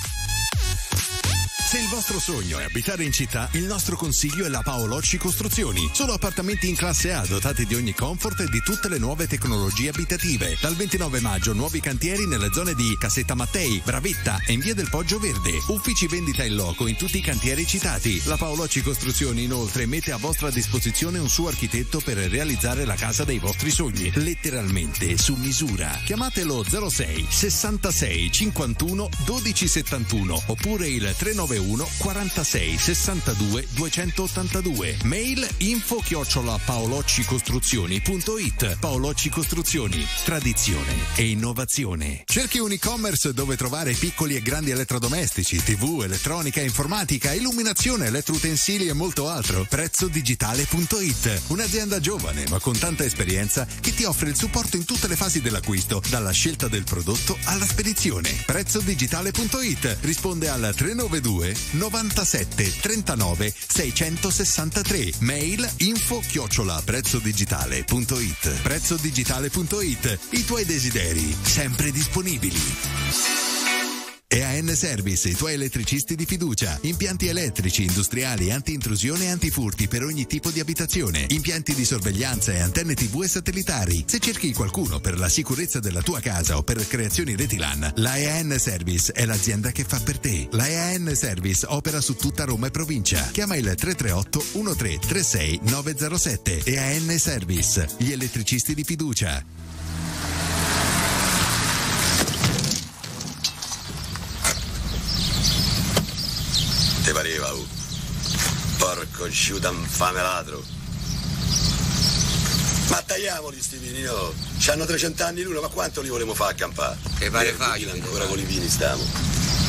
Speaker 14: Se il vostro sogno è abitare in città, il nostro consiglio è la Paolocci Costruzioni. Solo appartamenti in classe A dotati di ogni comfort e di tutte le nuove tecnologie abitative. Dal 29 maggio nuovi cantieri nelle zone di Cassetta Mattei, Bravetta e in via del Poggio Verde. Uffici vendita in loco in tutti i cantieri citati. La Paolocci Costruzioni inoltre mette a vostra disposizione un suo architetto per realizzare la casa dei vostri sogni. Letteralmente su misura. Chiamatelo 06 66 51 12 71 oppure il 391 46 62 282. Mail info@paoloccicostruzioni.it. Paolocci Costruzioni, tradizione e innovazione. Cerchi un e-commerce dove trovare piccoli e grandi elettrodomestici, TV, elettronica, informatica, illuminazione, elettroutensili e molto altro. Prezzodigitale.it. Un'azienda giovane ma con tanta esperienza che ti offre il supporto in tutte le fasi dell'acquisto, dalla scelta del prodotto alla spedizione. Prezzodigitale.it risponde al 392 97 39 663. Mail info@prezzodigitale.it. Prezzodigitale.it. I tuoi desideri sempre disponibili. EAN Service, i tuoi elettricisti di fiducia. Impianti elettrici, industriali, anti-intrusione e antifurti per ogni tipo di abitazione. Impianti di sorveglianza e antenne TV e satellitari. Se cerchi qualcuno per la sicurezza della tua casa o per creazioni reti LAN, la EAN Service è l'azienda che fa per te. La EAN Service opera su tutta Roma e provincia. Chiama il 338 1336 907. EAN Service, gli elettricisti di fiducia.
Speaker 1: Te pareva, porco sciuta infame ladro. Ma tagliamoli sti vini, no? C'hanno 300 anni l'uno, ma quanto li volemo fare accampare?
Speaker 5: Che pare facile.
Speaker 1: Ancora con i vini stiamo.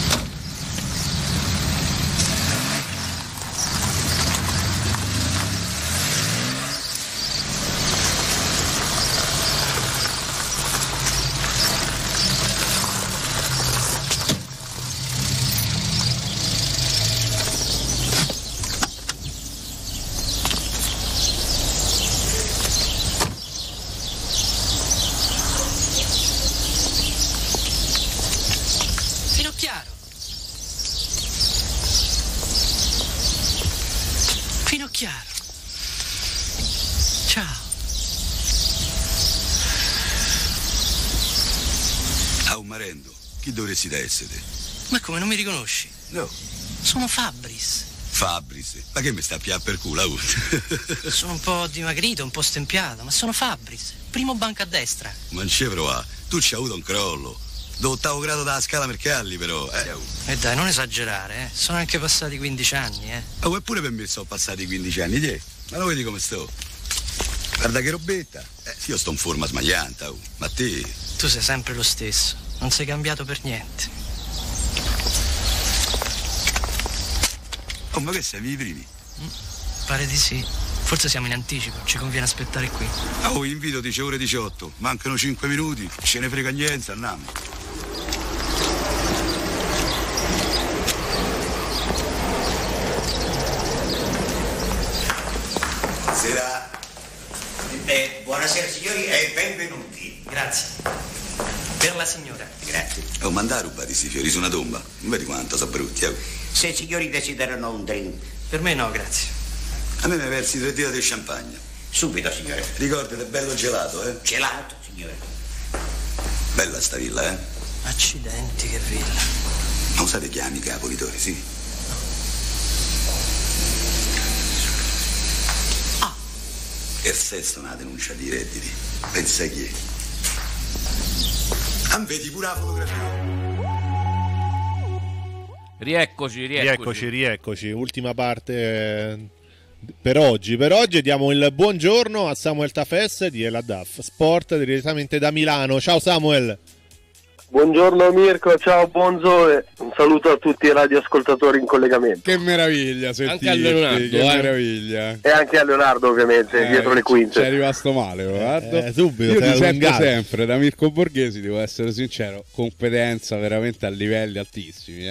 Speaker 1: Chi dovresti da essere?
Speaker 16: Ma come, non mi riconosci?
Speaker 1: No.
Speaker 16: Sono Fabris.
Speaker 1: Fabris? Ma che mi sta a pià per culo?
Speaker 16: Sono un po' dimagrito, un po' stempiato, ma sono Fabris. Primo banco a destra.
Speaker 1: Ma non ci provà. Tu ci hai avuto un crollo. D'8° grado dalla scala Mercalli, però,
Speaker 16: E dai, non esagerare, Sono anche passati 15 anni,
Speaker 1: Oh, eppure per me sono passati 15 anni, te. Ma lo vedi come sto? Guarda che robetta. Io sto in forma smaglianta, ma te...
Speaker 16: Tu sei sempre lo stesso. Non sei cambiato per niente.
Speaker 1: Oh, ma che sei i primi?
Speaker 16: Pare di sì. Forse siamo in anticipo, ci conviene aspettare qui.
Speaker 1: Oh, invito dice ore 18. Mancano 5 minuti, ce ne frega niente, andiamo.
Speaker 15: Buonasera. Buonasera signori e benvenuti.
Speaker 16: Grazie. Per la signora.
Speaker 15: Grazie.
Speaker 1: Oh, manda a rubare sti fiori su una tomba. Non vedi quanto sono brutti,
Speaker 15: Se i signori desiderano un drink.
Speaker 16: Per me no, grazie.
Speaker 1: A me mi versi 3 dita di champagne.
Speaker 15: Subito, signore.
Speaker 1: Ricordate, bello gelato,
Speaker 15: Gelato, signore.
Speaker 1: Bella sta villa,
Speaker 16: Accidenti, che villa.
Speaker 1: Ma usate chiami capolitori, sì?
Speaker 16: Ah.
Speaker 1: Per sesto una denuncia di redditi. Pensa chi è? Vedi pure la fotografia.
Speaker 19: Rieccoci. Ultima parte per oggi. Per oggi diamo il buongiorno a Samuel Tafes di La DAF Sport direttamente da Milano. Ciao Samuel.
Speaker 11: Buongiorno Mirko, ciao Bonzo, un saluto a tutti i radioascoltatori in collegamento.
Speaker 2: Che meraviglia sentirti,
Speaker 3: anche a Leonardo,
Speaker 2: che meraviglia.
Speaker 11: E anche a Leonardo ovviamente, dietro le quinte.
Speaker 2: Sei rimasto male Leonardo.
Speaker 19: Subito,
Speaker 2: io ti sento sempre, da Mirko Borghesi, devo essere sincero, competenza veramente a livelli altissimi.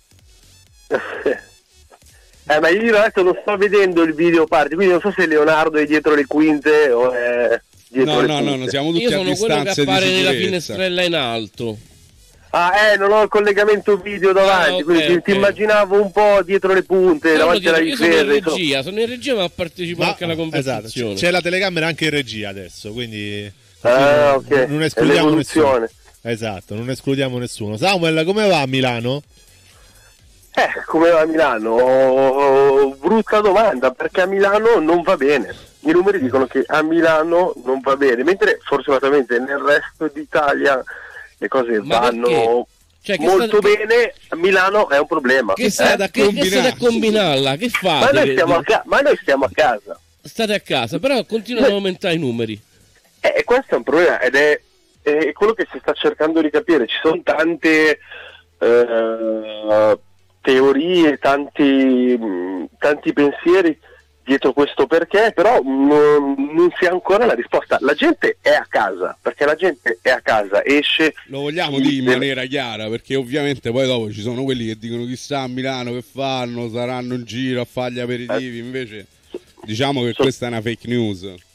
Speaker 11: Ma io adesso non sto vedendo il video party, quindi non so se Leonardo è dietro le quinte o è dietro le punte.
Speaker 2: No, siamo tutti
Speaker 3: io
Speaker 2: a distanza di sicurezza.
Speaker 3: Io sono quello che appare nella finestrella in alto.
Speaker 11: Non ho il collegamento video davanti, quindi ti immaginavo un po' dietro le punte, davanti alla difesa.
Speaker 3: Sono in regia, ma partecipo anche alla conversazione.
Speaker 19: Esatto. C'è la telecamera anche in regia adesso, quindi
Speaker 11: ok.
Speaker 19: Non escludiamo nessuno. Esatto, non escludiamo nessuno. Samuel, come va a Milano?
Speaker 11: Come va a Milano? Brutta domanda, perché a Milano non va bene. I numeri dicono che a Milano non va bene, mentre fortunatamente nel resto d'Italia le cose vanno molto bene. A Milano è un problema.
Speaker 3: Che state a combinarla? Che fate?
Speaker 11: Ma noi stiamo a casa.
Speaker 3: State a casa, però continuano ad aumentare i numeri.
Speaker 11: Questo è un problema ed è quello che si sta cercando di capire. Ci sono tante teorie, tanti pensieri dietro questo perché, però non si ha ancora la risposta. La gente è a casa, perché la gente è a casa, esce.
Speaker 2: Lo vogliamo dire in maniera chiara, perché ovviamente poi dopo ci sono quelli che dicono chissà a Milano che fanno, saranno in giro a fare gli aperitivi, invece diciamo che questa è una fake news.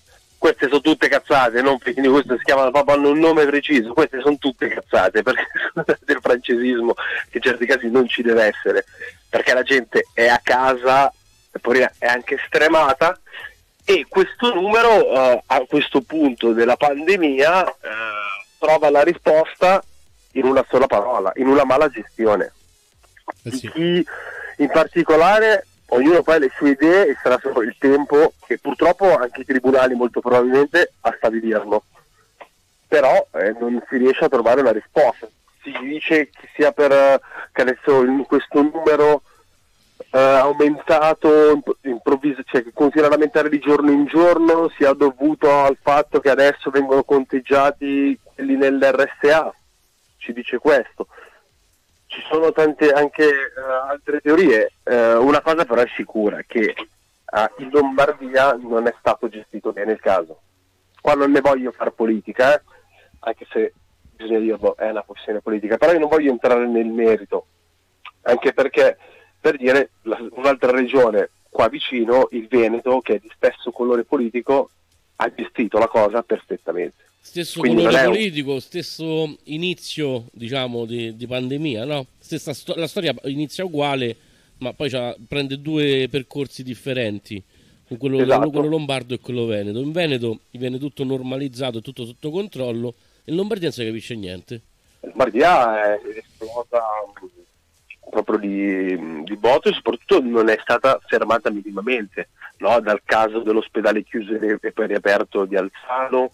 Speaker 5: queste sono tutte cazzate, non quindi questo si chiama proprio, hanno un nome preciso, queste sono tutte cazzate, perché del francesismo che in certi casi non ci deve essere, perché la gente è a casa, è anche stremata, e questo numero a questo punto della pandemia trova la risposta in una sola parola, in una mala gestione. Di chi in particolare, ognuno poi ha le sue idee e sarà solo il tempo, e purtroppo anche i tribunali molto probabilmente a stabilirlo, però non si riesce a trovare una risposta. Si dice che sia per che adesso questo numero aumentato cioè che continua ad aumentare di giorno in giorno, sia dovuto al fatto che adesso vengono conteggiati quelli nell'RSA, ci dice questo. Ci sono tante anche altre teorie, una cosa però è sicura, che in Lombardia non è stato gestito bene il caso. Qua non ne voglio far politica, anche se bisogna dirlo, è una questione politica, però io non voglio entrare nel merito, anche perché, per dire, un'altra regione qua vicino, il Veneto, che è di stesso colore politico, ha gestito la cosa perfettamente.
Speaker 3: Stesso colore politico, stesso inizio, diciamo, di pandemia, no? La storia inizia uguale, ma poi prende due percorsi differenti, quello lombardo e quello veneto. In Veneto viene tutto normalizzato, tutto sotto controllo, e in Lombardia non si capisce niente.
Speaker 5: Lombardia è esplosa proprio di botto, e soprattutto non è stata fermata minimamente, no? Dal caso dell'ospedale chiuso e poi riaperto di Alzano,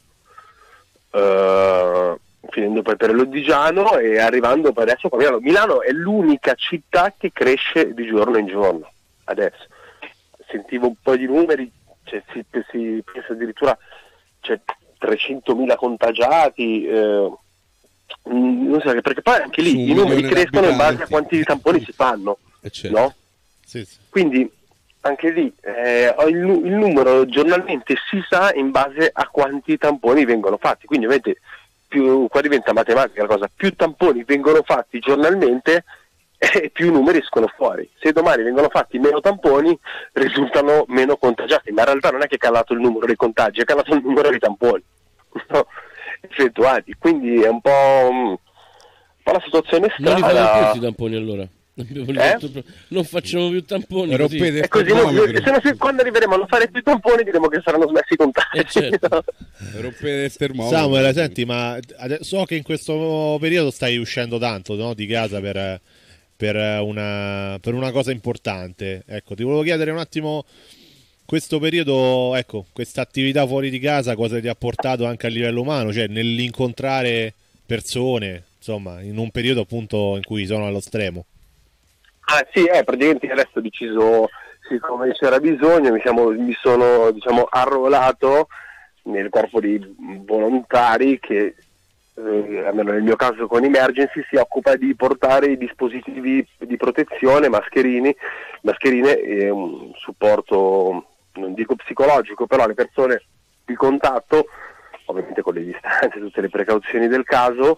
Speaker 5: finendo poi per l'Odigiano e arrivando poi adesso a Milano. Milano è l'unica città che cresce di giorno in giorno adesso. Sentivo un po' di numeri, cioè, si pensa addirittura 300.000 contagiati, non so, perché poi anche lì i numeri crescono in base a quanti tamponi si fanno, no?
Speaker 19: Sì.
Speaker 5: Quindi anche lì il numero giornalmente si sa in base a quanti tamponi vengono fatti, quindi ovviamente qua diventa matematica la cosa, più tamponi vengono fatti giornalmente e più numeri escono fuori. Se domani vengono fatti meno tamponi risultano meno contagiati, ma in realtà non è che è calato il numero dei contagi, è calato il numero dei tamponi, no? Effettuati, quindi è un po' la situazione strana.
Speaker 3: Non li fanno più questi tamponi allora? Non facciamo più tamponi,
Speaker 5: è così, quando arriveremo a non fare più tamponi diremo che saranno smessi i contagi.
Speaker 3: Certo.
Speaker 2: Rompete il termometro.
Speaker 19: Samuel, senti, ma so che in questo periodo stai uscendo tanto, no, di casa per una cosa importante. Ecco, ti volevo chiedere un attimo, questo periodo, ecco, questa attività fuori di casa cosa ti ha portato anche a livello umano, cioè nell'incontrare persone, insomma, in un periodo appunto in cui sono allo stremo?
Speaker 5: Sì, praticamente adesso ho deciso, siccome c'era bisogno, mi sono arruolato nel corpo di volontari che, almeno nel mio caso con Emergency, si occupa di portare i dispositivi di protezione, mascherine e un supporto, non dico psicologico, però le persone di contatto, ovviamente con le distanze, tutte le precauzioni del caso,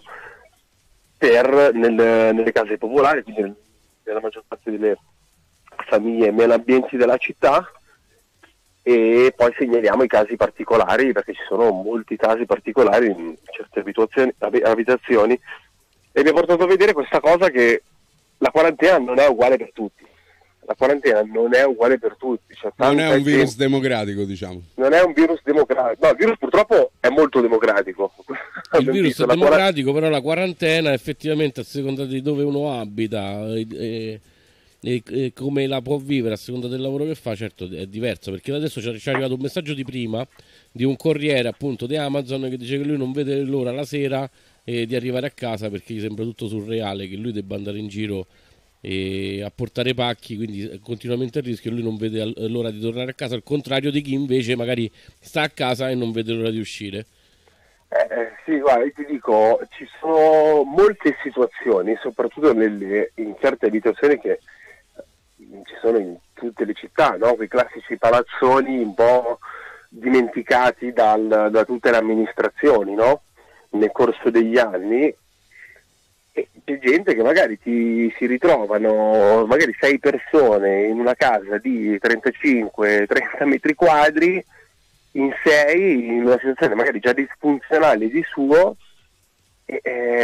Speaker 5: nelle case popolari, quindi nella maggior parte delle famiglie meno ambienti della città, e poi segnaliamo i casi particolari, perché ci sono molti casi particolari in certe abitazioni, e mi ha portato a vedere questa cosa, che la quarantena non è uguale per tutti. Cioè,
Speaker 2: non è un virus democratico, diciamo.
Speaker 5: Non è un virus democratico. No, il virus purtroppo è molto democratico.
Speaker 3: Il virus è democratico, però la quarantena effettivamente, a seconda di dove uno abita e come la può vivere, a seconda del lavoro che fa, certo è diverso, perché adesso ci è arrivato un messaggio di prima di un corriere appunto di Amazon che dice che lui non vede l'ora la sera di arrivare a casa, perché gli sembra tutto surreale che lui debba andare in giro a portare pacchi, quindi è continuamente a rischio, e lui non vede l'ora di tornare a casa, al contrario di chi invece magari sta a casa e non vede l'ora di uscire.
Speaker 5: Sì, guarda, io ti dico, ci sono molte situazioni, soprattutto in certe abitazioni che ci sono in tutte le città, no? Quei classici palazzoni un po' dimenticati da tutte le amministrazioni, no? Nel corso degli anni. E c'è gente che magari si ritrovano, magari 6 persone in una casa di 35-30 metri quadri, in 6 in una situazione magari già disfunzionale di suo e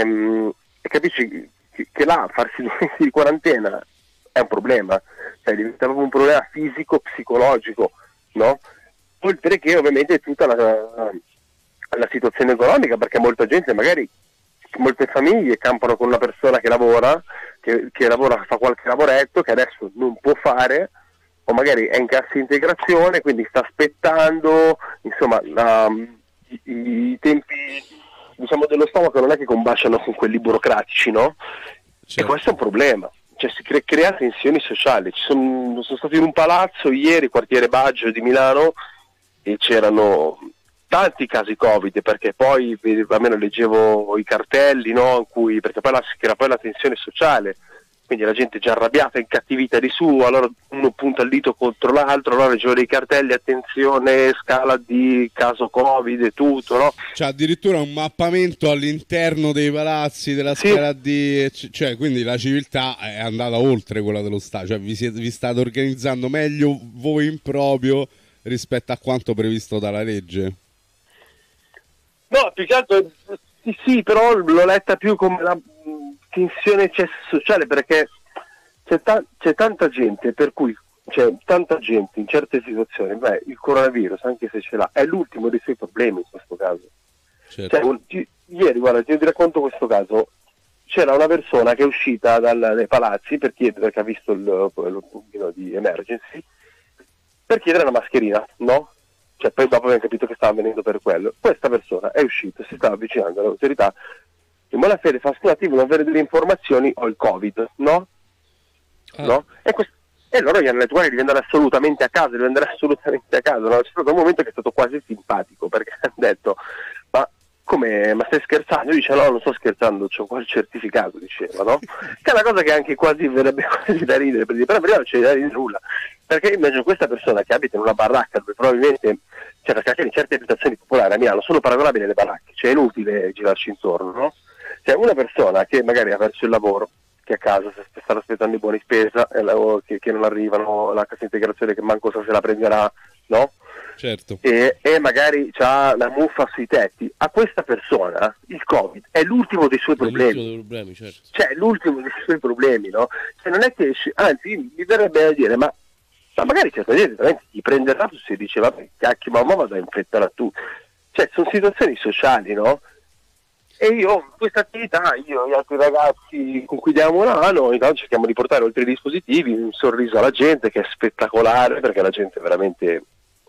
Speaker 5: capisci che là farsi 2 mesi di quarantena è un problema, cioè diventa proprio un problema fisico, psicologico, no? Oltre che ovviamente tutta la situazione economica, perché molta gente, magari molte famiglie campano con una persona che lavora, che lavora, fa qualche lavoretto che adesso non può fare, o magari è in cassa integrazione, quindi sta aspettando, insomma i tempi, diciamo, dello stomaco non è che combaciano con quelli burocratici, no? Certo. E questo è un problema, cioè si crea tensioni sociali. Sono stato in un palazzo ieri, quartiere Baggio di Milano, e c'erano tanti casi Covid, perché poi almeno leggevo i cartelli, no, in cui, perché poi era poi la tensione sociale, quindi la gente già arrabbiata, incattivita di su, allora uno punta il dito contro l'altro, allora leggevo dei cartelli, attenzione, scala di caso Covid e tutto, no?
Speaker 2: C'è addirittura un mappamento all'interno dei palazzi della scala di... cioè, quindi la civiltà è andata oltre quella dello Stato, cioè vi state organizzando meglio voi in proprio rispetto a quanto previsto dalla legge?
Speaker 5: No, più che altro sì, però l'ho letta più come la tensione sociale, perché c'è tanta gente per cui tanta gente in certe situazioni, il coronavirus, anche se ce l'ha, è l'ultimo dei suoi problemi in questo caso. Certo. Cioè, ieri, guarda, ti racconto questo caso. C'era una persona che è uscita dai palazzi per chiedere, perché ha visto il puntino di emergency, per chiedere una mascherina, no? Cioè, poi dopo abbiamo capito che stava venendo per quello. Questa persona è uscita, si stava avvicinando all'autorità, in buona fede fa: scusate, volevo avere delle informazioni, ho il Covid, no? No? E loro gli hanno detto: guarda, devi andare assolutamente a casa, no? C'è stato un momento che è stato quasi simpatico, perché hanno detto: ma stai scherzando? Io dice: no, non sto scherzando, c'ho qua il certificato, diceva, no? Che è una cosa che anche quasi verrebbe quasi da ridere, però prima non c'è da ridere nulla, perché immagino questa persona che abita in una baracca dove probabilmente, cioè, perché anche in certe abitazioni popolari a Milano sono paragonabili alle baracche, cioè è inutile girarci intorno, no? Cioè una persona che magari ha perso il lavoro, che a casa sta aspettando i buoni spesa, che non arrivano, la cassa integrazione che manco sa se la prenderà, no?
Speaker 2: Certo.
Speaker 5: E magari c'ha la muffa sui tetti. A questa persona il Covid è l'ultimo dei suoi problemi.
Speaker 3: Certo.
Speaker 5: Cioè è l'ultimo dei suoi problemi, no? Cioè non è che anzi mi verrebbe da dire, ma magari certa gente veramente ti prenderà se dice: vabbè, cacchio, ma vado a infettare a tu. Cioè sono situazioni sociali, no? E io questa attività, io e gli altri ragazzi con cui diamo una mano, intanto cerchiamo di portare oltre i dispositivi un sorriso alla gente, che è spettacolare, perché la gente veramente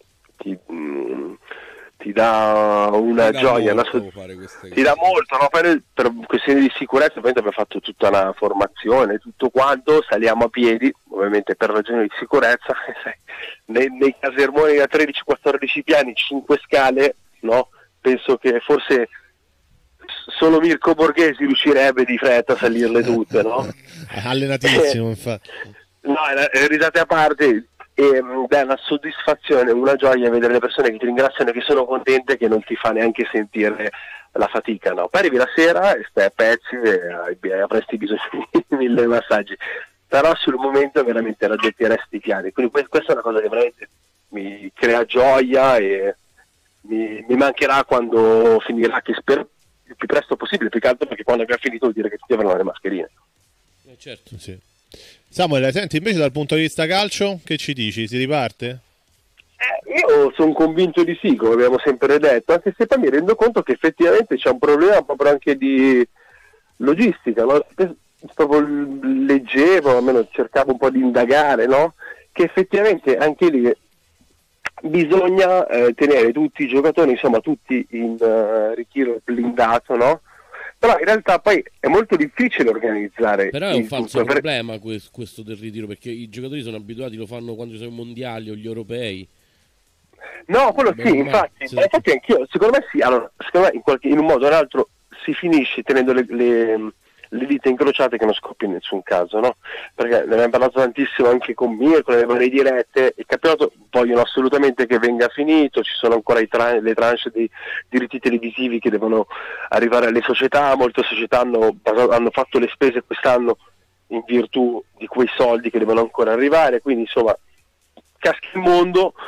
Speaker 5: ti dà una gioia, ti dà molto, no? Per questioni di sicurezza ovviamente abbiamo fatto tutta una formazione, tutto quanto, saliamo a piedi, ovviamente per ragioni di sicurezza, nei casermoni da 13-14 piani, 5 scale, no? Penso che forse solo Mirko Borghesi riuscirebbe di fretta a salirle tutte, no?
Speaker 19: Allenatissimo, infatti.
Speaker 5: No, risate a parte, è una soddisfazione, una gioia vedere le persone che ti ringraziano, che sono contente, che non ti fa neanche sentire la fatica, no? Poi arrivi la sera e stai a pezzi e avresti bisogno di 1000 massaggi, però sul momento veramente raddopieresti i piani, quindi questa è una cosa che veramente mi crea gioia e mi mancherà quando finirà, che spero il più presto possibile, più che altro perché quando abbiamo finito vuol dire che tutti avranno le mascherine.
Speaker 3: Certo.
Speaker 19: Sì. Samuele, senti, invece dal punto di vista calcio, che ci dici? Si riparte?
Speaker 5: Io sono convinto di sì, come abbiamo sempre detto, anche se poi mi rendo conto che effettivamente c'è un problema proprio anche di logistica, no? Proprio leggevo, almeno cercavo un po' di indagare, no? Che effettivamente anche lì bisogna tenere tutti i giocatori, insomma tutti in ritiro blindato, no? Però in realtà poi è molto difficile organizzare.
Speaker 3: Però è un falso problema questo del ritiro, perché i giocatori sono abituati, lo fanno quando ci sono i mondiali o gli europei.
Speaker 5: No, quello sì, infatti anch'io, secondo me sì, allora, secondo me in un modo o nell'altro si finisce tenendo le dita incrociate che non scoppia in nessun caso, no? Perché ne abbiamo parlato tantissimo anche con Mirko, nelle varie dirette, il campionato vogliono assolutamente che venga finito, ci sono ancora le tranche di diritti televisivi che devono arrivare alle società, molte società hanno fatto le spese quest'anno in virtù di quei soldi che devono ancora arrivare, quindi insomma casca il mondo,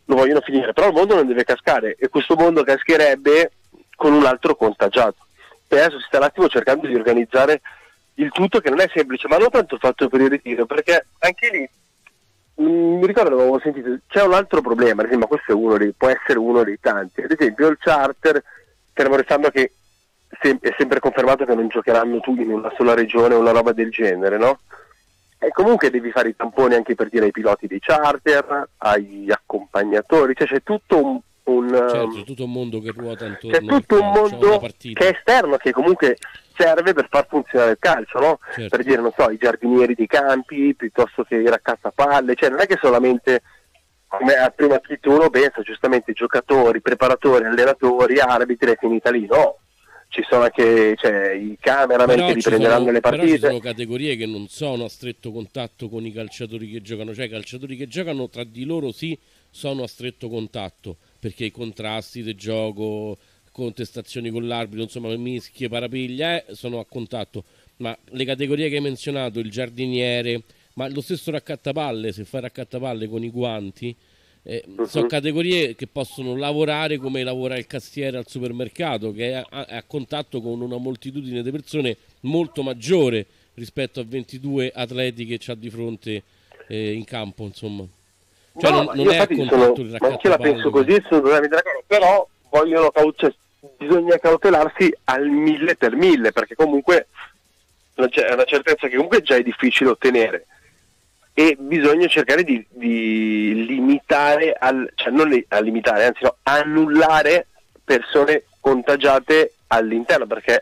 Speaker 5: lo vogliono finire, però il mondo non deve cascare, e questo mondo cascherebbe con un altro contagiato. E adesso si sta un attimo cercando di organizzare il tutto, che non è semplice, ma non tanto il fatto per il ritiro, perché anche lì mi ricordo, avevo sentito, c'è un altro problema, ma questo è può essere uno dei tanti. Ad esempio il charter, fermo restando che è sempre confermato che non giocheranno tutti in una sola regione o una roba del genere, no? E comunque devi fare i tamponi anche per dire ai piloti dei charter, agli accompagnatori, cioè c'è tutto
Speaker 3: certo, tutto un mondo che ruota intorno,
Speaker 5: c'è tutto un mondo che è esterno, che comunque serve per far funzionare il calcio, no?
Speaker 3: Certo.
Speaker 5: Per dire, non so, i giardinieri dei campi, piuttosto che i raccattapalle, cioè non è che solamente, come prima chi tu lo pensa, giustamente giocatori, preparatori, allenatori, arbitri è finita lì, no? Ci sono anche i cameraman che riprenderanno le partite.
Speaker 3: Però ci sono categorie che non sono a stretto contatto con i calciatori che giocano, cioè i calciatori che giocano tra di loro sì sono a stretto contatto, perché i contrasti del gioco, contestazioni con l'arbitro, insomma mischie, parapiglia, sono a contatto. Ma le categorie che hai menzionato, il giardiniere, ma lo stesso raccattapalle, se fai raccattapalle con i guanti, sono categorie che possono lavorare come lavora il cassiere al supermercato, che è a contatto con una moltitudine di persone molto maggiore rispetto a 22 atleti che c'ha di fronte in campo, insomma. Cioè
Speaker 5: no,
Speaker 3: non è a contatto il raccattapalle.
Speaker 5: Anche la penso così, sono totalmente d'accordo, però bisogna cautelarsi al 1000 per 1000, perché comunque è una certezza che comunque già è difficile ottenere, e bisogna cercare di limitare, annullare persone contagiate all'interno, perché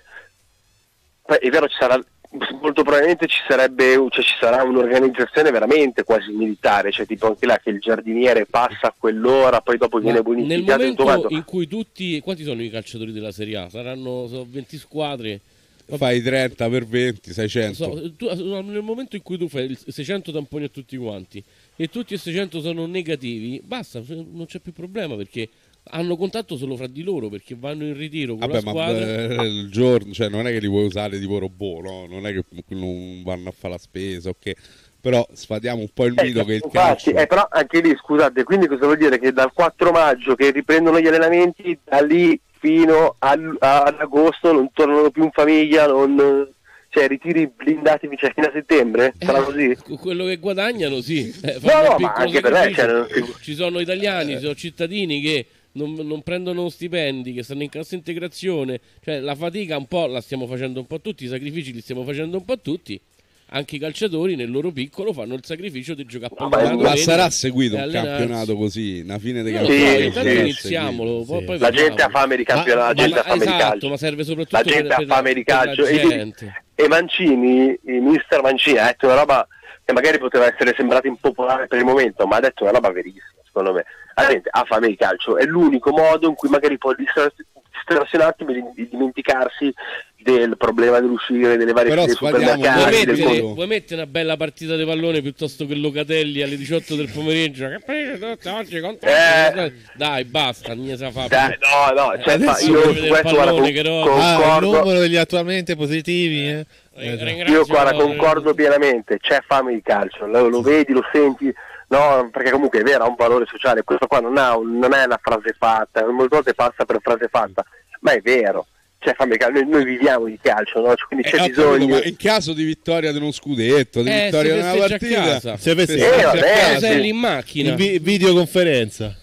Speaker 5: è vero, molto probabilmente ci sarà un'organizzazione veramente quasi militare, cioè tipo anche là che il giardiniere passa a quell'ora, poi dopo viene bonificato.
Speaker 3: Nel momento in cui quanti sono i calciatori della Serie A? Saranno 20 squadre.
Speaker 2: Fai 30 per 20, 600.
Speaker 3: Nel momento in cui tu fai 600 tamponi a tutti quanti e tutti e 600 sono negativi, basta, non c'è più problema, perché hanno contatto solo fra di loro, perché vanno in ritiro con la squadra.
Speaker 2: Ma il giorno, cioè non è che li puoi usare tipo robot, no? Non è che non vanno a fare la spesa, ok? Però sfatiamo un po' il mito che il calcio.
Speaker 5: Però anche lì, scusate, quindi cosa vuol dire? Che dal 4 maggio che riprendono gli allenamenti, da lì fino ad agosto non tornano più in famiglia, ritiri blindati fino a settembre? Sarà così?
Speaker 3: Quello che guadagnano, sì.
Speaker 5: Ma anche per me
Speaker 3: ci sono italiani, ci sono cittadini che non prendono stipendi, che stanno in cassa integrazione, cioè la fatica un po' la stiamo facendo un po' tutti, i sacrifici li stiamo facendo un po' tutti. Anche i calciatori nel loro piccolo fanno il sacrificio di giocare a pallone.
Speaker 2: Ma sarà seguito un campionato così, una fine di
Speaker 3: campionato? Iniziamolo. Poi
Speaker 5: la gente ha fame di campionato, la gente ha fame di calcio.
Speaker 3: Ma serve soprattutto
Speaker 5: la gente ha fame di calcio. E Mancini, il mister Mancini, ha detto una roba che magari poteva essere sembrata impopolare per il momento, ma ha detto una roba verissima, secondo me. La gente ha fame di calcio, è l'unico modo in cui magari può distrarsi un attimo e dimenticarsi del problema dell'uscire delle varie
Speaker 2: file supermercati.
Speaker 3: Vuoi mettere una bella partita di pallone piuttosto che Locatelli alle 18 del pomeriggio? Oggi dai, basta, non ne sa fare.
Speaker 5: Io su questo concordo.
Speaker 19: Il numero degli attualmente positivi,
Speaker 5: Io concordo pienamente, c'è fame di calcio, lo vedi, lo senti. No, perché comunque è vero, ha un valore sociale, questo qua non è una frase fatta, molte volte passa per frase fatta, ma è vero, noi viviamo di calcio, no? Quindi c'è bisogno.
Speaker 2: Ma in caso di vittoria di uno scudetto, di vittoria di una partita,
Speaker 3: sei in macchina,
Speaker 19: videoconferenza.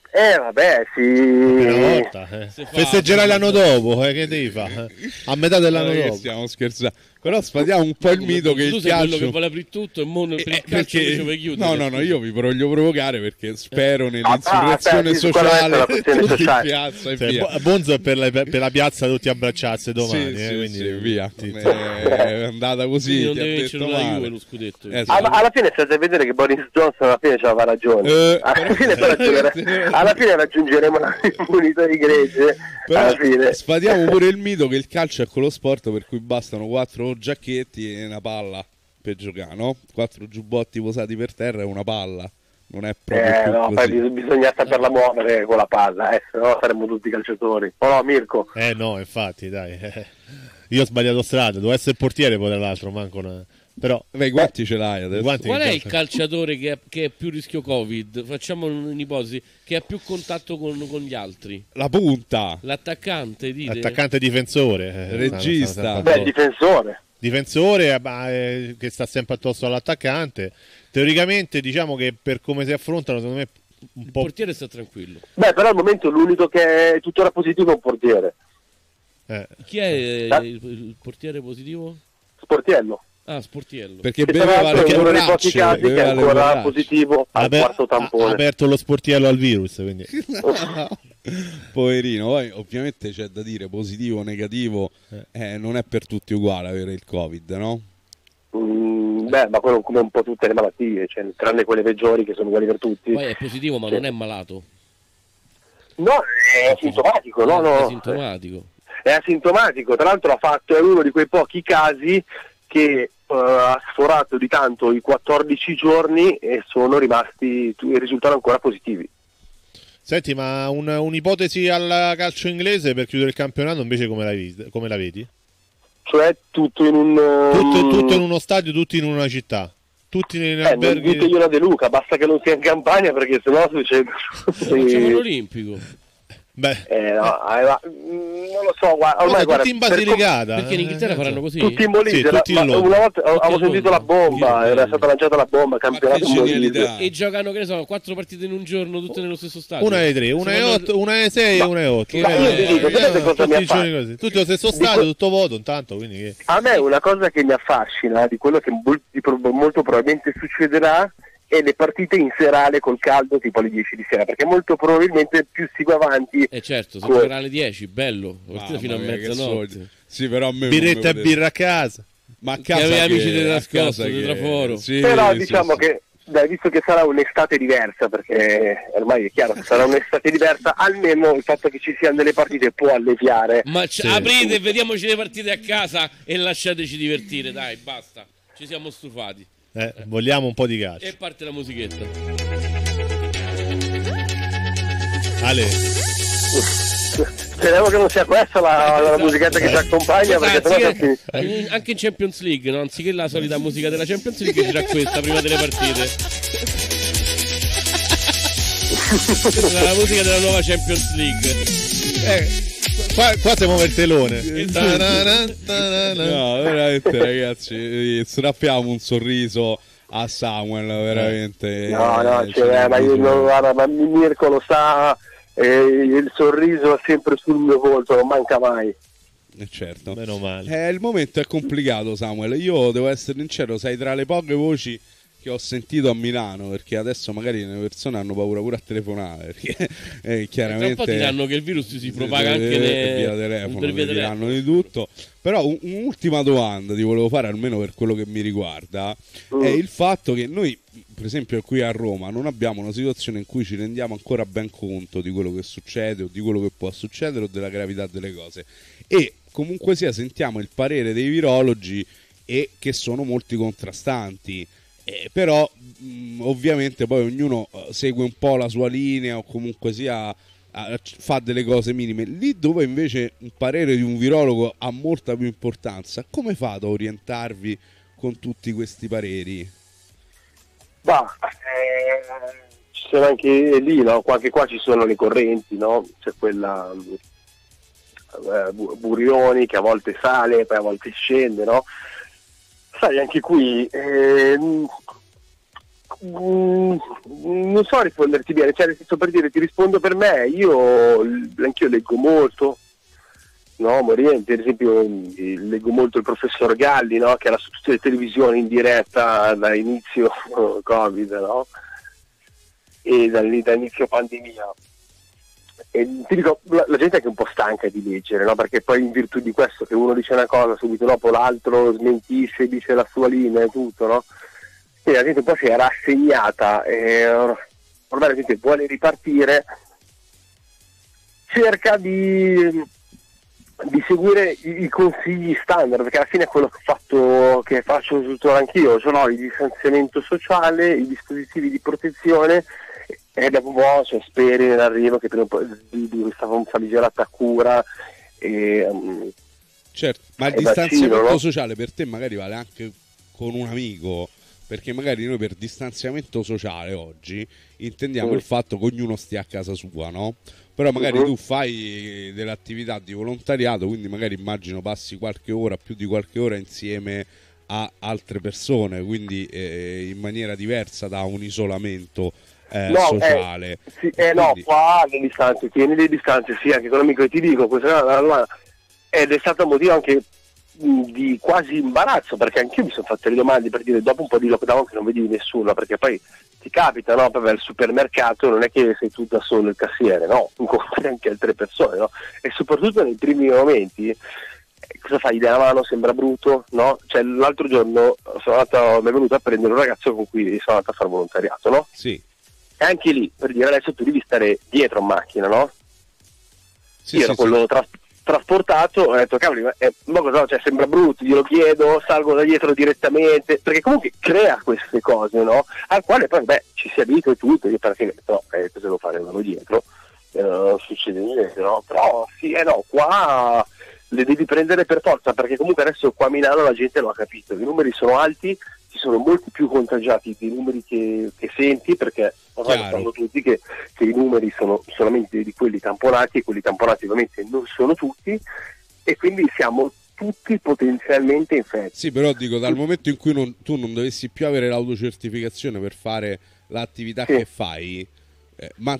Speaker 5: Sì.
Speaker 19: Una volta, festeggerai l'anno dopo, che devi fare? A metà dell'anno dopo.
Speaker 2: Stiamo scherzando. Però sfatiamo un po' il mito che il calcio...
Speaker 3: quello che vuole aprire tutto e per il calcio invece vuoi chiudere.
Speaker 2: No, io vi voglio provocare perché spero nell'insurrezione sociale.
Speaker 19: Bonzo è per la piazza tutti abbracciarsi domani.
Speaker 2: Sì, via. È andata così.
Speaker 3: Non deve vincere la Juve lo scudetto.
Speaker 5: Alla fine state a vedere che Boris Johnson alla fine aveva ragione. Alla fine raggiungeremo la immunità di gregge.
Speaker 2: Però sfatiamo pure il mito che il calcio è quello sport per cui bastano 4 giacchetti e una palla per giocare, no? 4 giubbotti posati per terra e una palla. Non è proprio così.
Speaker 5: Bisogna saperla muovere con la palla, se no saremmo tutti calciatori. Oh no, Mirko?
Speaker 19: No, infatti, dai. Io ho sbagliato strada, devo essere il portiere poi, tra l'altro, manco Però
Speaker 2: i guanti ce l'hai adesso.
Speaker 3: Qual è il calciatore che è più rischio Covid? Facciamo un'ipotesi, che ha più contatto con gli altri.
Speaker 2: La punta.
Speaker 3: L'attaccante, dite?
Speaker 19: Attaccante difensore.
Speaker 2: Regista.
Speaker 19: Difensore che sta sempre addosso all'attaccante. Teoricamente diciamo che per come si affrontano, secondo me
Speaker 3: il portiere sta tranquillo.
Speaker 5: Però al momento l'unico che è tuttora positivo è un portiere.
Speaker 3: Chi è il portiere positivo?
Speaker 5: Sportiello.
Speaker 3: Ah, Sportiello.
Speaker 2: Perché
Speaker 5: beveva le uno dei pochi casi che è ancora positivo al quarto tampone.
Speaker 19: Ha aperto lo sportiello al virus, quindi.
Speaker 2: Poverino. Poi ovviamente c'è da dire positivo o negativo, non è per tutti uguale avere il Covid, no?
Speaker 5: Ma quello come un po' tutte le malattie, cioè, tranne quelle peggiori che sono uguali per tutti.
Speaker 3: Poi è positivo ma non è malato.
Speaker 5: No, è asintomatico, no?
Speaker 3: È asintomatico.
Speaker 5: È asintomatico, tra l'altro è uno di quei pochi casi che ha sforato di tanto i 14 giorni e sono rimasti e risultano ancora positivi.
Speaker 19: Senti, ma un'ipotesi al calcio inglese per chiudere il campionato invece come la vedi?
Speaker 5: Cioè tutto in
Speaker 19: tutto in uno stadio, tutti in una città, tutti in alberghi.
Speaker 5: Non dite io la De Luca, basta che non sia in Campania perché sennò succede.
Speaker 3: Facciamo l'Olimpico.
Speaker 5: No, non lo so, ormai
Speaker 19: tutti in Basilicata.
Speaker 3: Perché in Inghilterra faranno così?
Speaker 5: Tutti in Molise, una volta avevo sentito la bomba, era stata lanciata la bomba, campionato in Molise.
Speaker 3: E giocano, che ne so, 4 partite in un giorno, tutte nello stesso stadio.
Speaker 19: Una alle 3, una alle 8, una alle 6 e una alle 8. Tutti lo stesso stadio, tutto vuoto intanto, quindi
Speaker 5: a me una cosa che mi affascina di quello che molto probabilmente succederà e le partite in serale col caldo tipo alle 10 di sera, perché molto probabilmente più si va avanti.
Speaker 3: Certo, se giocherà alle 10, bello, fino a mezzanotte.
Speaker 2: Sì, però a me
Speaker 19: birretta e birra a casa.
Speaker 2: Ma a casa
Speaker 3: che amici di nascosto, di traforo.
Speaker 5: Sì, però diciamo che visto che sarà un'estate diversa, perché ormai è chiaro che sarà un'estate diversa, almeno il fatto che ci siano delle partite può alleviare.
Speaker 3: Ma aprite e vediamoci le partite a casa e lasciateci divertire, dai, basta. Ci siamo stufati.
Speaker 19: Vogliamo un po' di calcio.
Speaker 3: E parte la musichetta.
Speaker 19: Ale.
Speaker 5: Speriamo che non sia questa la musichetta che ci accompagna, perché
Speaker 3: anche in Champions League, no? Anziché la solita musica della Champions League c'era questa prima delle partite. Questa è la musica della nuova Champions League.
Speaker 19: Qua si muove il telone.
Speaker 2: No, veramente ragazzi, strappiamo un sorriso a Samuel, veramente.
Speaker 5: Ma Mirko lo sa, il sorriso è sempre sul mio volto, non manca mai.
Speaker 2: Certo.
Speaker 19: Meno male.
Speaker 2: Il momento è complicato, Samuel. Io devo essere sincero, sei tra le poche voci che ho sentito a Milano, perché adesso magari le persone hanno paura pure a telefonare, perché chiaramente
Speaker 3: un po' diranno che il virus si propaga anche
Speaker 2: via telefono, diranno di tutto. Però un'ultima domanda ti volevo fare, almeno per quello che mi riguarda, è il fatto che noi, per esempio qui a Roma, non abbiamo una situazione in cui ci rendiamo ancora ben conto di quello che succede o di quello che può succedere o della gravità delle cose, e comunque sia sentiamo il parere dei virologi e che sono molti contrastanti. Però ovviamente poi ognuno segue un po' la sua linea o comunque sia fa delle cose minime. Lì dove invece un parere di un virologo ha molta più importanza, come fate a orientarvi con tutti questi pareri?
Speaker 5: Ci sono anche lì, no? Anche qua ci sono le correnti, no? C'è quella Burioni che a volte sale, poi a volte scende, no? Sai, anche qui non so risponderti bene, cioè nel senso, per dire, ti rispondo per me, anch'io leggo molto, no? Moriente, ad esempio, leggo molto il professor Galli, no? Che era su tutte le televisioni in diretta da inizio Covid, no? E da inizio pandemia. E ti dico, la gente è anche un po' stanca di leggere, no? Perché poi in virtù di questo, che uno dice una cosa, subito dopo l'altro smentisce, dice la sua linea e tutto, no? E la gente un po' si è rassegnata e ormai la gente vuole ripartire, cerca di seguire i consigli standard, perché alla fine è quello che faccio tuttora anch'io, cioè il distanziamento sociale, i dispositivi di protezione, e dopo un po' speri nell'arrivo che di questa famigerata cura
Speaker 2: certo, ma il distanziamento
Speaker 5: vaccino, no?
Speaker 2: sociale per te magari vale anche con un amico, perché magari noi per distanziamento sociale oggi intendiamo il fatto che ognuno stia a casa sua, no? Però magari tu fai delle attività di volontariato, quindi magari immagino passi qualche ora, più di qualche ora insieme a altre persone, quindi in maniera diversa da un isolamento sociale.
Speaker 5: No, qua le distanze, tieni le distanze, sì, anche con l'amico che ti dico, ed è stato un motivo anche di quasi imbarazzo, perché anch'io mi sono fatto le domande, per dire, dopo un po' di lockdown che non vedi nessuno, perché poi ti capita, no? Per il supermercato non è che sei tu da solo il cassiere, no? Incontri anche altre persone, no? E soprattutto nei primi momenti cosa fai? Della mano, sembra brutto, no? Cioè l'altro giorno mi è venuto a prendere un ragazzo con cui sono andato a fare volontariato, no?
Speaker 2: Sì.
Speaker 5: E anche lì, per dire, adesso tu devi stare dietro in macchina, no?
Speaker 2: Sì,
Speaker 5: io ero quello trasportato, ho detto cavoli, ma cosa, cioè, sembra brutto, glielo chiedo, salgo da dietro direttamente, perché comunque crea queste cose, no? Al quale poi ci si abitua e tutto, io perché no, cosa devo fare, vado dietro, non succede niente, no? Però sì, no, qua le devi prendere per forza, perché comunque adesso qua a Milano la gente lo ha capito, i numeri sono alti, ci sono molti più contagiati dei numeri che senti, perché ormai sanno tutti che i numeri sono solamente di quelli tamponati, e quelli tamponati ovviamente non sono tutti, e quindi siamo tutti potenzialmente infetti.
Speaker 2: Sì, però dico, dal momento in cui tu non dovessi più avere l'autocertificazione per fare l'attività che fai, ma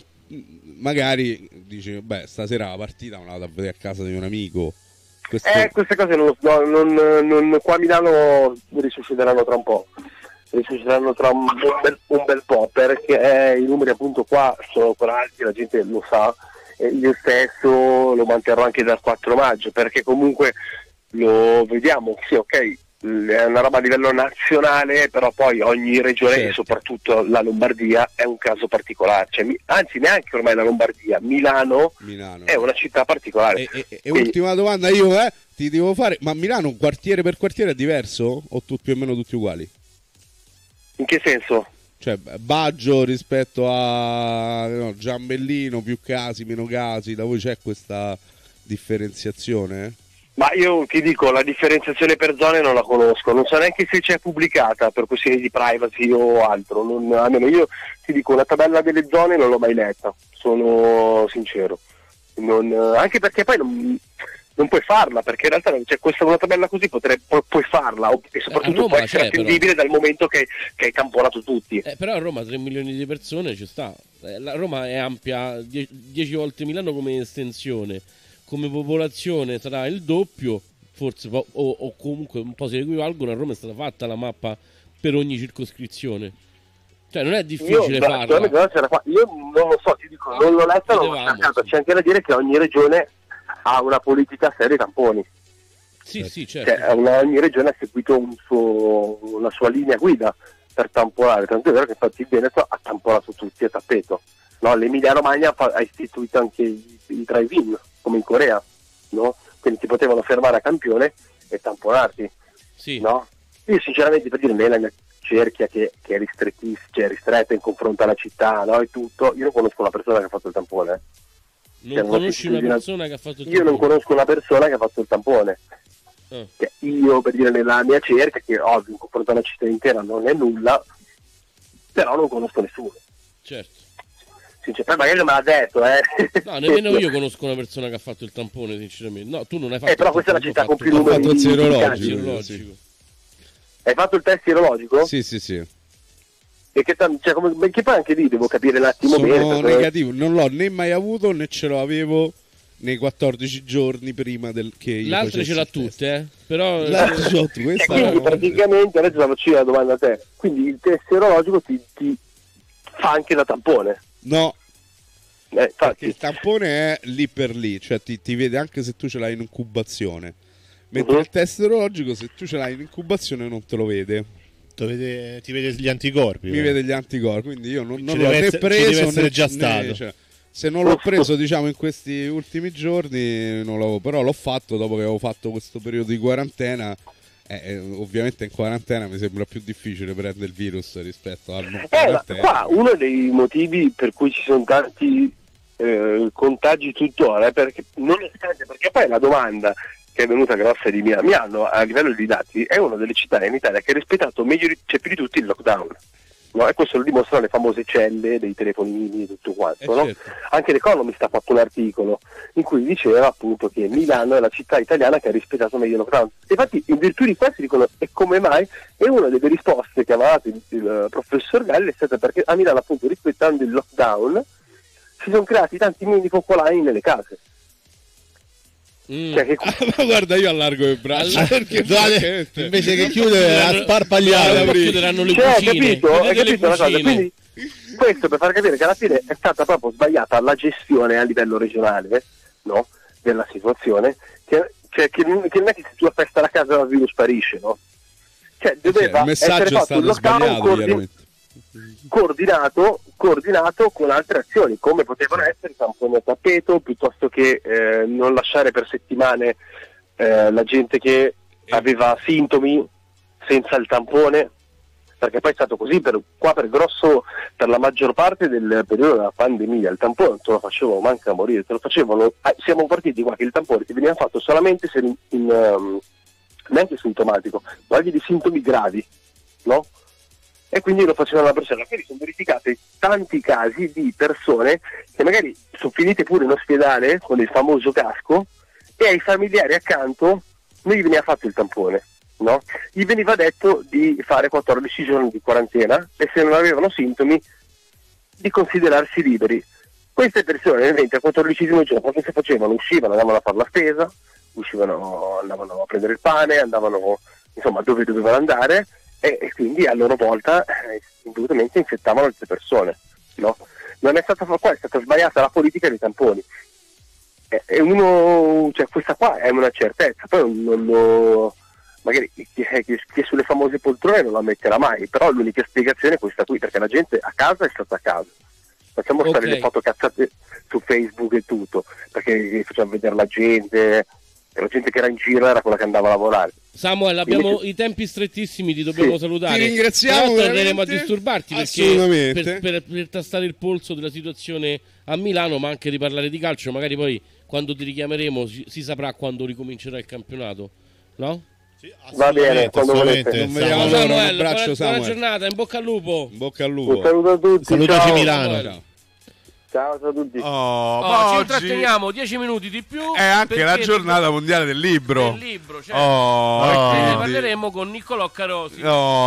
Speaker 2: magari dici, stasera la partita me la vado a vedere a casa di un amico.
Speaker 5: Queste cose qua a Milano risusciteranno tra un po', risusciteranno tra un bel po', perché i numeri appunto qua sono ancora alti, la gente lo sa, e io stesso lo manterrò anche dal 4 maggio, perché comunque lo vediamo, sì, ok, è una roba a livello nazionale, però poi ogni regione, e soprattutto la Lombardia, è un caso particolare, cioè, anzi neanche ormai la Lombardia, Milano è una città particolare.
Speaker 2: E ultima domanda io ti devo fare, ma Milano quartiere per quartiere è diverso o più o meno tutti uguali?
Speaker 5: In che senso?
Speaker 2: Cioè Baggio rispetto a Giambellino, più casi, meno casi, da voi c'è questa differenziazione?
Speaker 5: Ma io ti dico, la differenziazione per zone non la conosco, non so neanche se c'è pubblicata per questioni di privacy o altro, almeno io ti dico, una tabella delle zone non l'ho mai letta, sono sincero, anche perché poi non puoi farla, perché in realtà questa una tabella così puoi farla, e soprattutto può essere attendibile dal momento che hai tamponato tutti.
Speaker 3: Però a Roma 3 milioni di persone ci sta, la Roma è ampia 10 volte Milano come estensione, come popolazione sarà il doppio, forse, o comunque un po' si equivalgono. A Roma è stata fatta la mappa per ogni circoscrizione, cioè non è difficile farla.
Speaker 5: Io non lo so, ti dico, non l'ho letta, non l'ho cercato. C'è anche da dire che ogni regione ha una politica seria dei tamponi.
Speaker 3: Sì, certo.
Speaker 5: Cioè, ogni regione ha seguito una sua linea guida per tamponare, tanto è vero che infatti il Veneto ha tamponato tutti a tappeto, no? L'Emilia Romagna ha istituito anche i drive-in, come in Corea, no? Quindi ti potevano fermare a campione e tamponarti, no? Io sinceramente, per dire, nella mia cerchia che è ristretta in confronto alla città, no? E tutto, io non conosco una persona che ha fatto il tampone.
Speaker 3: Non conosci una persona che ha fatto il tampone?
Speaker 5: Io non conosco una persona che ha fatto il tampone. Io, per dire, nella mia cerchia, che ovvio in confronto alla città intera non è nulla, però non conosco nessuno.
Speaker 3: Certo.
Speaker 5: Poi magari non me l'ha detto,
Speaker 3: No, nemmeno io conosco una persona che ha fatto il tampone, sinceramente. No, tu non hai fatto
Speaker 5: però questa è la città con più numeri di
Speaker 3: sierologico.
Speaker 5: Hai fatto il test sierologico?
Speaker 2: Sì.
Speaker 5: E che poi anche lì devo capire un attimo bene.
Speaker 2: Sono negativo, non l'ho né mai avuto né ce l'ho avevo nei 14 giorni prima che io
Speaker 3: l'altra ce l'ha tutte, però
Speaker 5: quindi praticamente adesso la faccio la domanda a te. Quindi il test sierologico ti fa anche da tampone?
Speaker 2: No, perché il tampone è lì per lì, cioè ti vede anche se tu ce l'hai in incubazione, mentre il test serologico, se tu ce l'hai in incubazione, non te lo vede.
Speaker 19: Ti vede gli anticorpi.
Speaker 2: Mi vede gli anticorpi, quindi io non l'ho né preso né
Speaker 19: già stato.
Speaker 2: Cioè, se non l'ho preso, diciamo, in questi ultimi giorni, non l'avevo, però l'ho fatto dopo che avevo fatto questo periodo di quarantena. Ovviamente in quarantena mi sembra più difficile prendere il virus rispetto al non quarantena.
Speaker 5: Qua uno dei motivi per cui ci sono tanti contagi tuttora è perché, nonostante, perché poi la domanda che è venuta grossa di Milano. Milano a livello di dati è una delle città in Italia che ha rispettato meglio, cioè più di tutti, il lockdown, no? E questo lo dimostrano le famose celle dei telefonini e tutto quanto, no?
Speaker 19: Certo.
Speaker 5: Anche l'Economist ha fatto un articolo in cui diceva appunto che Milano è la città italiana che ha rispettato meglio il lockdown. Infatti in virtù di questo dicono e come mai, e una delle risposte che aveva dato il professor Galli è stata perché a Milano, appunto, rispettando il lockdown si sono creati tanti mini focolai nelle case. Cioè che...
Speaker 19: ma guarda, io allargo le braccia perché invece che chiudere a sparpagliare
Speaker 3: chiuderanno le
Speaker 5: cioè,
Speaker 3: cucine.
Speaker 5: Hai capito la cosa? Quindi questo per far capire che alla fine è stata proprio sbagliata la gestione a livello regionale, no? Della situazione, che non è che se tu appesta la casa il virus sparisce, no? Cioè doveva essere fatto il lockdown coordinato con altre azioni, come potevano essere tamponi a tappeto, piuttosto che non lasciare per settimane la gente che aveva sintomi senza il tampone, perché poi è stato così per la maggior parte del periodo della pandemia. Il tampone non te lo facevano manca a morire, te lo facevano, siamo partiti qua che il tampone ti veniva fatto solamente se neanche sintomatico, ma anche di sintomi gravi, no? E quindi lo facevano alla persona. Quindi sono verificati tanti casi di persone che magari sono finite pure in ospedale con il famoso casco e ai familiari accanto non gli veniva fatto il tampone, no? Gli veniva detto di fare 14 giorni di quarantena e se non avevano sintomi di considerarsi liberi. Queste persone ovviamente al 14° giorno che si facevano? Uscivano, andavano a fare la spesa, andavano a prendere il pane, andavano insomma dove dovevano andare, e quindi a loro volta indubbiamente infettavano altre persone, no? Non è stata qua, è stata sbagliata la politica dei tamponi. Cioè questa qua è una certezza, poi magari chi è sulle famose poltrone non la metterà mai, però l'unica spiegazione è questa qui, perché la gente a casa è stata a casa. Facciamo stare le foto cazzate su Facebook e tutto, perché facciamo vedere la gente che era in giro era quella che andava a lavorare.
Speaker 3: Samuel, abbiamo i tempi strettissimi, ti dobbiamo salutare.
Speaker 19: Ti ringraziamo.
Speaker 3: Torneremo a disturbarti perché per tastare il polso della situazione a Milano, ma anche di parlare di calcio. Magari poi quando ti richiameremo si saprà quando ricomincerà il campionato, no?
Speaker 19: Sì,
Speaker 5: va bene, quando volete.
Speaker 19: Non vediamo allora, un abbraccio,
Speaker 3: buona giornata, in bocca al lupo.
Speaker 19: In bocca al lupo.
Speaker 5: Un saluto a tutti.
Speaker 19: Salutaci
Speaker 5: ciao.
Speaker 19: Milano.
Speaker 5: Ciao a tutti.
Speaker 3: Ci intratteniamo 10 minuti di più.
Speaker 2: È anche la giornata mondiale del libro.
Speaker 3: Certo. Ne parleremo con Niccolò Carosi.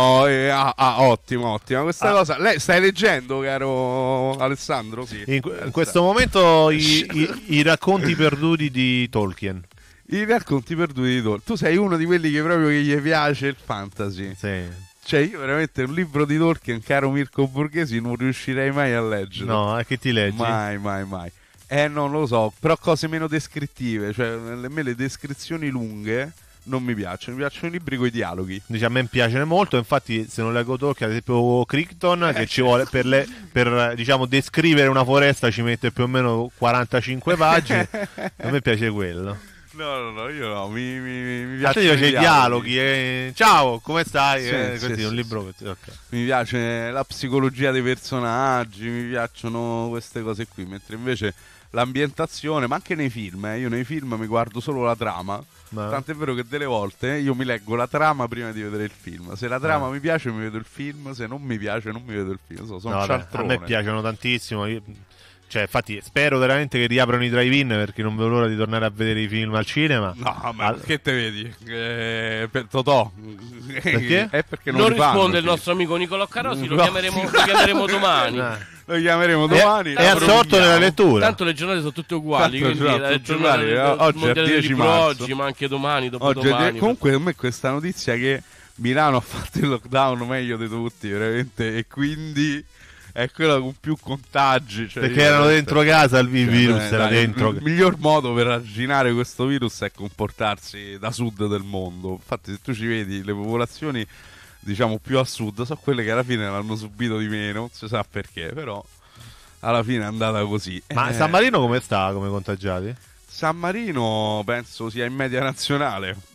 Speaker 2: Ottima questa cosa. Lei stai leggendo, caro Alessandro? Sì.
Speaker 4: In questo momento i racconti perduti di Tolkien.
Speaker 2: I racconti perduti di Tolkien. Tu sei uno di quelli che proprio che gli piace il fantasy.
Speaker 4: Sì.
Speaker 2: Cioè io veramente un libro di Tolkien, caro Mirko Borghesi, non riuscirei mai a leggere.
Speaker 4: No, è che ti leggi?
Speaker 2: Mai. Non lo so, però cose meno descrittive. Cioè a me le descrizioni lunghe non mi piacciono. Mi piacciono i libri con i dialoghi.
Speaker 4: Dice, a me piace molto. Infatti se non leggo Tolkien, ad esempio Crichton, che ci vuole per diciamo descrivere una foresta ci mette più o meno 45 pagine. A me piace quello.
Speaker 2: No, io no, mi piace.
Speaker 4: I dialoghi. Ciao, come stai?
Speaker 2: Sì,
Speaker 4: un libro.
Speaker 2: Okay. Mi piace la psicologia dei personaggi, mi piacciono queste cose qui, mentre invece l'ambientazione, ma anche nei film, io nei film mi guardo solo la trama. Tant'è vero che delle volte io mi leggo la trama prima di vedere il film. Se la trama mi piace mi vedo il film, se non mi piace non mi vedo il film. Sono cialtrone.
Speaker 4: A me piacciono tantissimo. Cioè, infatti, spero veramente che riaprano i drive-in perché non vedo l'ora di tornare a vedere i film al cinema.
Speaker 2: No, ma che te vedi? Per Totò.
Speaker 4: Perché?
Speaker 2: È perché
Speaker 3: non risponde il nostro amico Niccolò Carosi. Lo chiameremo domani.
Speaker 2: Lo chiameremo domani.
Speaker 4: È assorto nella lettura.
Speaker 3: Tanto le giornate sono tutte uguali. Quindi
Speaker 2: oggi è 10 marzo.
Speaker 3: Oggi, ma anche domani, dopodomani.
Speaker 2: Comunque, a me questa notizia che Milano ha fatto il lockdown meglio di tutti, veramente. E quindi è quella con più contagi, cioè
Speaker 4: perché erano dentro casa, il virus era dentro.
Speaker 2: Il miglior modo per arginare questo virus è comportarsi da sud del mondo. Infatti se tu ci vedi le popolazioni diciamo più a sud sono quelle che alla fine l'hanno subito di meno, non si sa perché, però alla fine è andata così.
Speaker 4: Ma San Marino come sta come contagiati?
Speaker 2: San Marino penso sia in media nazionale.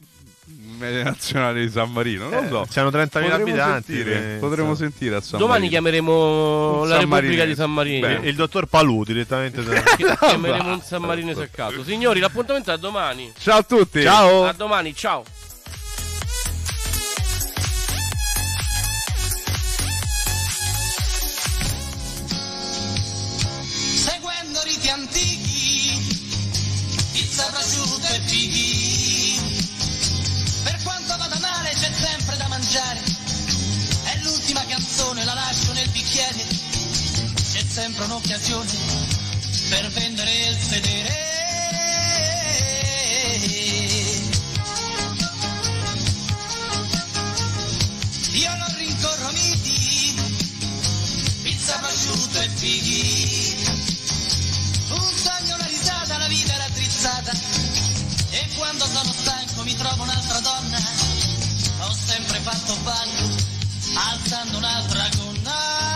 Speaker 2: media nazionale di San Marino, non lo so.
Speaker 4: C'hanno 30.000 abitanti.
Speaker 2: Potremmo sentire a San
Speaker 3: Domani
Speaker 2: Marino.
Speaker 3: Chiameremo la Repubblica di San Marino.
Speaker 4: Il dottor Palù direttamente
Speaker 3: chiameremo un San Marinese a caso. Signori, l'appuntamento è a domani.
Speaker 2: Ciao a tutti.
Speaker 4: Ciao.
Speaker 3: A domani, ciao.
Speaker 15: Seguendo riti antichi, pizza, prosciutto e fighi. Per quanto vada male c'è sempre da mangiare. È l'ultima canzone, la lascio nel bicchiere. C'è sempre un'occasione per vendere il sedere. Io non rincorro miti, pizza, prosciutto e fighi. Un sogno, una risata, la vita è raddrizzata. E quando sono stanco mi trovo un'altra donna. Ho sempre fatto ballo, alzando un'altra gonna.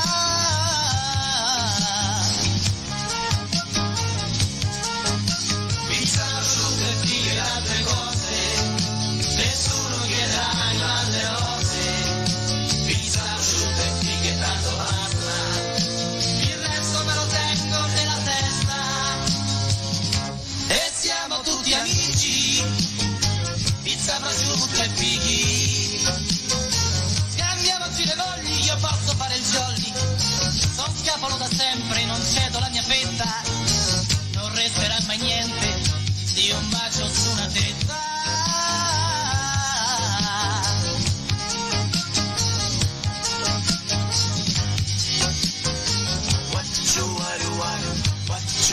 Speaker 15: Pizza, prosciutto e fighi e altre cose. Nessuno chiederà mai grande rose. Pizza, prosciutto e fighi e tanto basta. Il resto me lo tengo nella testa. E siamo tutti amici.